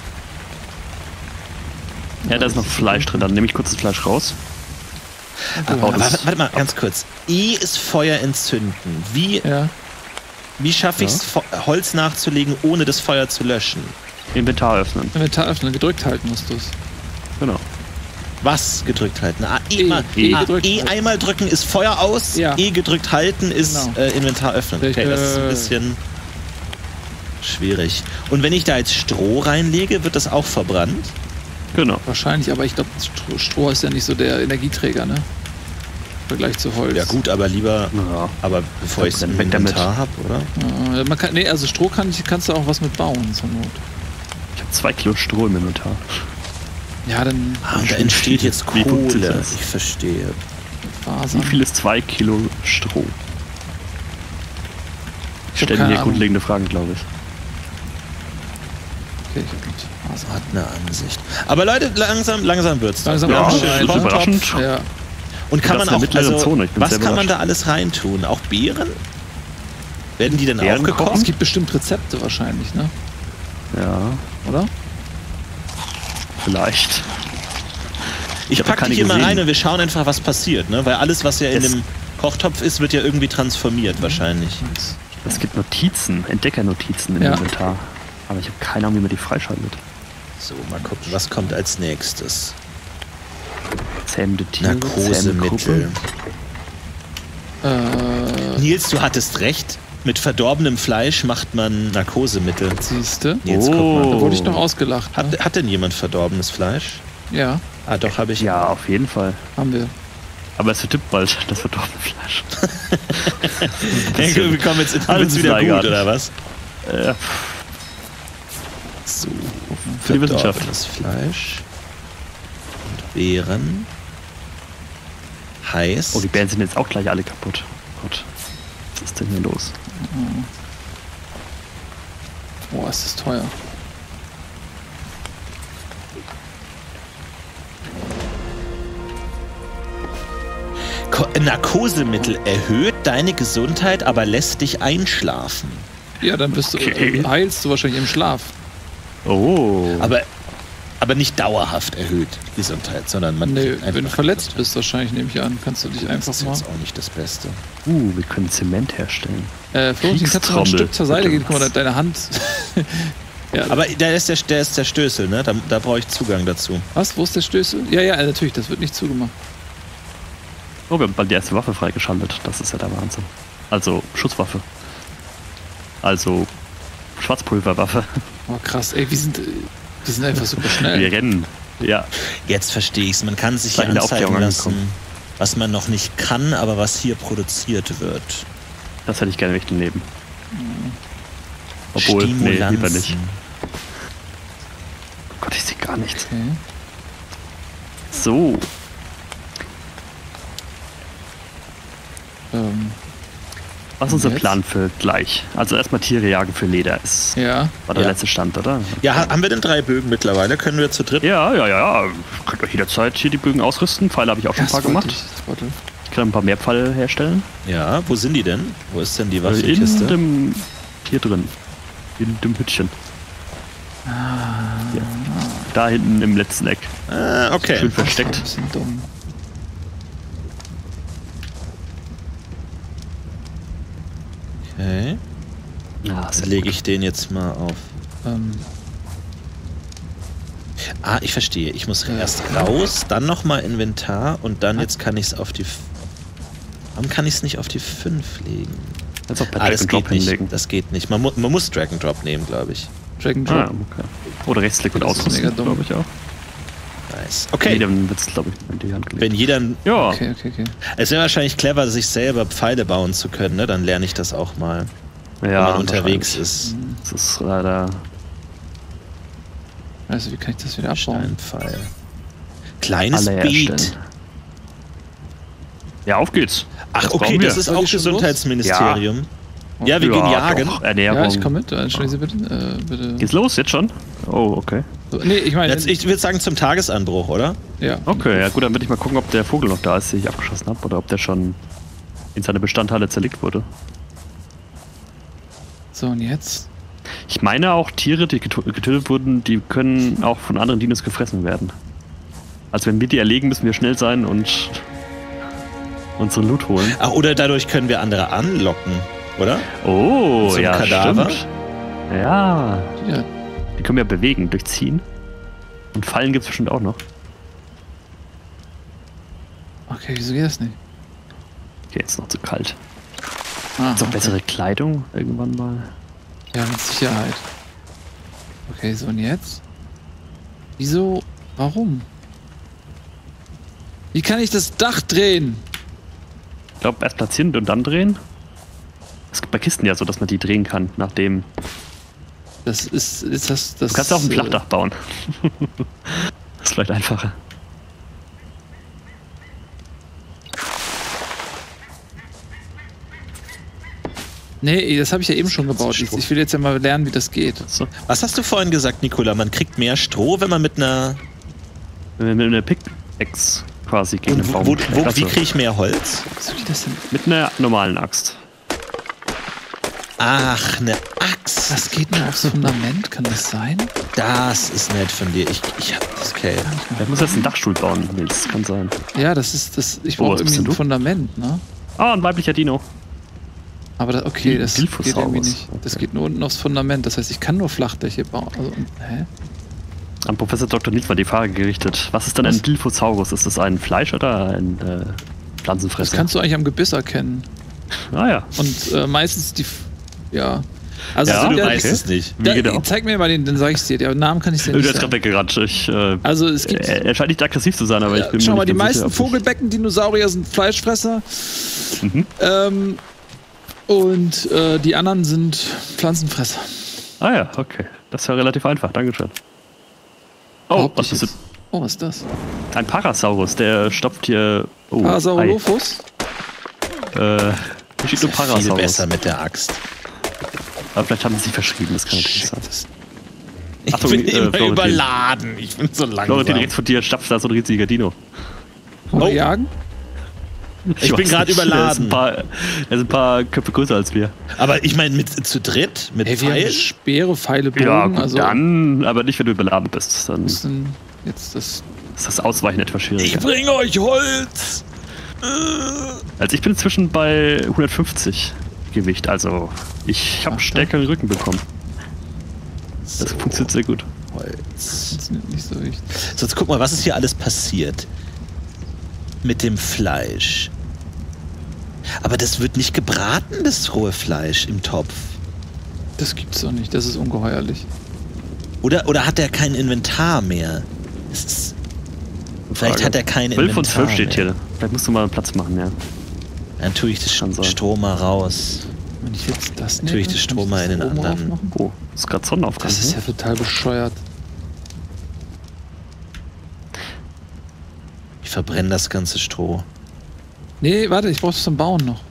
Ja, da ist noch Fleisch drin. Dann nehme ich kurz das Fleisch raus. Aber das- warte mal, ganz kurz. Ist Feuer entzünden. Wie schaffe ich es, Holz nachzulegen, ohne das Feuer zu löschen? Inventar öffnen. Inventar öffnen, gedrückt halten musst du es. Genau. Was gedrückt halten? E gedrückt E halten. einmal drücken ist Feuer aus, Ja. E gedrückt halten ist Genau. Inventar öffnen. Okay, das ist ein bisschen schwierig. Und wenn ich da jetzt Stroh reinlege, wird das auch verbrannt? Genau. Wahrscheinlich, aber ich glaube, Stroh ist ja nicht so der Energieträger, ne? Im Vergleich zu Holz. Ja gut, aber lieber, Ja. aber bevor ich es im Weg damit. Inventar habe, oder? Ja, man kann, nee, also Stroh kannst du auch was mit bauen zur Not. Ich habe 2 Kilo Stroh im Inventar. Ja, dann Und da entsteht jetzt Wie funktioniert Kohle. das? Ich verstehe. Fasern. Wie viel ist 2 Kilo Stroh? Ich hab Stellen keine hier Ahnung. grundlegende Fragen, glaube ich. Okay, ich hab nicht. Fasern. Hat eine Ansicht. Aber Leute, langsam wird's. doch. Langsam Ja, wird's das rein, ist ne? überraschend. Ja. Und kann Das man ist eine auch, mittlere also, Zone, ich bin was sehr kann man überrascht. da alles reintun? Auch Beeren? Werden die denn Beeren auch gekocht? Es gibt bestimmt Rezepte wahrscheinlich, ne? Ja, Oder? Ich vielleicht. Ich hab packe keine die hier mal gesehen. rein und wir schauen einfach, was passiert, ne? Weil alles, was ja in Es- dem Kochtopf ist, wird ja irgendwie transformiert wahrscheinlich. Es gibt Notizen, Entdeckernotizen im Ja. Inventar. Aber ich habe keine Ahnung, wie man die freischaltet. So, mal gucken, was kommt als nächstes. Zähmende Tiere, Narkosemittel. Äh, Nils, du hattest recht. Mit verdorbenem Fleisch macht man Narkosemittel. siehste? Nils, guck Da mal. wurde ich noch ausgelacht. Ne? Hat denn jemand verdorbenes Fleisch? Ja, Ah, doch, habe ich. Ja, auf jeden Fall. haben wir. Aber es vertippt bald, das verdorbene Fleisch. Wir kommen jetzt Alles wird's wieder ist gut, egal. oder was? Äh, So, Für die Wissenschaft. verdorbenes Fleisch. Und Beeren. Heiß. oh, die Bären sind jetzt auch gleich alle kaputt. Gott, was ist denn hier los? Boah, ist das teuer. Narkosemittel erhöht deine Gesundheit, aber lässt dich einschlafen. Ja, dann bist Okay. du, heilst du wahrscheinlich im Schlaf. Oh. Aber nicht dauerhaft erhöht die Gesundheit, sondern man Nee, kriegt einfach wenn du verletzt bist, wahrscheinlich nehme ich an, kannst du dich Das einfach ist mal. jetzt auch nicht das Beste. Wir können Zement herstellen. Florentin, kannst du noch ein Kriegstrommel. Stück zur Seite gehen? Bitte Guck mal, was? deine Hand. Ja. Aber der ist der Stößel, ne? Da brauche ich Zugang dazu. Was? Wo ist der Stößel? Ja, ja, natürlich, das wird nicht zugemacht. Oh, wir haben bald die erste Waffe freigeschaltet. Das ist ja der Wahnsinn. Also Schusswaffe. Also Schwarzpulverwaffe. Oh, krass, ey, wir sind einfach super schnell. Wir rennen. Ja. Jetzt verstehe ich's. Man kann sich Gleich hier in der anzeigen Aufklärung lassen, angekommen. was man noch nicht kann, aber was hier produziert wird. Das hätte ich gerne nicht daneben. Obwohl, nee, lieber nicht. Oh Gott, ich sehe gar nichts. Okay. So, was ist unser Jetzt? Plan für gleich? Also erstmal Tiere jagen für Leder. Ist, Ja. war der Ja. letzte Stand, oder? Ja, haben wir denn 3 Bögen mittlerweile? Können wir zu dritt? Ja. Könnt euch jederzeit hier die Bögen ausrüsten. Pfeile habe ich auch schon ein paar gemacht. Ich kann ein paar mehr Pfeile herstellen. Ja, wo sind die denn? Wo ist denn die In Waffenkiste? dem, hier drin. In dem Hütchen. Ja. Da hinten im letzten Eck. Ah, okay. Schön versteckt. Ein bisschen dumm. Okay. Ja, Dann lege ich den jetzt mal auf. Ähm, Ah, ich verstehe. Ich muss erst raus, dann nochmal Inventar und dann jetzt kann ich es auf die... Warum kann ich es nicht auf die 5 legen? Jetzt auch bei Das Drag and Drop geht nicht. hinlegen. Das geht nicht. Man muss Drag and Drop nehmen, glaube ich. Drag and Drop. Ah, okay. Oder Rechtsklick und Das ist ausrüsten, mega dumm. glaube ich auch. Nice. Okay. Okay. Dann wird es, glaube ich, in die Hand gelegt. Wenn jeder... Ja, Okay. Es wäre wahrscheinlich clever, sich selber Pfeile bauen zu können, ne? Dann lerne ich das auch mal, wenn ja, man unterwegs wahrscheinlich. ist. Das ist leider... Also, wie kann ich das wieder abbauen? Steinpfeil. Kleines Alle Beet. herstellen. Ja, auf geht's. Ach, Das okay, brauchen wir. das ist Soll auch ich schon los? Gesundheitsministerium. Ja, wir gehen jagen. Doch, Ernährung. Ja, ich komme mit. Entschuldigen Sie bitte. Bitte. Geht's los jetzt schon? Oh, okay. So, nee, ich meine. Jetzt, ich würde sagen zum Tagesanbruch, oder? Ja. Okay, ja gut, dann würde ich mal gucken, ob der Vogel noch da ist, den ich abgeschossen habe, oder ob der schon in seine Bestandteile zerlegt wurde. So, und jetzt? Ich meine auch Tiere, die getötet wurden, die können auch von anderen Dinos gefressen werden. Also wenn wir die erlegen, müssen wir schnell sein und unseren Loot holen. Ach, oder dadurch können wir andere anlocken, oder? Oh, Zum ja, Kadaver? stimmt. Ja, Ja. die können wir bewegen, durchziehen. Und Fallen gibt es bestimmt auch noch. Okay, wieso geht das nicht? Okay, jetzt ist noch zu kalt. Ah, Ist auch bessere Kleidung irgendwann mal. Ja, mit Sicherheit. Okay, so und jetzt? Wieso? Warum? Wie kann ich das Dach drehen? Ich glaube, erst platzieren und dann drehen. Es gibt bei Kisten ja so, dass man die drehen kann, nachdem. Das ist das. Du kannst auch ein Flachdach bauen. Das ist vielleicht einfacher. Nee, das habe ich ja eben schon gebaut. Ich will jetzt ja mal lernen, wie das geht. So. Was hast du vorhin gesagt, Nicola? Man kriegt mehr Stroh, wenn man mit einer... Mit einer Pickaxe quasi gegen den Und Baum. wie Also, kriege ich mehr Holz? Was soll ich das denn? mit einer normalen Axt. Ach, eine Axt. Was geht denn aufs Fundament? Kann das sein? Das ist nett von dir. Ich hab das okay. Ich muss jetzt einen Dachstuhl bauen, Nils. Das kann sein. Ja, das ist das. Ich Oh, brauche was bist irgendwie denn ein du? Fundament, ne? Ah, ein weiblicher Dino. Aber das, okay, das geht Dilphosaurus. irgendwie nicht. Das Okay. geht nur unten aufs Fundament. Das heißt, ich kann nur Flachdächer bauen. Also, hä? An Professor Dr. Nils war die Frage gerichtet. Was ist denn ein Dilphosaurus? Ist das ein Fleisch- oder ein Das Pflanzenfresser? kannst du eigentlich am Gebiss erkennen. Ah ja. Und meistens die. Ja. Also, Ja, so Du der, weißt es nicht. Wie genau? Zeig mir mal den, dann sag ich's dir. Der Namen kann ich dir Der nicht ist gerade sagen. weggerannt. Also, es gibt. Er scheint nicht aggressiv zu sein, aber ich bin Schau mir mal, nicht die ganz meisten sicher, ob ich- Vogelbecken-Dinosaurier sind Fleischfresser. Mhm. Und die anderen sind Pflanzenfresser. Ah ja, okay. Das war relativ einfach. Dankeschön. Oh, Behaupte was ich ist das? jetzt. Oh, was ist das? Ein Parasaurus, der stopft hier. Oh, Parasaurolophus? Hier steht nur Viel Parasaurus. besser mit der Axt. Aber vielleicht haben sie sich verschrieben, das kann natürlich sein. Ich Achtung, bin immer Florentin. überladen. Ich bin so Florentin, langsam. rechts von dir stapft da so ein riesiger Dino. Wollen wir Oh. jagen? Ich bin weiß gerade nicht, überladen. Er ist ein paar Köpfe größer als wir. Aber ich meine, zu dritt? Mit Hey, wir haben Pfeil? Speere, Pfeile, Bogen. Ja, gut, also dann, aber nicht, wenn du überladen bist. Dann was ist ist denn jetzt das. das Ausweichen etwas Ich schwieriger. bringe euch Holz! Also ich bin inzwischen bei 150 Gewicht, also ich habe Ach, stärkeren Rücken bekommen. Das funktioniert sehr gut. Holz. Funktioniert nicht so richtig. So, jetzt guck mal, was ist hier alles passiert? Mit dem Fleisch. Aber das wird nicht gebraten, das rohe Fleisch im Topf. Das gibt's doch nicht. Das ist ungeheuerlich. Oder hat er kein Inventar mehr? Das ist, vielleicht Frage. hat er kein 12 Inventar von 12 steht mehr. hier. Vielleicht musst du mal Platz machen, ja. Dann tue ich das Kann sein. Strom mal raus. Wenn ich jetzt das Tue ich nehme, das kann Strom mal in den oben anderen. raufmachen? Oh, ist gerade Sonnenaufgang. Das ist ja total bescheuert. Ich verbrenne das ganze Stroh. Nee, warte, ich brauche es zum Bauen noch.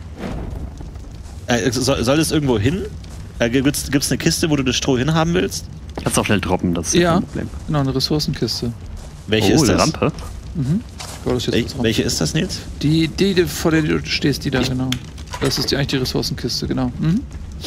Soll das irgendwo hin? Gibt's eine Kiste, wo du das Stroh hinhaben willst? Kannst auch schnell droppen, das ist Ja. kein Problem. Genau, eine Ressourcenkiste. Welche Oh, ist eine das? Rampe. Ja, das ist jetzt unsere- Welche ist das, Nils? Die, vor der du stehst, die da, genau. Das ist eigentlich die Ressourcenkiste, genau. Mhm.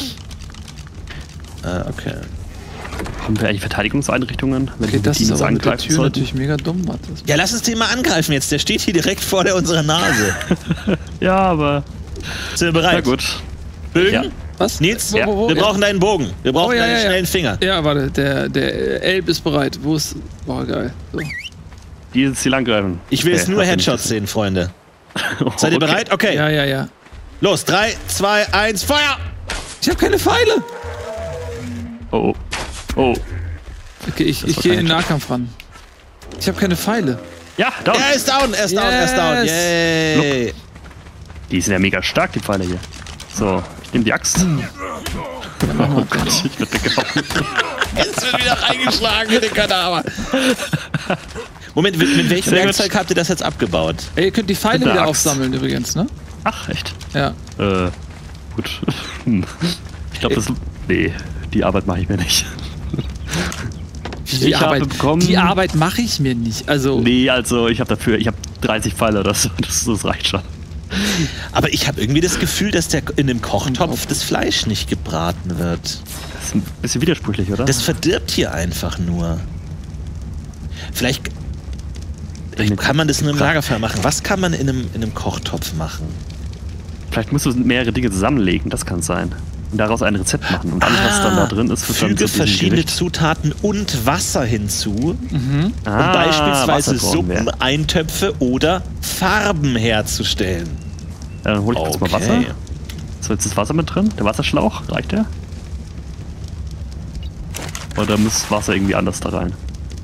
Okay. Haben wir eigentlich Verteidigungseinrichtungen, wenn Okay, wir das ist Dinos aber mit der angreifen Tür sollten? natürlich mega dumm. Warte. Ja, lass uns den mal angreifen jetzt. Der steht hier direkt vor unserer Nase. Ja, aber Sind wir na bereit? gut. Bögen? Ja. Was? Nils, Wo? wir brauchen deinen Bogen. Wir brauchen deinen schnellen Finger. Ja, warte, der Elb ist bereit. Wo ist... Boah, geil. So. Die ist Ziel angreifen. Ich will jetzt nur Headshots sehen, Freunde. Seid ihr bereit? Okay. Ja. Los, 3, 2, 1, Feuer! Ich habe keine Pfeile. Oh. Okay, ich gehe in den Nahkampf ran. Ich habe keine Pfeile. Ja, down. Er ist down. Yay! Die sind ja mega stark, die Pfeile hier. So, ich nehme die Axt. Oh Gott, ich werde weggehauen. Jetzt wird wieder reingeschlagen in den Kadaver. Moment, mit welchem Werkzeug habt ihr das jetzt abgebaut? Ey, ihr könnt die Pfeile wieder aufsammeln übrigens, ne? Ach, echt? Ja. Gut. Ich glaube, nee, die Arbeit mache ich mir nicht. Die Arbeit mache ich mir nicht. Also. Nee, also ich habe 30 Pfeile oder so, das reicht schon. Aber ich habe irgendwie das Gefühl, dass in dem Kochtopf das Fleisch nicht gebraten wird. Das ist ein bisschen widersprüchlich, oder? Das verdirbt hier einfach nur. Vielleicht kann man das nur im Lagerfeuer machen. Was kann man in einem Kochtopf machen? Vielleicht musst du mehrere Dinge zusammenlegen, das kann sein. Und daraus ein Rezept machen. Und alles, was dann da drin ist, wird dann füge zu diesem verschiedene Gericht. Zutaten und Wasser hinzu, um Ah, beispielsweise Wasser brauchen Suppen, Eintöpfe oder Farben herzustellen. Dann hol ich kurz mal Wasser. So, jetzt ist Wasser mit drin. Der Wasserschlauch, reicht der? Oder muss Wasser irgendwie anders da rein?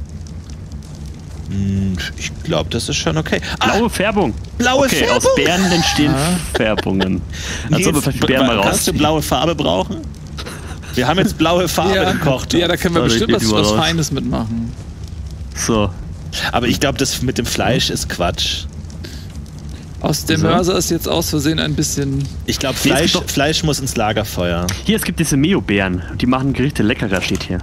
Ich glaube, das ist schon okay. Blaue Färbung. Blaue Okay, Färbung? aus Beeren entstehen Färbungen. Also wir vielleicht die Beeren mal Kannst du raus. blaue Farbe brauchen? Wir haben jetzt blaue Farbe im Kochtopf. Ja, da können wir So, bestimmt ich geh mal was raus. Feines mitmachen. So. Aber ich glaube, das mit dem Fleisch ist Quatsch. Aus dem So. Mörser ist jetzt aus Versehen ein bisschen... Ich glaube, Nee, es gibt doch- Fleisch muss ins Lagerfeuer. Hier, es gibt diese Meo-Beeren. Die machen Gerichte leckerer, steht hier.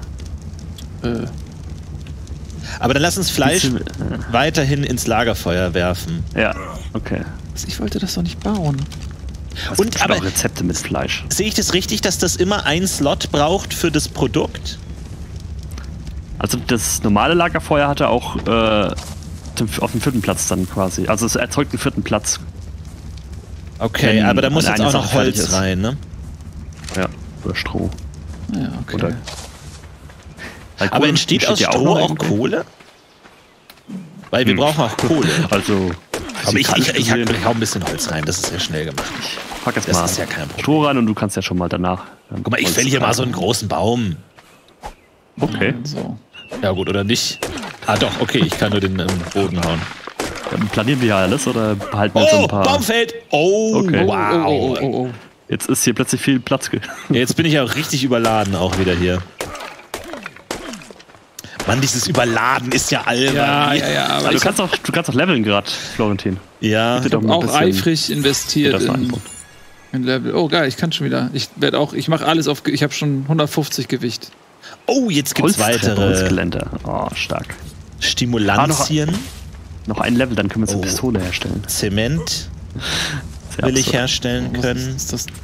Aber dann lass uns Fleisch Diese- weiterhin ins Lagerfeuer werfen. Ja, okay. Ich wollte das doch nicht bauen. Und aber- auch Rezepte mit Fleisch. Sehe ich das richtig, dass das immer einen Slot braucht für das Produkt? Also das normale Lagerfeuer hatte auch auf dem 4. Platz dann quasi. Also es erzeugt einen 4. Platz. Okay, Wenn aber da muss jetzt eine auch noch Sache fertig Holz ist. rein, ne? Ja, oder Stroh. Ja, okay. Oder Weil Aber Kohle entsteht aus ja Stroh noch auch irgendwo. Kohle? Weil wir brauchen auch Kohle. Also, Aber ich gesehen, hau ein bisschen Holz rein, das ist ja schnell gemacht. pack jetzt Das mal ist ja kein Problem. Stroh rein und du kannst ja schon mal danach. Guck mal, ich fälle hier mal so einen großen Baum. Okay, So. Ja gut, oder nicht? Ah doch, okay, ich kann nur den Boden hauen. dann planieren wir ja alles oder behalten wir uns ein Oh, paar. Baumfeld! Oh, Okay. wow. Oh. Jetzt ist hier plötzlich viel Platz. Jetzt bin ich ja richtig überladen auch wieder hier. Mann, dieses Überladen ist ja albern. Ja, aber Aber du ich kannst auch leveln gerade, Florentin. Ja. Bitte doch mal ein auch bisschen- eifrig investiert das mal in angucken. Level. Oh geil, ich kann schon wieder. Ich mache alles auf. Ich habe schon 150 Gewicht. Oh, jetzt gibt's weitere Holzgeländer. Oh, stark. Stimulantien. Noch ein Level, dann können wir uns Oh. eine Pistole herstellen. Zement Sehr will ich absurd. herstellen Was können. ist das?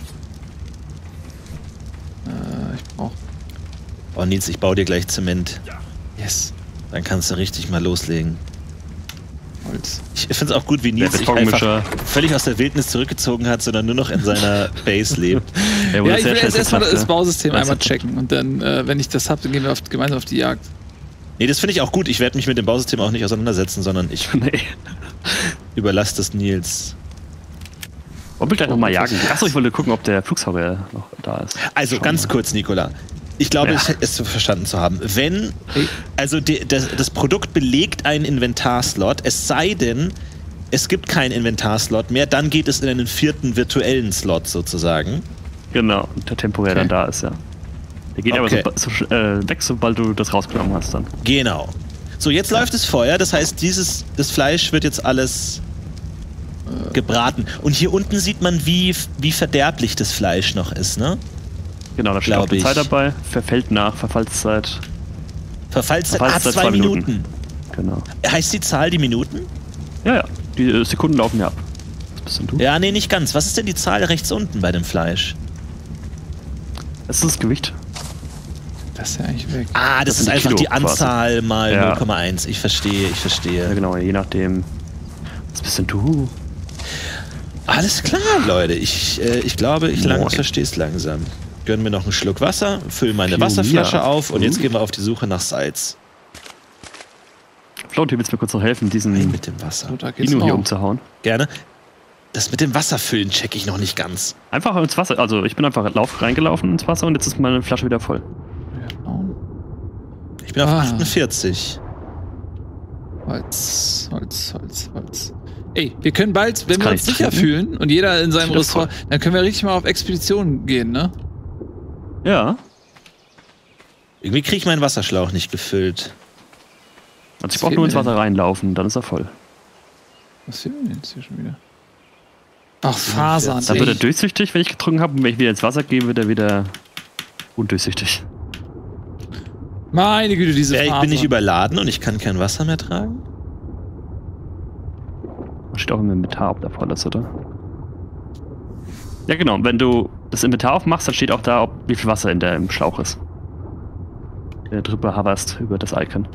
Ich brauche. Oh, Nils, ich baue dir gleich Zement. Yes. Dann kannst du richtig mal loslegen. Holz. Ich finde es auch gut, wie Nils Der sich einfach Betonmischer. völlig aus der Wildnis zurückgezogen hat, sondern nur noch in seiner Base lebt. Der wurde Ja, ich sehr will schnell jetzt erstmal das verklappt, Bausystem ja. einmal checken und dann, wenn ich das habe, dann gehen wir gemeinsam auf die Jagd. Nee, das finde ich auch gut. Ich werde mich mit dem Bausystem auch nicht auseinandersetzen, sondern ich Nee. überlasse das Nils. Wollen wir gleich nochmal jagen? Achso, ich wollte gucken, ob der Flugsaurier noch da ist. Also Schauen ganz wir. kurz, Nikola. Ich glaube, Ja. es verstanden zu haben. Wenn, also das Produkt belegt einen Inventarslot, es sei denn, es gibt keinen Inventarslot mehr, dann geht es in einen 4. virtuellen Slot sozusagen. Genau, der temporär Okay. dann da ist, ja. Der geht Okay. aber weg, sobald du das rausgenommen hast dann. Genau. So, jetzt läuft das Feuer, das heißt, das Fleisch wird jetzt alles gebraten. Und hier unten sieht man, wie verderblich das Fleisch noch ist, ne? Genau, da steht Glaub auch die ich. Zeit dabei. Verfällt nach, Verfallszeit. Verfallszeit, Verfallszeit 2 Minuten. Genau. Heißt die Zahl die Minuten? Ja, die Sekunden laufen ja ab. Was bist denn du? Ja, nee, nicht ganz. Was ist denn die Zahl rechts unten bei dem Fleisch? Das ist das Gewicht. Das ist ja eigentlich weg. Ah, das Das ist sind einfach Kilo die Anzahl mal Ja. 0,1. Ich verstehe. Ja, genau, je nachdem. Was bist denn du? Alles klar, Leute. Ich glaube, ich verstehe es langsam. Gönnen mir noch einen Schluck Wasser, füllen meine Wasserflasche auf und jetzt gehen wir auf die Suche nach Salz. Flo, willst du mir kurz noch helfen, diesen mit dem Wasser. Dino hier umzuhauen? Gerne. Das mit dem Wasserfüllen checke ich noch nicht ganz. Einfach ins Wasser. Also ich bin einfach reingelaufen ins Wasser und jetzt ist meine Flasche wieder voll. Ich bin auf 48. Holz. Ey, wir können bald, wenn wir uns sicher fühlen und jeder in seinem Ressort, dann können wir richtig mal auf Expedition gehen, ne? Ja. Irgendwie kriege ich meinen Wasserschlauch nicht gefüllt. Also ich brauche nur ins Wasser reinlaufen, dann ist er voll. Was fehlt mir jetzt hier schon wieder? Ach, Fasern. Dann wird er durchsichtig, wenn ich getrunken habe. Und wenn ich wieder ins Wasser gehe, wird er wieder undurchsichtig. Meine Güte, diese Fasern. Bin ich überladen und ich kann kein Wasser mehr tragen? Da steht auch im Inventar, ob da voll ist, oder? Ja genau, wenn du das Inventar aufmachst, dann steht auch da, wie viel Wasser im Schlauch ist. Der drüber hoverst über das Icon.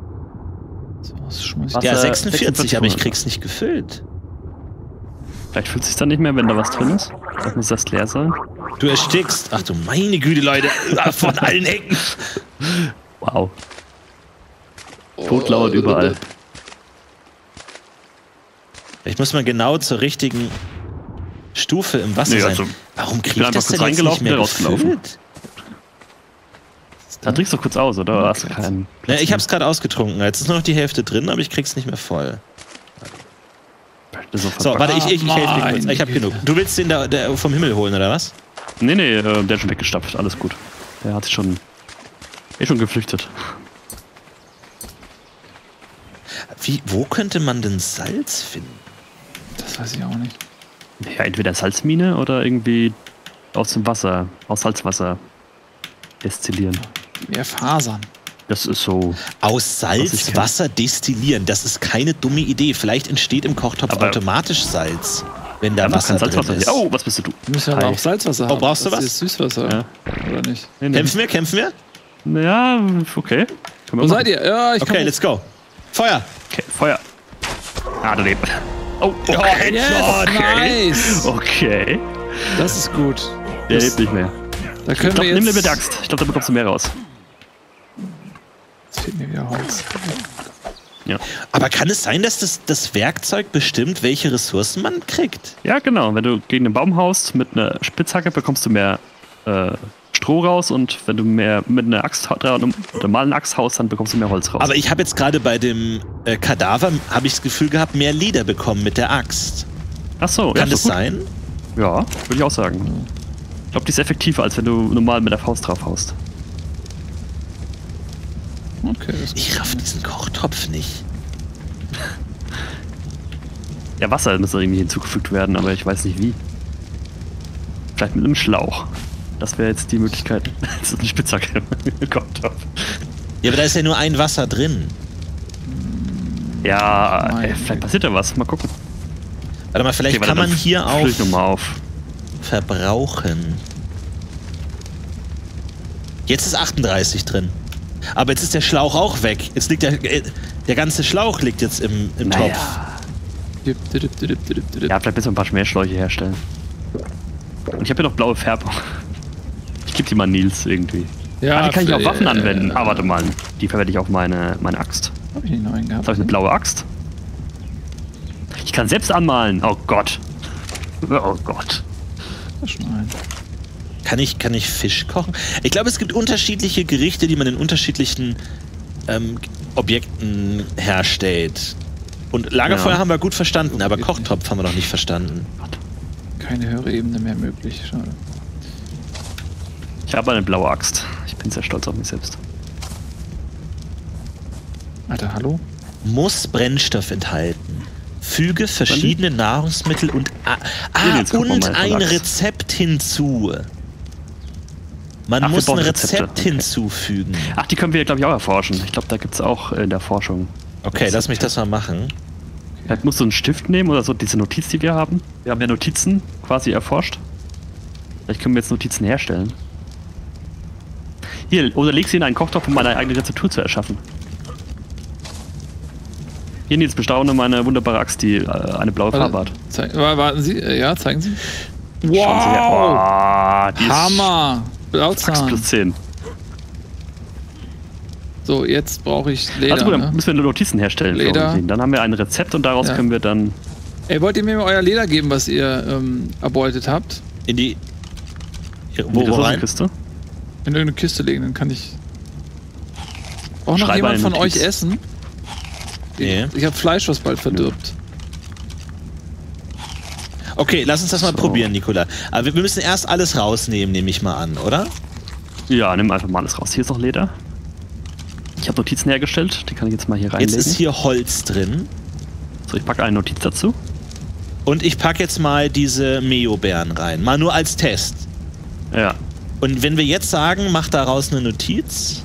So, ja, 46, aber ich krieg's nicht gefüllt. Vielleicht fühlt es sich dann nicht mehr, wenn da was drin ist. Vielleicht muss das leer sein. Du erstickst. Ach du meine Güte, Leute. Von allen Ecken. Wow. Tod lauert überall. Ich muss mal genau zur richtigen Stufe im Wasser sein. Also, warum krieg ich das denn jetzt nicht mehr gefüllt? Da trinkst du kurz aus, oder? Hast du keinen Platz ich hab's gerade ausgetrunken. Jetzt ist nur noch die Hälfte drin, aber ich krieg's nicht mehr voll. So, warte, ich helfe dir kurz. Ich hab genug. Du willst den der vom Himmel holen, oder was? Nee, der ist schon weggestapft. Alles gut. Der hat sich schon geflüchtet. Wo könnte man denn Salz finden? Das weiß ich auch nicht. Ja, entweder Salzmine oder irgendwie aus dem Wasser, aus Salzwasser destillieren. Mehr Fasern. Das ist so. Aus Salzwasser destillieren, das ist keine dumme Idee. Vielleicht entsteht im Kochtopf automatisch Salz, wenn da Wasser drin ist. Oh, was bist du? Wir müssen aber auch Salzwasser haben. Oh, brauchst du was? Das ist Süßwasser, ja. Oder nicht? Nee. Kämpfen wir? Ja, okay. Wo seid ihr? Ja, okay, let's go. Feuer! Okay, Feuer. Daneben. Oh, okay. Yes, nice. Okay. Das ist gut. Der lebt nicht mehr. Da können wir jetzt... Nimm dir mit der Axt. Ich glaube, da bekommst du mehr raus. Jetzt fehlt mir wieder Holz. Ja. Aber kann es sein, dass das Werkzeug bestimmt, welche Ressourcen man kriegt? Ja, genau. Wenn du gegen einen Baum haust mit einer Spitzhacke, bekommst du mehr Stroh raus, und wenn du mehr mit einer Axt oder normalen Axt haust, dann bekommst du mehr Holz raus. Aber ich habe jetzt gerade bei dem Kadaver, habe ich das Gefühl gehabt, mehr Leder bekommen mit der Axt. Ach so, kann das sein? Ja, würde ich auch sagen. Ich glaube, die ist effektiver, als wenn du normal mit der Faust drauf haust. Okay, ich raff diesen Kochtopf nicht. Ja, Wasser muss irgendwie hinzugefügt werden, aber ich weiß nicht wie. Vielleicht mit einem Schlauch. Das wäre jetzt die Möglichkeit. Das ist eine Spitzhacke im Kochtopf. Ja, aber da ist ja nur ein Wasser drin. Ja, vielleicht passiert da was. Mal gucken. Warte mal, vielleicht kann man hier auch auf verbrauchen. Jetzt ist 38 drin. Aber jetzt ist der Schlauch auch weg. Jetzt liegt der ganze Schlauch liegt jetzt im Topf. Ja, vielleicht müssen wir ein paar Schmierschläuche herstellen. Und ich habe hier noch blaue Färbung. Ich gebe die mal Nils irgendwie. Ja, die kann ich auf Waffen anwenden. Ah, warte mal. Die verwende ich auf meine Axt. Hab ich nicht noch einen gehabt? Jetzt habe ich eine blaue Axt. Ich kann selbst anmalen. Oh Gott. Oh Gott. Das ist schon ein. Kann ich Fisch kochen? Ich glaube, es gibt unterschiedliche Gerichte, die man in unterschiedlichen Objekten herstellt. Und Lagerfeuer haben wir gut verstanden, aber Kochtopf haben wir noch nicht verstanden. Keine höhere Ebene mehr möglich. Schade. Ich habe eine blaue Axt. Ich bin sehr stolz auf mich selbst. Alter, hallo? Muss Brennstoff enthalten. Füge verschiedene Nahrungsmittel und ein Rezept hinzu. Man muss ein Rezept hinzufügen. Ach, die können wir, glaube ich, auch erforschen. Ich glaube, da gibt es auch in der Forschung. Okay, lass mich das mal machen. Vielleicht musst du einen Stift nehmen oder so, diese Notiz, die wir haben. Wir haben ja Notizen quasi erforscht. Vielleicht können wir jetzt Notizen herstellen. Hier, oder leg sie in einen Kochtopf, um meine eigene Rezeptur zu erschaffen. Hier, Nils, bestaune meine wunderbare Axt, die eine blaue Farbe hat. Warten Sie, ja, zeigen Sie. Schauen Sie her. Die ist Hammer! Axt Blauzahn. plus 10. So, jetzt brauche ich Leder. Also gut, dann ne? müssen wir Notizen herstellen. Leder. Dann haben wir ein Rezept und daraus können wir dann... Ey, wollt ihr mir mal euer Leder geben, was ihr erbeutet habt? In die... Wo rein? Ressourcenkiste? In irgendeine Kiste legen, dann kann ich... Braucht noch Schreibe jemand eine von Notiz. euch essen? Nee. Ich habe Fleisch, was bald verdirbt. Okay, lass uns das mal probieren, Nikola. Aber wir müssen erst alles rausnehmen, nehme ich mal an, oder? Ja, nimm einfach mal alles raus. Hier ist noch Leder. Ich habe Notizen hergestellt, die kann ich jetzt mal hier reinlegen. Jetzt ist hier Holz drin. So, ich packe eine Notiz dazu. Und ich packe jetzt mal diese Meo-Beeren rein. Mal nur als Test. Ja. Und wenn wir jetzt sagen, mach daraus eine Notiz.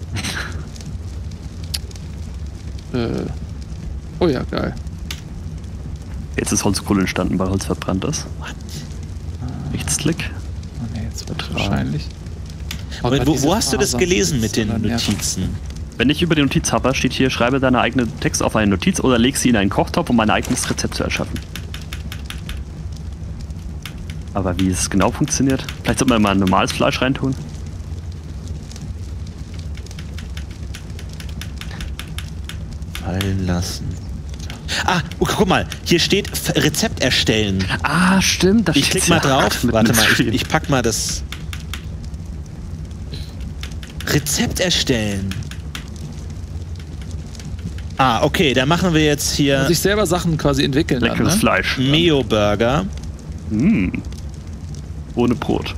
Oh ja, geil. Jetzt ist Holzkohle entstanden, weil Holz verbrannt ist. Rechtsklick. Oh nee, jetzt wird wahrscheinlich. Aber diese wo hast du das Faser gelesen mit den sind so Notizen? Wenn ich über die Notiz habe, steht hier, schreibe deine eigene Text auf eine Notiz oder leg sie in einen Kochtopf, um ein eigenes Rezept zu erschaffen. Aber wie es genau funktioniert? Vielleicht sollte man mal normales Fleisch reintun. Fallen lassen. Ah, guck mal, hier steht Rezept erstellen. Ah, stimmt. Da Ich steht's klick mal ja drauf. mit Warte einem mal, Screen. ich pack mal das. Rezept erstellen. Ah, okay, da machen wir jetzt hier sich selber Sachen quasi entwickeln. Leckeres Dann, ne? Fleisch. Meo-Burger. Ohne Brot.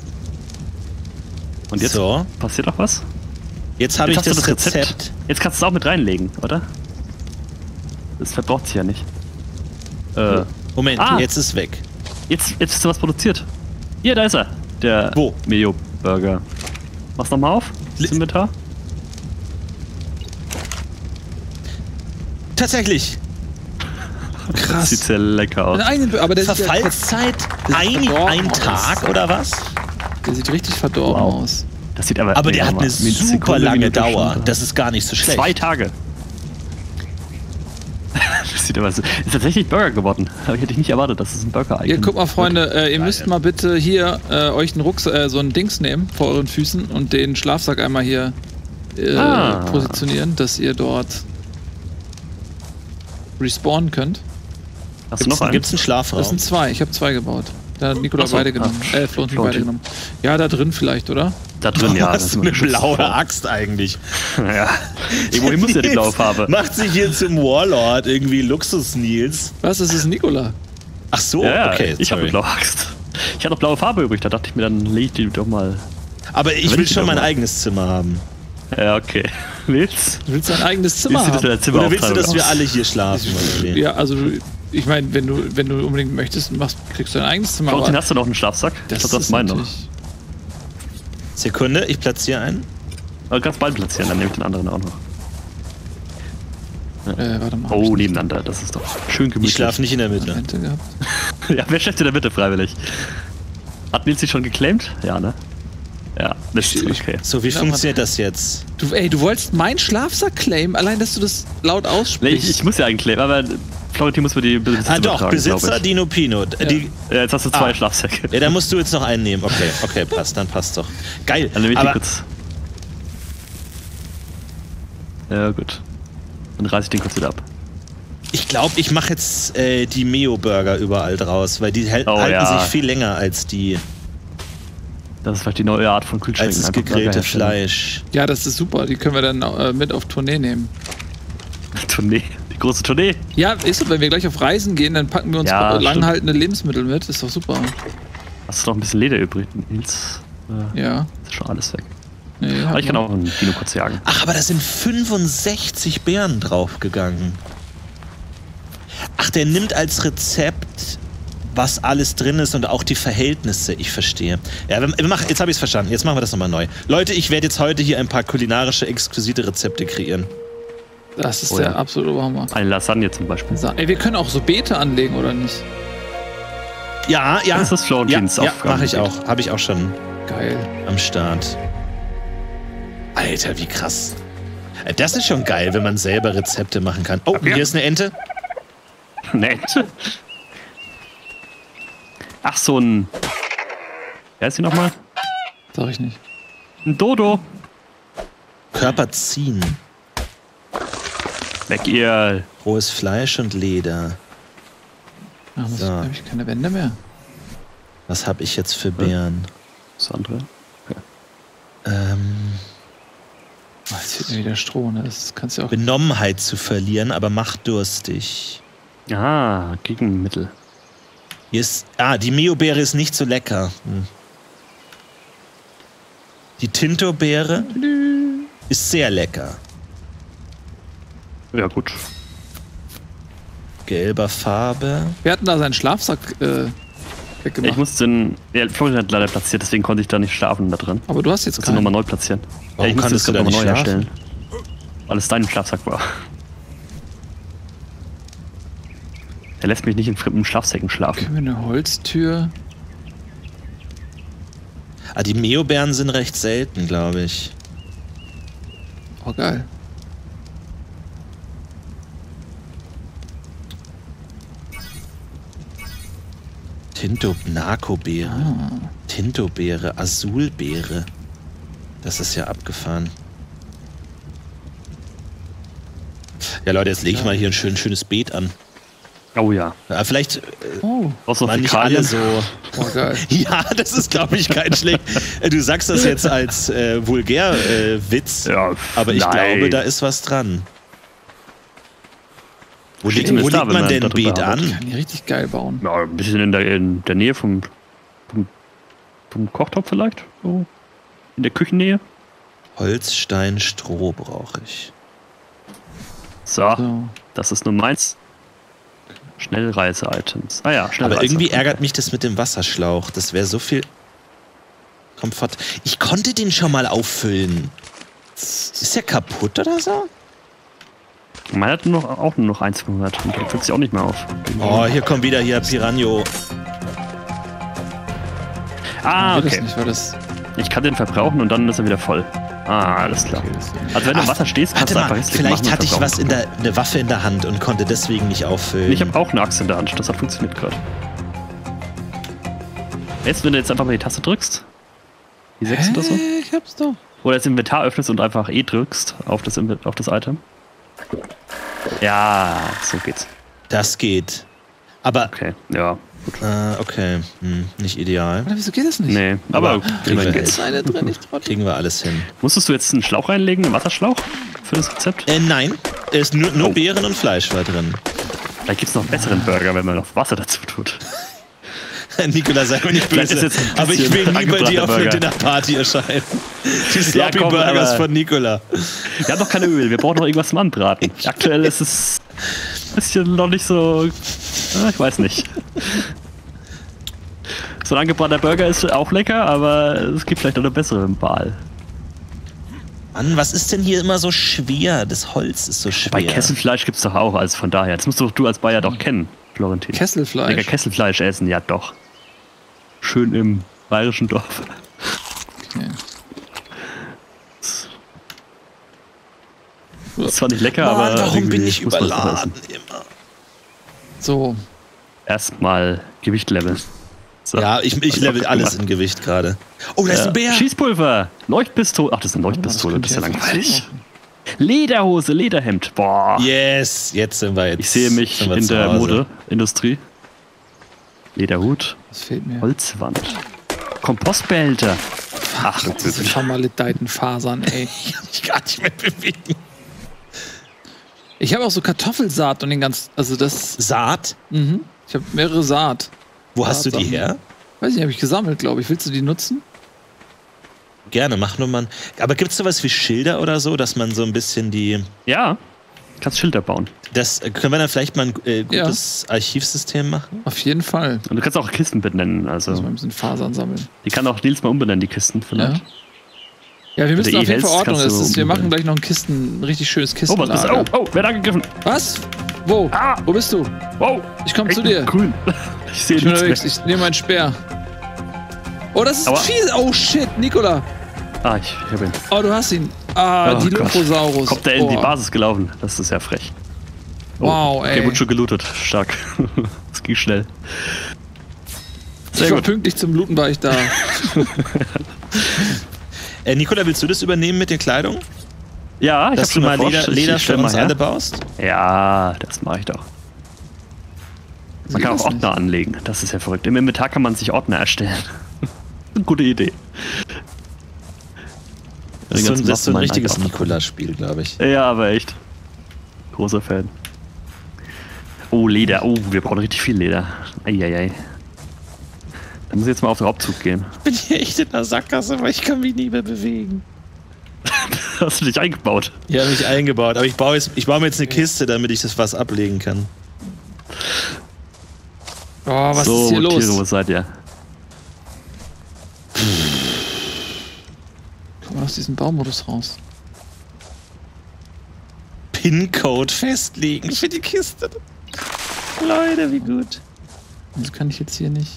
Und jetzt So. passiert auch was? Jetzt habe ich Jetzt hast das du Rezept. Jetzt kannst du es auch mit reinlegen, oder? Das verbraucht sich ja nicht. Moment, Ah. jetzt ist weg. Jetzt ist was produziert. Hier, da ist er. Der Wo? Meo-Burger. Mach's nochmal auf. Das Inventar. Tatsächlich. Das sieht sehr lecker aus. Aber der sieht, Verfallszeit ein verdorben Tag oder was? der sieht richtig verdorben Wow. aus. Das sieht aber. Aber nee, der hat warte eine mal. Minute, super Sekunde, lange Minute, Dauer. Stunde. Das ist gar nicht so schlecht. 2 Tage. Das sieht aber so. Ist tatsächlich Burger geworden. Aber hätte ich nicht erwartet, dass es ein Burger Hier, guck mal, Freunde, ihr müsst mal bitte hier euch einen Rucksack, so ein Dings nehmen vor euren Füßen und den Schlafsack einmal hier positionieren, dass ihr dort respawnen könnt. Hast du noch einen? Gibt's einen Schlafraum? Das sind 2, ich habe 2 gebaut. Da hat Nikola Ach so, beide genommen. Florentin beide genommen. Ja, da drin vielleicht, oder? Da drin, ja. Was das für ist eine geschützt blaue vor. Axt eigentlich. Ja. Irgendwohin muss ja die blaue Farbe. Macht sich hier zum Warlord irgendwie Luxus-Nils. Was, das ist Nikola. Ach so, Ja, okay. ich habe eine sorry. blaue Axt. Ich hatte noch blaue Farbe übrig, da dachte ich mir, dann lege ich die doch mal. Aber ich Wenn will ich schon wieder mein mal- eigenes Zimmer haben. Ja, okay. Willst? Du willst dein eigenes Zimmer Willst du haben. dein Zimmer Oder willst du, dass aufteilen? wir alle hier schlafen? oder wie? Ja, also ich meine, wenn du unbedingt möchtest, kriegst du dein eigenes Zimmer. Florentin, aber hast du noch einen Schlafsack? Ich glaube, das ist meinen noch. natürlich- Sekunde, ich platziere einen. Aber ganz bald platzieren, dann nehme ich den anderen auch noch. warte mal. Oh, nebeneinander, das ist doch schön gemütlich. Ich schlafe nicht in der Mitte. Momente gehabt. Ja, wer schläft in der Mitte freiwillig? Hat Nils sich schon geclaimed? Ja, ne? Ja, Mist, okay. So, wie Ja, funktioniert das jetzt? Du wolltest meinen Schlafsack claimen, allein dass du das laut Nee, aussprichst. ich muss ja eigentlich claimen, aber Florentin muss mir die Besitzer Ah doch, übertragen, Besitzer glaub ich. Dino Pino. Die, Ja, jetzt hast du 2 Schlafsäcke. ja, dann musst du jetzt noch einen nehmen. Okay, passt, dann passt doch. Geil. Dann nehme ich die Aber kurz. Ja, gut. Dann reiße ich den kurz wieder ab. ich glaube, ich mache jetzt die Meo-Burger überall draus, weil die halten ja. sich viel länger als die Das ist vielleicht die neue Art von Kühlschränken. als das Einfach gegrillte Burger herstellen. Fleisch. Ja, das ist super. Die können wir dann mit auf Tournee nehmen. Tournee. Die große Tournee. Ja, ist so, wenn wir gleich auf Reisen gehen, dann packen wir uns Ja, langhaltende Lebensmittel mit. Ist doch super. Hast du noch ein bisschen Leder übrig, Nils? Ja. Ist schon alles weg. Nee, Aber ich kann auch einen Dino kurz jagen. Ach, aber da sind 65 Beeren draufgegangen. Ach, der nimmt als Rezept, was alles drin ist und auch die Verhältnisse. Ich verstehe. Ja, jetzt habe ich es verstanden. Jetzt machen wir das nochmal neu. Leute, ich werde jetzt heute hier ein paar kulinarische, exquisite Rezepte kreieren. Das ist Oh der ja. absolute Hammer. Eine Lasagne zum Beispiel. Ey, wir können auch so Beete anlegen, oder nicht? Ja. Das ist Florentins ja, Aufgabe. mache ich auch. Habe ich auch schon Geil. am Start. Alter, wie krass. Das ist schon geil, wenn man selber Rezepte machen kann. Oh, hier ist eine Ente. Nett. Ach, so ein... Wer ist die nochmal? Sag ich nicht. Ein Dodo. Körper ziehen. Weg, ihr... Rohes Fleisch und Leder. Ach, So. habe ich keine Wände mehr. Was habe ich jetzt für Beeren? Das andere. Oh, jetzt fehlt mir wieder Stroh, ne? Das kannst du auch. Benommenheit zu verlieren, aber macht durstig. Ah, Gegenmittel. Hier ist, die Mio-Beere ist nicht so lecker. Die Tinto-Beere ist sehr lecker. Ja, gut. Gelber Farbe. Wir hatten da seinen Schlafsack weggemacht. Ich musste den... Ja, Florian hat leider platziert, deswegen konnte ich da nicht schlafen da drin. Aber du hast jetzt Musst du nochmal neu platzieren. Warum ich musste kannst das du da nochmal nicht neu schlafen? herstellen. Weil es dein Schlafsack war. Er lässt mich nicht in fremden Schlafsäcken schlafen. Können wir eine Holztür? Die Meo-Beeren sind recht selten, glaube ich. Oh, geil. Narkobeere. Tinto-Beere, Azulbeere. Das ist ja abgefahren. Ja, Leute, jetzt lege ich mal hier ein schönes Beet an. Oh ja. Vielleicht Brauchst du noch mal nicht alle Fäkalien? so. Oh, geil. Ja, das ist, glaube ich, kein schlecht. Du sagst das jetzt als Vulgär-Witz, Ja, aber ich nein. glaube, da ist was dran. Wo Steht legt zumindest da, wenn man man denn darüber Beet arbeitet. an? Kann die richtig geil bauen. Ja, ein bisschen in der Nähe vom Kochtopf vielleicht. So. In der Küchennähe. Holz, Stein, Stroh brauche ich. So, So. das ist Nummer 1. Schnellreise-Items. Ah ja, Schnellreise. Aber irgendwie ärgert mich das mit dem Wasserschlauch. Das wäre so viel Komfort. Ich konnte den schon mal auffüllen. Ist der kaputt oder so? Meiner hat auch nur noch 1,500 und der füllt sich auch nicht mehr auf. Oh, hier kommt wieder Piranio. Ah, Geht das okay. nicht, weil das. Ich kann den verbrauchen und dann ist er wieder voll. Ah, alles klar. Okay, das Also wenn du im Wasser stehst, kannst Warte du einfach mal, hässlich vielleicht machen hatte und ich was verbrauchen. eine Waffe in der Hand und konnte deswegen nicht auffüllen. Ich habe auch eine Axt in der Hand. Das hat funktioniert gerade. Jetzt, wenn du jetzt einfach mal die Taste drückst, die 6 oder so, Ich hab's doch. oder das Inventar öffnest und einfach E drückst auf das Item. Ja, so geht's. Das geht. Aber, Okay, ja. okay, nicht ideal. Warte, wieso geht das nicht? Nee, aber kriegen wir immerhin hin. geht's. Ist eine drin, ich trottel. Kriegen wir alles hin. Musstest du jetzt einen Schlauch reinlegen, einen Wasserschlauch für das Rezept? Nein, es ist nur Oh. Beeren und Fleisch war drin. Vielleicht gibt's noch einen besseren Burger, wenn man noch Wasser dazu tut. Nikola, sei mir nicht Vielleicht böse, ist jetzt ein aber ich will bisschen nie bei dir auf einer angebrannter Dinnerparty erscheinen. Die Ja, Sloppy komm, Burgers aber- von Nikola. Wir haben doch keine Öl, wir brauchen noch irgendwas zum Anbraten. Aktuell ist es ein bisschen noch nicht so... Ich weiß nicht. So ein angebrannter Burger ist auch lecker, aber es gibt vielleicht noch eine bessere Wahl. Mann, was ist denn hier immer so schwer? Das Holz ist so schwer. Bei Kesselfleisch gibt's doch auch, also von daher. Das musst du als Bayer doch kennen, Florentin. Kesselfleisch. Lecker Kesselfleisch essen, ja doch. Schön im bayerischen Dorf. Okay. Ist zwar nicht lecker, Mann, aber warum bin irgendwie ich muss man es doch überladen essen. immer? So. Erstmal Gewicht leveln. So. Ja, ich level alles in Gewicht gerade. Oh, da ist ein Bär. Schießpulver, Leuchtpistole. Ach, das ist eine Leuchtpistole, das ist ja langweilig. Lederhose, Lederhemd. Boah. Yes, jetzt sind wir jetzt. Ich sehe mich sind wir in zu der Hause. Lederindustrie. Lederhut, Was fehlt mir? Holzwand, Kompostbehälter. Ach, Diese vermaledeiten Fasern, ey. Ich kann mich gar nicht mehr bewegen. Ich habe auch so Kartoffelsaat und den ganzen. Also das. Saat? Mhm. Ich habe mehrere Saat. Wo hast du die Saatsachen. her? Weiß nicht, habe ich gesammelt, glaube ich. Willst du die nutzen? Gerne, mach nur mal. Aber gibt es sowas wie Schilder oder so, dass man so ein bisschen die. Ja, kannst Schilder bauen. Das können wir dann vielleicht mal ein gutes Archivsystem machen? Auf jeden Fall. Und du kannst auch Kisten benennen. Muss Also, mal ein bisschen Fasern sammeln. die kann auch Nils mal umbenennen, die Kisten Ja. vielleicht. Ja, wir müssen Wenn du auf jeden Fall hältst, Ordnung. kannst du Wir machen umbenennen. gleich noch ein richtig schönes Oh, was Kistenlager. bist du? Oh, wer hat angegriffen? Was? Wo? Ah. Wo bist du? Wow. Ich komme zu dir. Grün. Ich sehe Ich bin nichts unterwegs. mehr. Ich nehme meinen Speer. Oh, das ist Aua. fies. Oh, shit, Nikola. Ah, ich hab ihn. Oh, du hast ihn. Ah, Oh die Gott. Dilophosaurus. Kommt der in die Oh. Basis gelaufen? Das ist ja frech. Wow, ey. Der wurde schon gelootet. Stark. Das ging schnell. Ich war pünktlich zum Looten, war ich da. Nikola, willst du das übernehmen mit der Kleidung? Ja, ich habe Dass du schon mal erforscht. Leder Ich stell für mal uns her. alle baust? Ja, das mache ich doch. Man kann auch Ordner anlegen. Das ist ja verrückt. Im Inventar kann man sich Ordner erstellen. Eine gute Idee. Das ist so ein richtiges Nikola-Spiel, glaube ich. Ja, aber echt. Großer Fan. Oh, Leder. Oh, wir brauchen richtig viel Leder. Eieiei. Dann muss ich jetzt mal auf den Hauptzug gehen. Ich bin hier echt in der Sackgasse, weil ich kann mich nie mehr bewegen. Hast du dich eingebaut? Ich habe mich eingebaut, aber ich baue mir jetzt eine Kiste, damit ich das was ablegen kann. Oh, was so, ist hier los? Tiere, wo seid ihr? Komm mal aus diesem Baumodus raus. PIN-Code festlegen für die Kiste. Leute, wie gut. Das kann ich jetzt hier nicht.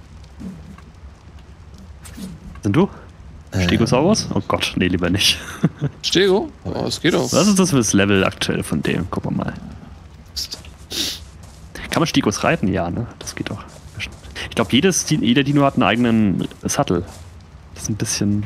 Sind du? Stegosaurus? Oh Gott, nee, lieber nicht. Stego? Oh, es geht auch. Was ist das für das Level aktuell von dem? Gucken wir mal. Kann man Stegos reiten? Ja, ne? Das geht doch. Ich glaube, jeder Dino hat einen eigenen Sattel. Das ist ein bisschen...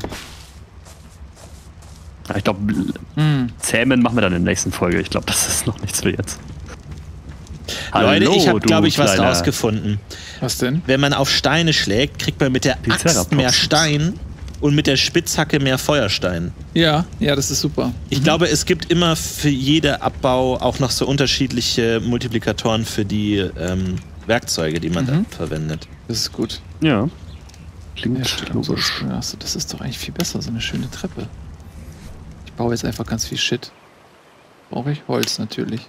Ja, ich glaube, Zähmen machen wir dann in der nächsten Folge. Ich glaube, das ist noch nichts für jetzt. Leute, Hallo, ich habe, du glaube ich, was kleiner- rausgefunden. Was denn? Wenn man auf Steine schlägt, kriegt man mit der Axt Triceratops. mehr Stein und mit der Spitzhacke mehr Feuerstein. Ja, das ist super. Ich glaube, es gibt immer für jede Abbau auch noch so unterschiedliche Multiplikatoren für die Werkzeuge, die man da verwendet. Das ist gut. Ja. Klingt Herstellung so logisch. das ist doch eigentlich viel besser, so eine schöne Treppe. Ich baue jetzt einfach ganz viel Shit. Brauche ich Holz natürlich.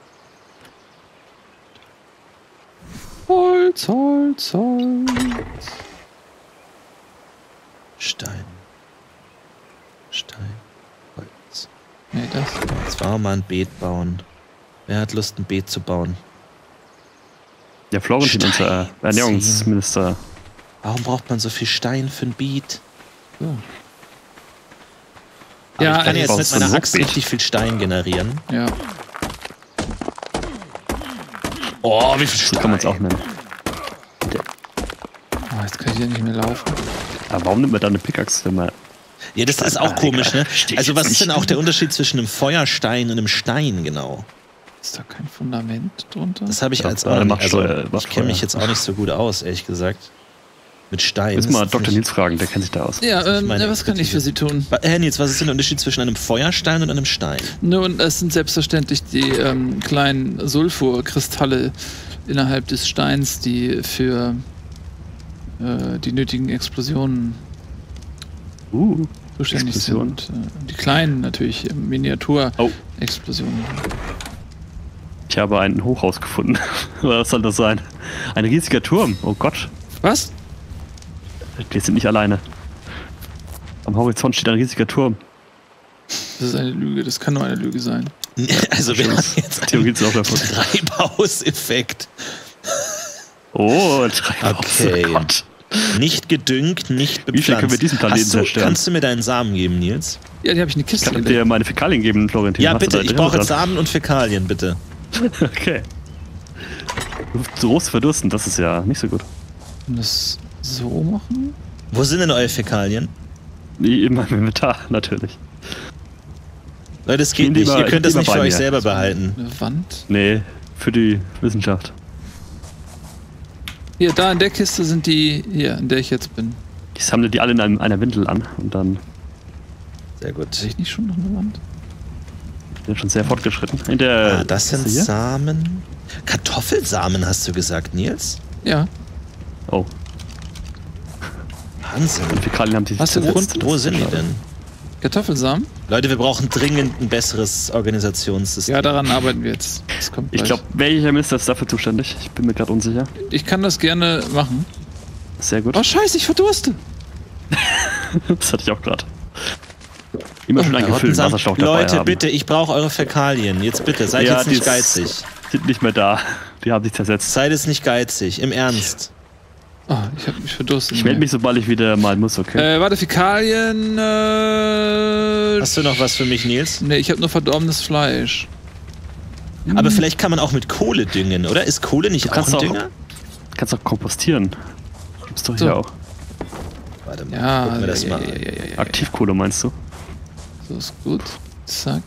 Holz. Stein. Holz. Nee, das. Jetzt wollen wir mal ein Beet bauen. Wer hat Lust, ein Beet zu bauen? Ja, Florentin, unser Stein Ernährungsminister. Warum braucht man so viel Stein für ein Beet? So. Aber Ja, ich kann ich jetzt brauch mit so ein meiner Axt Hochbeet. richtig viel Stein generieren. Ja. Oh, wie viel So Stein. kann man es auch nennen. Oh, jetzt kann ich ja nicht mehr laufen. Aber warum nimmt man da eine Pickaxe, wenn man... Ja, das ist auch komisch, ne? Verstehe ich Also was jetzt ist denn nicht. auch der Unterschied zwischen einem Feuerstein und einem Stein genau? Ist da kein Fundament drunter? Das habe ich Ja, als aber auch macht nicht. Feuer, Also, macht ich kenne mich Feuer. jetzt auch nicht so gut aus, ehrlich gesagt. Mit Stein. Müssen wir Das ist Dr. nicht- Nils fragen, der kennt sich da aus. Ja, meine was kann ich für Sie tun? Herr Nils, was ist denn der Unterschied zwischen einem Feuerstein und einem Stein? Nun, es sind selbstverständlich die kleinen Sulfurkristalle innerhalb des Steins, die für die nötigen Explosionen zuständig Explosion. sind. Die kleinen natürlich, Oh. Miniatur-Explosionen. Ich habe ein Hochhaus gefunden. Was soll das sein? Ein riesiger Turm. Oh Gott. Was? Wir sind nicht alleine. Am Horizont steht ein riesiger Turm. Das ist eine Lüge, das kann nur eine Lüge sein. Also wir haben jetzt Theorie einen ist auch davon. Treibhauseffekt. Oh, Treibhaus. Okay. Oh Gott. Nicht gedüngt, nicht bepflanzt. Wie schnell können wir diesen Planeten zerstören? Kannst du mir deinen Samen geben, Nils? Ja, die habe ich in die Ich Kiste kann gelegt. dir meine Fäkalien geben, Florentin. Ja, Hast du bitte. da Ich drin brauche dran? Samen und Fäkalien, bitte. Okay. Du groß verdursten, das ist ja nicht so gut. Und das so machen? Wo sind denn eure Fäkalien? Wie in meinem Inventar, natürlich. Leute, das geht Gehen nicht. lieber- Ihr könnt das lieber nicht für bei euch mir. selber behalten. Eine Wand? Nee, für die Wissenschaft. Hier, da in der Kiste sind die, hier, in der ich jetzt bin. Ich sammle die alle in einer Windel an und dann Sehr gut. Sehe ich nicht schon noch eine Wand? bin ich schon sehr fortgeschritten. In der Das sind Kiste hier? Samen. Kartoffelsamen hast du gesagt, Nils? Ja. Oh, Wahnsinn. und Fäkalien haben die Hast du zersetzt. gefunden? Wo sind die denn? Kartoffelsamen? Leute, wir brauchen dringend ein besseres Organisationssystem. Ja, daran arbeiten wir jetzt. Das kommt Ich gleich. glaube, welcher Minister ist dafür zuständig? Ich bin mir gerade unsicher. Ich kann das gerne machen. Sehr gut. Oh, scheiße, ich verdurste. Das hatte ich auch gerade. Immer schon einen gefüllten Rottensamen. Wasserschlauch dabei Leute, haben. bitte, ich brauche eure Fäkalien. Jetzt bitte, seid Ja, jetzt nicht die geizig. sind nicht mehr da. Die haben sich zersetzt. Seid jetzt nicht geizig, im Ernst. Oh, ich hab mich verdurstet. Ich melde mich, sobald ich wieder mal muss, okay? Warte, Fäkalien. Hast du noch was für mich, Nils? Ne, ich habe nur verdorbenes Fleisch. Aber vielleicht kann man auch mit Kohle düngen, oder? Ist Kohle nicht auch ein Dünger? Du kannst auch kompostieren. Gibt's doch So. hier auch. Warte mal, Ja, gucken wir das ja, mal ja, an. ja. Aktivkohle meinst du? So ist gut. Zack.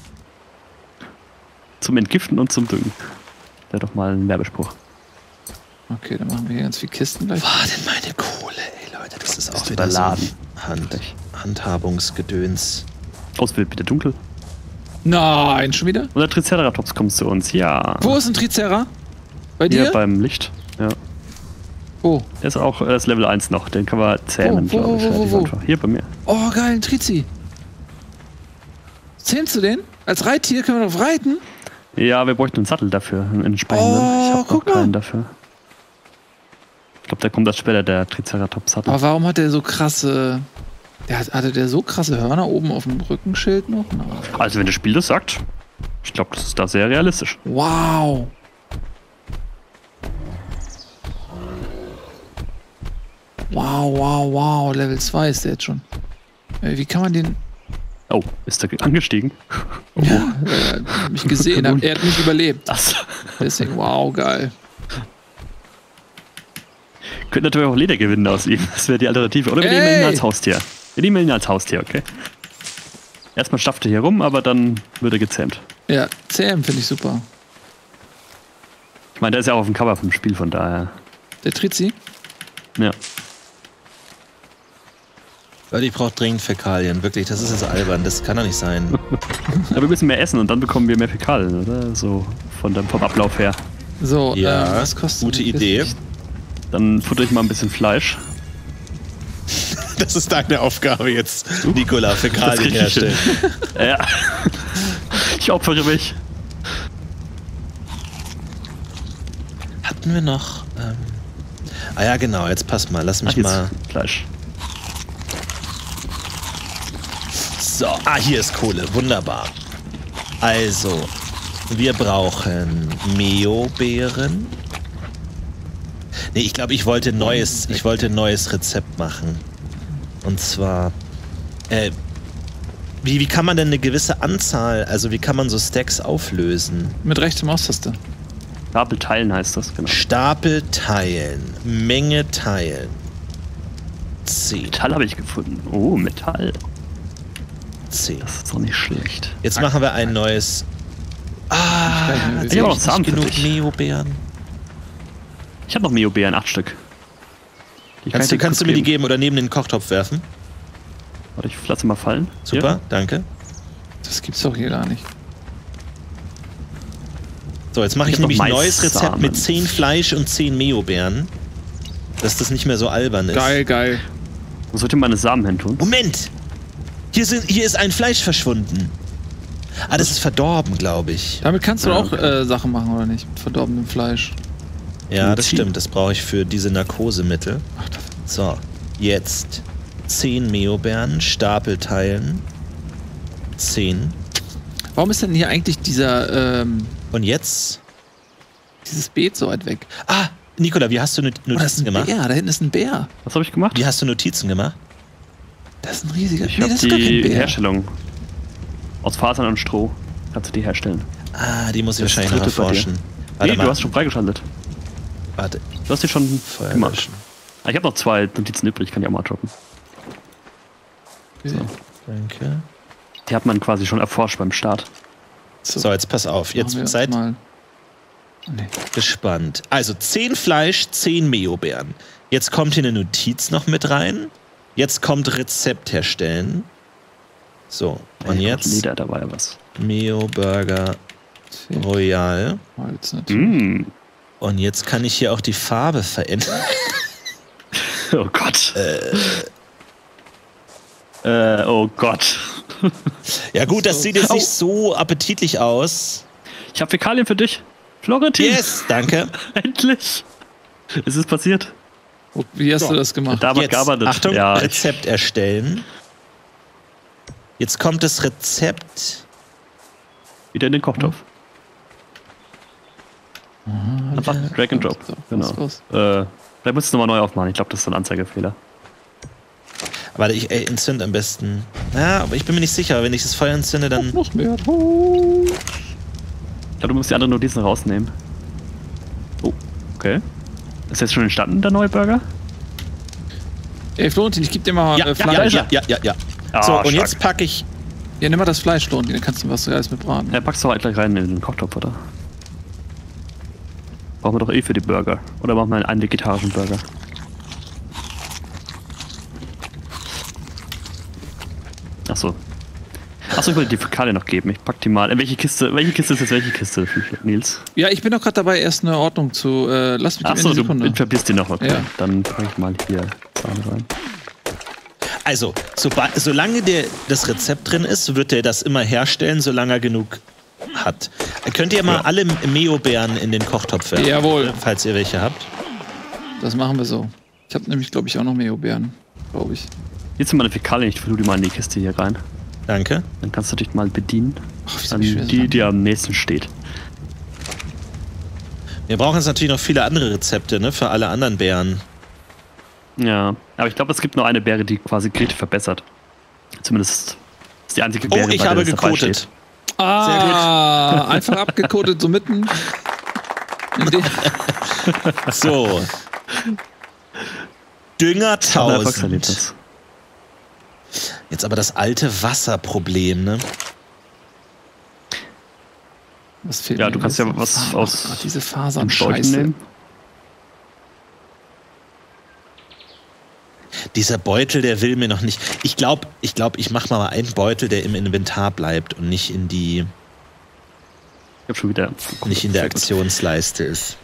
Zum Entgiften und zum Düngen. Wäre doch mal ein Werbespruch. Okay, dann machen wir hier ganz viele Kisten gleich. War denn meine Kohle? Ey, Leute, das ist auch Bist wieder überladen. so Handhabungsgedöns. Ausbild bitte dunkel. Nein, schon wieder? Und der Triceratops kommt zu uns, ja. Wo ist ein Trizera? Bei dir? Hier beim Licht. Ja. Wo? Der ist auch das Level 1 noch. Den kann man zähmen, Wo, glaube ich. wo, relativ wo? einfach. Hier bei mir. Oh, geil, ein Trizi. Zähmst du den? Als Reittier können wir drauf reiten? Ja, wir bräuchten einen Sattel dafür, einen entsprechenden. Oh, Ich habe noch guck mal. keinen dafür. Ich glaube, da kommt das später, der Triceratops-Sattel. Aber warum hat der so krasse... Hatte der so krasse Hörner oben auf dem Rückenschild noch? Nein. Also wenn das Spiel das sagt, ich glaube, das ist da sehr realistisch. Wow. Wow. Level 2 ist der jetzt schon. Wie kann man den... Oh, ist er angestiegen? Ja, er hat mich gesehen. Er hat mich überlebt. Das Deswegen, wow, geil. könnte natürlich auch Leder gewinnen aus ihm. Das wäre die Alternative. Oder wir nehmen ihn als Haustier. Wir nehmen ihn als Haustier, okay? Erstmal stafft er hier rum, aber dann wird er gezähmt. Ja, zähm finde ich super. Ich meine, der ist ja auch auf dem Cover vom Spiel, von daher. Der Trizi? Ja. Leute, ich brauche dringend Fäkalien. Wirklich, das ist jetzt albern. Das kann doch nicht sein. Aber wir müssen mehr essen und dann bekommen wir mehr Fäkalien, oder? So vom Ablauf her. So, Ja, was kostet gute die Idee. Kiste? Dann futter ich mal ein bisschen Fleisch. Das ist deine Aufgabe jetzt, Nikola, Fäkalien krieg ich herstellen. Ja. Ich opfere mich. Hatten wir noch... Ah ja, genau. Jetzt pass mal. Lass mich Ach, jetzt mal... Fleisch. So, hier ist Kohle. Wunderbar. Also, wir brauchen Meo-Beeren. Nee, ich glaube, ich wollte ein neues Rezept machen. Und zwar, wie kann man denn eine gewisse Anzahl, also wie kann man so Stacks auflösen? Mit rechter Maustaste. Stapel teilen heißt das, genau. Stapel teilen, Menge teilen. 10. Metall habe ich gefunden. Oh, Metall. 10. Das ist doch nicht schlecht. Jetzt machen wir ein neues... Ich Ich habe auch noch nicht Samen für genug dich. Meo-Beeren. Ich habe noch Meo-Beeren, 8 Stück. Die kann ich dir Kannst du kurz mir die geben. geben oder neben den Kochtopf werfen? Warte, ich lasse mal fallen. Super, Hier. danke. Das gibt's doch hier gar nicht. So, jetzt mache ich Ich hab nämlich noch ein neues Rezept mit Maissamen. 10 Fleisch und 10 Meo-Beeren. Dass das nicht mehr so albern ist. Geil. Wo sollte meine Samen hin tun? Moment! Hier ist ein Fleisch verschwunden. Das ist verdorben, glaube ich. Damit kannst du Ja, auch Sachen machen, oder nicht? Mit verdorbenem Fleisch. Ja, das stimmt. Das brauche ich für diese Narkosemittel. Ach, das So, jetzt 10 Meo-Beeren, Stapel teilen. 10. Warum ist denn hier eigentlich dieser, Und jetzt? dieses Beet so weit weg? Nikola, wie hast du Oh, das ist Notizen ein gemacht? Bär, da hinten ist ein Bär. Was habe ich gemacht? Wie hast du Notizen gemacht? Das ist ein riesiger... Ich Nee, habe das ist gar kein die Bär. Herstellung. Aus Fasern und Stroh. Kannst du die herstellen. Die muss ich Das wahrscheinlich noch dritte bei dir. erforschen. Nee, du hast schon freigeschaltet. Warte, Du hast die schon Feuer gemacht. löschen. Ich habe noch 2 Notizen übrig, kann die auch mal droppen. Danke. Die hat man quasi schon erforscht beim Start. So, jetzt pass auf. Jetzt Machen wir seid mal. Nee. gespannt. Also 10 Fleisch, 10 Meo-Beeren. Jetzt kommt hier eine Notiz noch mit rein. Jetzt kommt Rezept herstellen. So, und jetzt Leder, da war ja was. Meo-Burger Royal. Holz natürlich. Und jetzt kann ich hier auch die Farbe verändern. Oh Gott. Oh Gott. Ja gut, das sieht jetzt nicht so appetitlich aus. Ich habe Fäkalien für dich. Florentin. Yes, danke. Endlich. Es ist passiert. Wie hast du das gemacht? Da wird Jetzt, gearbeitet. Achtung, ja, Rezept erstellen. Jetzt kommt das Rezept. wieder in den Kochtopf. Einfach Drag and Drop. So, Genau. was los? Da musst du nochmal neu aufmachen. Ich glaube, das ist ein Anzeigefehler. Warte, ich entzünde am besten. Ja, aber ich bin mir nicht sicher. Wenn ich das Feuer entzünde, dann... Ich glaube, du musst die anderen Notizen rausnehmen. Oh, okay. Ist jetzt schon entstanden, der neue Burger? Ey, Florentin, ich geb dir mal Fleisch. Ja. Ah, So, und stark. jetzt packe ich... Ja, nimm mal das Fleisch, Florentin, dann kannst du was Geiles mit braten. Ja, packst du halt gleich rein in den Kochtopf, oder? Brauchen wir doch für die Burger. Oder machen wir einen vegetarischen Burger? Achso. Achso, ich wollte die Fäkalien noch geben. Ich pack die mal. Welche Kiste ist jetzt welche Kiste, Nils? Ja, ich bin doch gerade dabei, erst eine Ordnung zu... lass mich Achso, eine du Sekunde. verbierst die noch. Okay. Ja. Dann pack ich mal hier Sahne rein. Also, solange das Rezept drin ist, wird er das immer herstellen, solange er genug hat. Könnt ihr mal alle Meo-Beeren in den Kochtopf werfen? Jawohl. Falls ihr welche habt. Das machen wir so. Ich habe nämlich, glaube ich, auch noch Meo-Beeren. Glaube ich. Jetzt sind meine Fäkalien. Ich tue die mal in die Kiste hier rein. Danke. Dann kannst du dich mal bedienen. Ach, wie Dann schwer die am nächsten steht. Wir brauchen jetzt natürlich noch viele andere Rezepte, ne? Für alle anderen Beeren. Ja, aber ich glaube, es gibt nur eine Beere, die quasi Grete verbessert. Zumindest ist die einzige Beere, Oh, ich bei der habe das dabei gekotet. steht. Ah, einfach abgekotet, so mitten. In den So. Dünger Aber 1000. Erfolgserlebnis. Jetzt aber das alte Wasserproblem, ne? Was fehlt Ja, mir du kannst jetzt? ja was aus diese dem Fasern Scheuchen scheiße. nehmen. Dieser Beutel, der will mir noch nicht. Ich glaube, ich mache mal einen Beutel, der im Inventar bleibt und nicht in Ich hab schon wieder. der Aktionsleiste ist.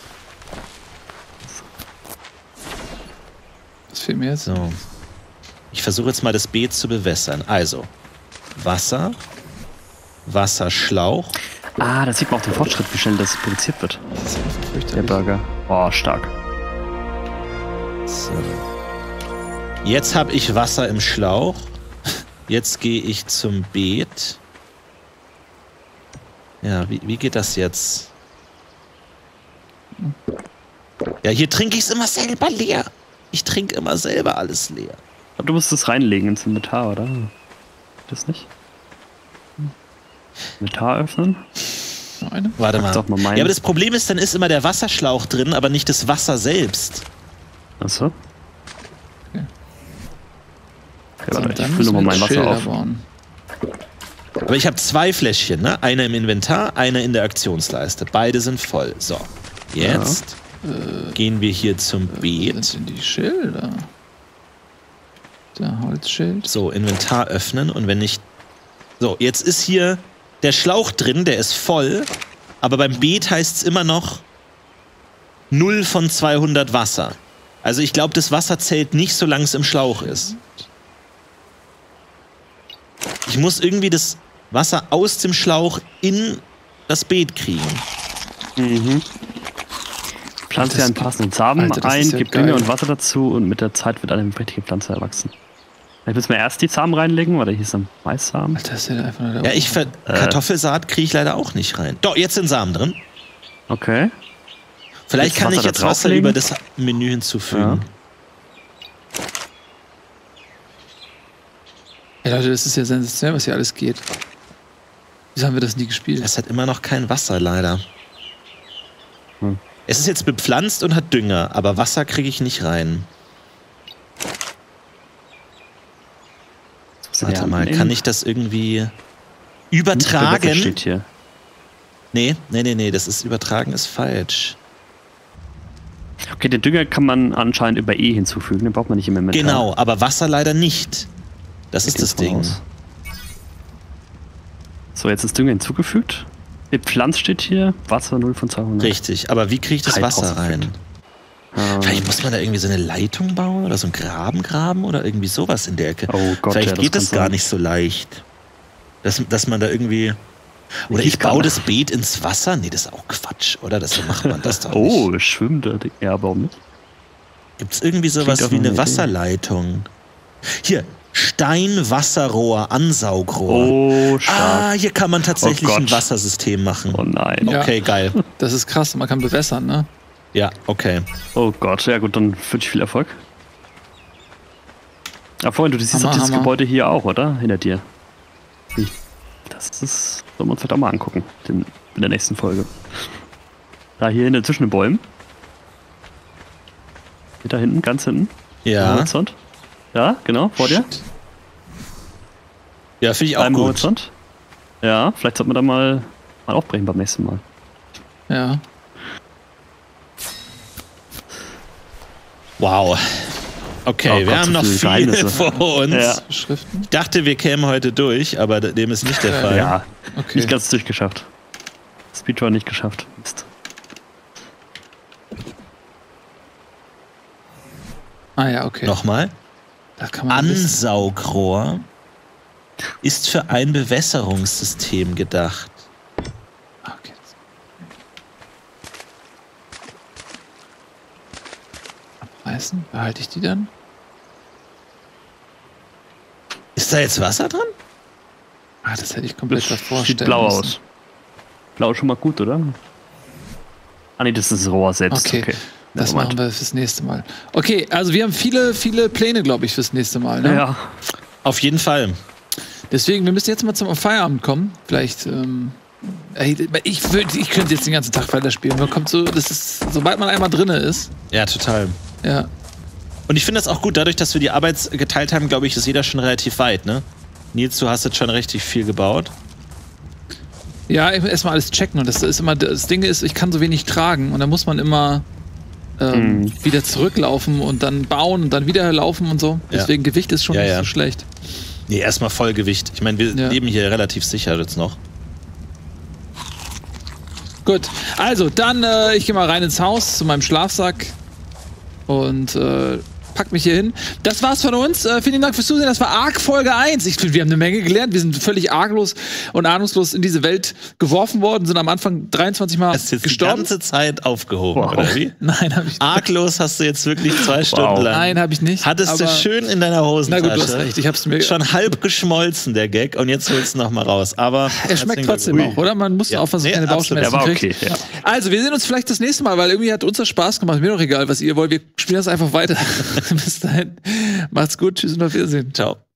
Was fehlt mir jetzt? So. Ich versuche jetzt mal das Beet zu bewässern. Also, Wasser, Wasserschlauch. Ah, da sieht man auch den Fortschritt, wie schnell das produziert wird. Das ist einfach Der fürchterlich. Burger. Oh, stark. So. Jetzt habe ich Wasser im Schlauch. Jetzt gehe ich zum Beet. Ja, wie geht das jetzt? Ja, hier trinke ich es immer selber leer. Ich trinke immer selber alles leer. Aber du musst es reinlegen ins Inventar, oder? Das nicht? Inventar öffnen? Noch eine? Warte Pack's mal. doch mal meinen. Ja, aber das Problem ist, dann ist immer der Wasserschlauch drin, aber nicht das Wasser selbst. Achso. Okay. Okay, So, warte, dann ich fülle nochmal mein müssen wir Wasser Schilder auf. bauen. Aber ich habe 2 Fläschchen, ne? Einer im Inventar, einer in der Aktionsleiste. Beide sind voll. So, jetzt gehen wir hier zum Wo Beet. sind denn die Schilder? Der Holzschild. So, Inventar öffnen und wenn ich... So, jetzt ist hier der Schlauch drin, der ist voll, aber beim Beet heißt es immer noch 0 von 200 Wasser. Also ich glaube, das Wasser zählt nicht, solange es im Schlauch ist. Ich muss irgendwie das Wasser aus dem Schlauch in das Beet kriegen. Mhm. Pflanze Das einen geht- passenden Samen Alter, das ein, ist ja gib geil. Dünger und Wasser dazu und mit der Zeit wird eine richtige Pflanze erwachsen. Vielleicht müssen wir erst die Samen reinlegen, oder hier ist ein Maissamen. Alter, ist ja einfach nur der Ja, Kartoffelsaat kriege ich leider auch nicht rein. Doch, jetzt sind Samen drin. Okay. Vielleicht Jetzt kann ich Wasser da jetzt Wasser drauflegen? über das Menü hinzufügen. Ja, Leute, das ist ja sensationell, was hier alles geht. Wieso haben wir das nie gespielt? Es hat immer noch kein Wasser, leider. Hm. Es ist jetzt bepflanzt und hat Dünger, aber Wasser kriege ich nicht rein. Warte mal, kann ich das irgendwie übertragen? Steht hier. Nee, das ist übertragen ist falsch. Okay, den Dünger kann man anscheinend über E hinzufügen, den braucht man nicht im Inventar. Genau, aber Wasser leider nicht. Das Ich ist geh das davon Ding. aus. So, jetzt ist Dünger hinzugefügt. Bepflanzt steht hier, Wasser 0 von 200. Richtig, aber wie kriege ich das 3000 Wasser rein? Vielleicht muss man da irgendwie so eine Leitung bauen oder so einen Graben oder irgendwie sowas in der Ecke. Oh Gott, Vielleicht ja, das geht das kann gar sein. nicht so leicht. Dass man da irgendwie... Oder ich Gießkanne. baue das Beet ins Wasser? Nee, das ist auch Quatsch, oder? So macht man das doch nicht. Oh, schwimmende Ding. Ja, warum nicht? Gibt es irgendwie sowas Klingt wie doch eine eine Wasserleitung? Hier, Steinwasserrohr, Ansaugrohr. Oh, stark. Ah, hier kann man tatsächlich Oh Gott. ein Wassersystem machen. Oh nein. Ja. Okay, geil. Das ist krass, man kann bewässern, ne? Ja, okay. Oh Gott, ja gut, dann wünsche ich viel Erfolg. Ja, Freund, du siehst doch dieses Hammer. Gebäude hier auch, oder? Hinter dir. Das ist, sollen wir uns vielleicht auch mal angucken in der nächsten Folge. Da hier hinten zwischen den Bäumen. Hier da hinten, ganz hinten. Am Ja. Horizont. Ja, genau, vor dir. Ja, finde ich auch Am gut. Horizont. Ja, vielleicht sollten wir da mal aufbrechen beim nächsten Mal. Ja. Wow. Okay, Oh wir Gott, haben so noch viele viel Geheimnisse. vor uns. Ja. Schriften? Ich dachte, wir kämen heute durch, aber dem ist nicht der Fall. Ja, Okay. nicht ganz durchgeschafft. Speedrun nicht geschafft. Mist. Ah ja, okay. Nochmal. Da kann man ein bisschen- Ansaugrohr ist für ein Bewässerungssystem gedacht. Ah, okay. Abreißen? Behalte ich die dann? Ist da jetzt Wasser drin? Ah, das hätte ich komplett Das davor sieht stellen blau müssen. aus. Blau ist schon mal gut, oder? Ah nee, das ist das Rohr selbst. Okay. Okay. Das Nevermind. machen wir fürs nächste Mal. Okay, also wir haben viele Pläne, glaube ich, fürs nächste Mal. Ne? Ja. Auf jeden Fall. Deswegen, wir müssen jetzt mal zum Feierabend kommen. Vielleicht, ich könnte jetzt den ganzen Tag weiterspielen. Man kommt so, das ist, sobald man einmal drinne ist. Ja, total. Ja. Und ich finde das auch gut, dadurch, dass wir die Arbeit geteilt haben, glaube ich, ist jeder schon relativ weit, ne? Nils, du hast jetzt schon richtig viel gebaut. Ja, erstmal alles checken. Und das ist immer, das Ding ist, ich kann so wenig tragen. Und dann muss man immer wieder zurücklaufen und dann bauen und dann wieder laufen und so. Ja. Deswegen Gewicht ist schon Ja, nicht ja. so schlecht. Nee, erstmal Vollgewicht. Ich meine, wir Ja. leben hier relativ sicher jetzt noch. Gut, also dann, ich gehe mal rein ins Haus zu meinem Schlafsack und pack mich hier hin. Das war's von uns. Vielen Dank fürs Zusehen. Das war Ark Folge 1. Ich finde, wir haben eine Menge gelernt. Wir sind völlig arglos und ahnungslos in diese Welt geworfen worden, sind am Anfang 23 Mal Hast du jetzt gestorben. die ganze Zeit aufgehoben, Wow. oder wie? Nein, habe ich nicht. Arglos hast du jetzt wirklich 2 Stunden lang. Nein, habe ich nicht. Hattest du aber- schön in deiner Na Hosentasche. gut, du hast recht. Ich hab's mir. Schon halb geschmolzen, der Gag, und jetzt holst du noch mal raus. Aber Er schmeckt herzlichen trotzdem Glückwunsch. auch, oder? Man muss Ja. aufpassen, dass Nee, man keine absolut. Bauchschmerzen Der war kriegt. okay, ja. Also, wir sehen uns vielleicht das nächste Mal, weil irgendwie hat uns das Spaß gemacht. Mir doch egal, was ihr wollt. Wir spielen das einfach weiter. Bis dahin. Macht's gut. Tschüss und auf Wiedersehen. Ciao.